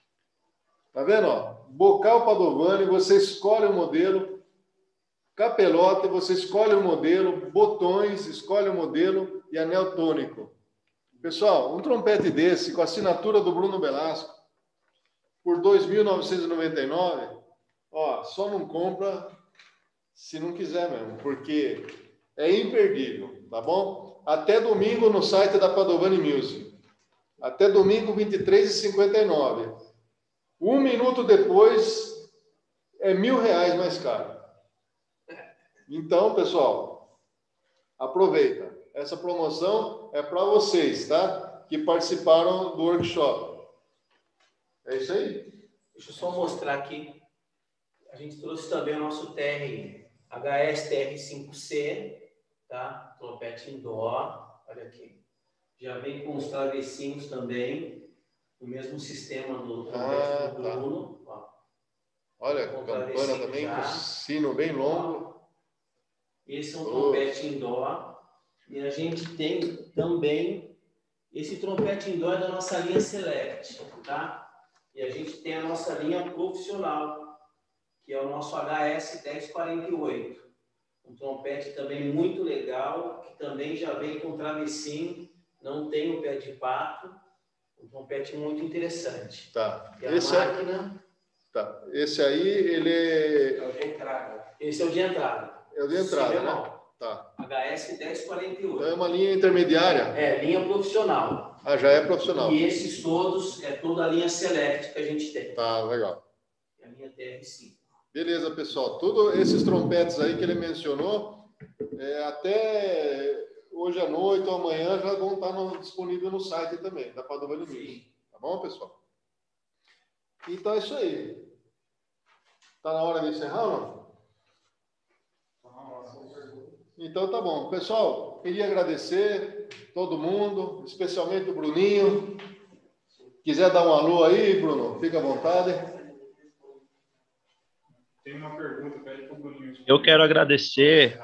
Tá vendo, ó? Bocal Padovani, você escolhe o modelo. Capelote, você escolhe o modelo. Botões, escolhe o modelo. E anel tônico. Pessoal, um trompete desse, com a assinatura do Bruno Belasco, por R$ 2.999, ó, só não compra se não quiser mesmo, porque é imperdível, tá bom? Até domingo no site da Padovani Music. Até domingo, R$ 23,59. Um minuto depois, é R$ 1.000 mais caro. Então, pessoal, aproveita. Essa promoção é para vocês, tá? Que participaram do workshop. É isso aí? Deixa eu só mostrar aqui. A gente trouxe também o nosso TR, HS TR5C, tá? Trompete em dó. Olha aqui. Já vem com os travessinhos também. O mesmo sistema do trompete do Bruno. Ó. Olha, campana também, com sino bem longo. Esse é um trompete em dó. E a gente tem também esse trompete em dó da nossa linha Select, tá? E a gente tem a nossa linha profissional, que é o nosso HS 1048. Um trompete também muito legal, que também já vem com travessinho, não tem o pé de pato. Um trompete muito interessante. Tá. E a máquina... Tá. Esse aí, ele é... É o de entrada. Esse é o de entrada. É o de entrada, né? Tá. HS 1048. Então é uma linha intermediária? É, linha profissional. Ah, já é profissional. E esses todos, é toda a linha Select que a gente tem. Tá, legal. É a linha TR5. Beleza, pessoal. Todos esses trompetes aí que ele mencionou, até hoje à noite ou amanhã já vão estar disponíveis no site também, da Padovani Music. Tá bom, pessoal? Então é isso aí. Tá na hora de encerrar ou não? Então tá bom. Pessoal, queria agradecer todo mundo, especialmente o Bruninho. Quiser dar um alô aí, Bruno, fica à vontade. Tem uma pergunta, pede pro Bruninho. Eu quero agradecer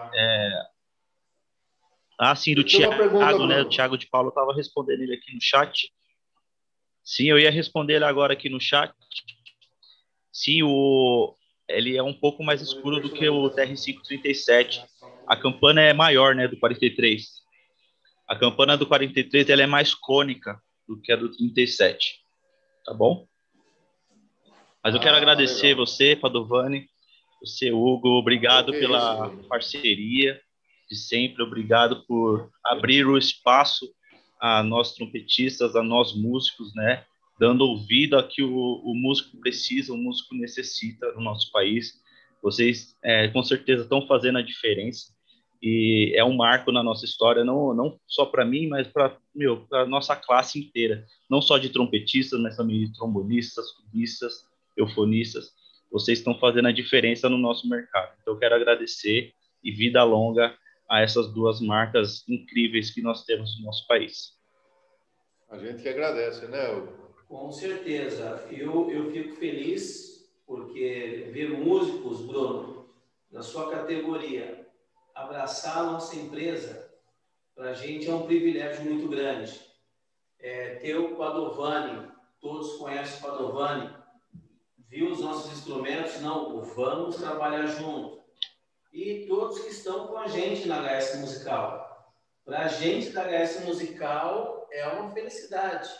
do Thiago, né? O Thiago de Paulo estava respondendo ele aqui no chat. Sim, eu ia responder ele agora aqui no chat. Sim, ele é um pouco mais escuro do que o TR-537. A campana é maior, né, do 43. A campana do 43 ela é mais cônica do que a do 37. Tá bom? Mas eu quero agradecer você, Padovani, Você, Hugo, obrigado pela parceria de sempre, obrigado por abrir o espaço a nós trompetistas, a nós músicos, né? Dando ouvido a que o músico precisa, o músico necessita no nosso país. Vocês, com certeza, estão fazendo a diferença e é um marco na nossa história, não só para mim, mas para a nossa classe inteira, não só de trompetistas, mas também de trombonistas, tubistas, eufonistas. Vocês estão fazendo a diferença no nosso mercado. Então, eu quero agradecer e vida longa a essas duas marcas incríveis que nós temos no nosso país. A gente que agradece, né, Hugo? Com certeza. Eu fico feliz porque ver músicos, Bruno, na sua categoria, abraçar a nossa empresa, para a gente é um privilégio muito grande. Ter o Padovani, todos conhecem o Padovani, viu os nossos instrumentos, não, vamos trabalhar junto. E todos que estão com a gente na HS Musical. Para a gente da HS Musical é uma felicidade.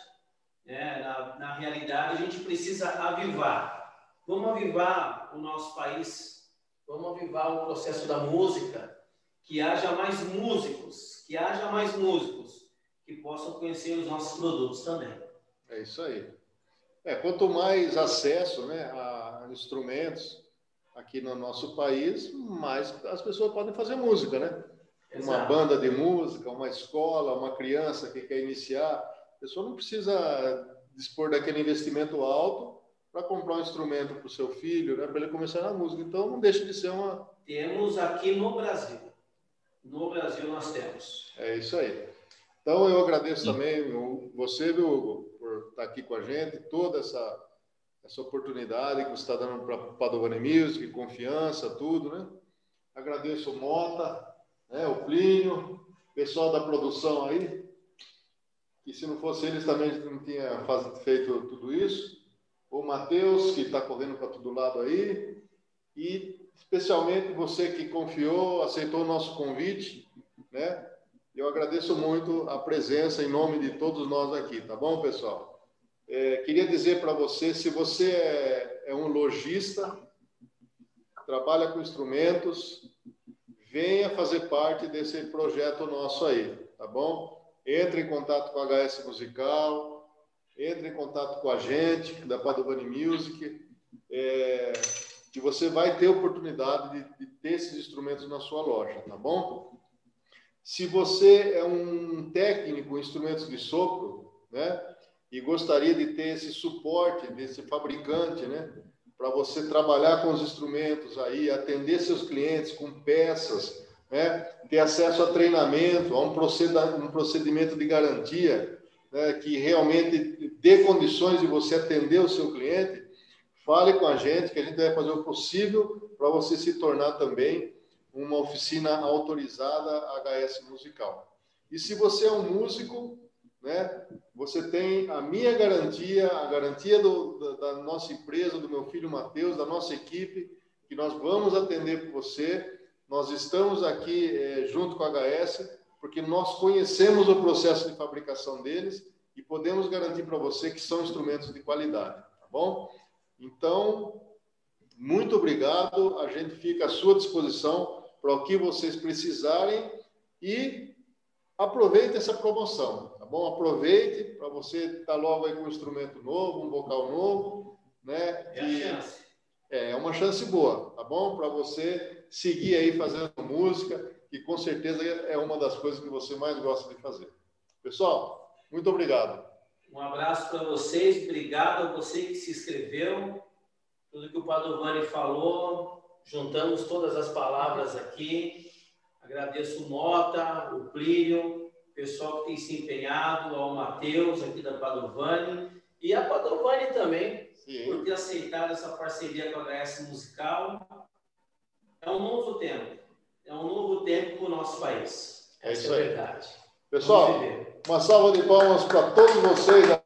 Na realidade, a gente precisa avivar. Vamos avivar o nosso país, vamos avivar o processo da música, que haja mais músicos, que possam conhecer os nossos produtos também. É isso aí. Quanto mais acesso, né, a instrumentos aqui no nosso país, mais as pessoas podem fazer música, né? Exato. Uma banda de música, uma escola, uma criança que quer iniciar, a pessoa não precisa dispor daquele investimento alto para comprar um instrumento para o seu filho, né, para ele começar na música. Então, não deixa de ser uma... Temos aqui no Brasil. No Brasil nós temos. É isso aí. Então, eu agradeço também você, viu, Hugo, por estar aqui com a gente, toda essa oportunidade que você está dando para o Padovani Music, confiança, tudo, né? Agradeço o Mota, né, o Plínio, o pessoal da produção aí, que se não fosse eles também não tinha feito tudo isso. O Matheus, que está correndo para todo lado aí, e especialmente você que confiou, aceitou o nosso convite, né? Eu agradeço muito a presença em nome de todos nós aqui, tá bom, pessoal? Queria dizer para você, se você é um lojista, trabalha com instrumentos, venha fazer parte desse projeto nosso aí, tá bom? Entre em contato com a HS Musical, entre em contato com a gente, da Padovani Music, que você vai ter oportunidade de ter esses instrumentos na sua loja, tá bom? Se você é um técnico em instrumentos de sopro, né, e gostaria de ter esse suporte desse fabricante, né, para você trabalhar com os instrumentos aí, atender seus clientes com peças, né, ter acesso a treinamento, a um procedimento de garantia, né, que realmente dê condições de você atender o seu cliente, fale com a gente, que a gente vai fazer o possível para você se tornar também uma oficina autorizada HS Musical. E se você é um músico, né, você tem a minha garantia, a garantia da nossa empresa, do meu filho Matheus, da nossa equipe, que nós vamos atender por você. Nós estamos aqui junto com a HS, porque nós conhecemos o processo de fabricação deles e podemos garantir para você que são instrumentos de qualidade, tá bom? Então, muito obrigado, a gente fica à sua disposição para o que vocês precisarem e aproveite essa promoção, tá bom? Aproveite para você estar logo aí com um instrumento novo, um vocal novo, né? É uma chance boa, tá bom? Para você seguir aí fazendo música, que com certeza é uma das coisas que você mais gosta de fazer. Pessoal, muito obrigado. Um abraço para vocês, obrigado a você que se inscreveu. Tudo que o Padovani falou, juntamos todas as palavras aqui. Agradeço o Mota, o Plínio, o pessoal que tem se empenhado, ao Matheus aqui da Padovani e a Padovani também, sim, por ter aceitado essa parceria com a HS Musical. É um novo tempo para o nosso país. Essa é a verdade. Pessoal, uma salva de palmas para todos vocês.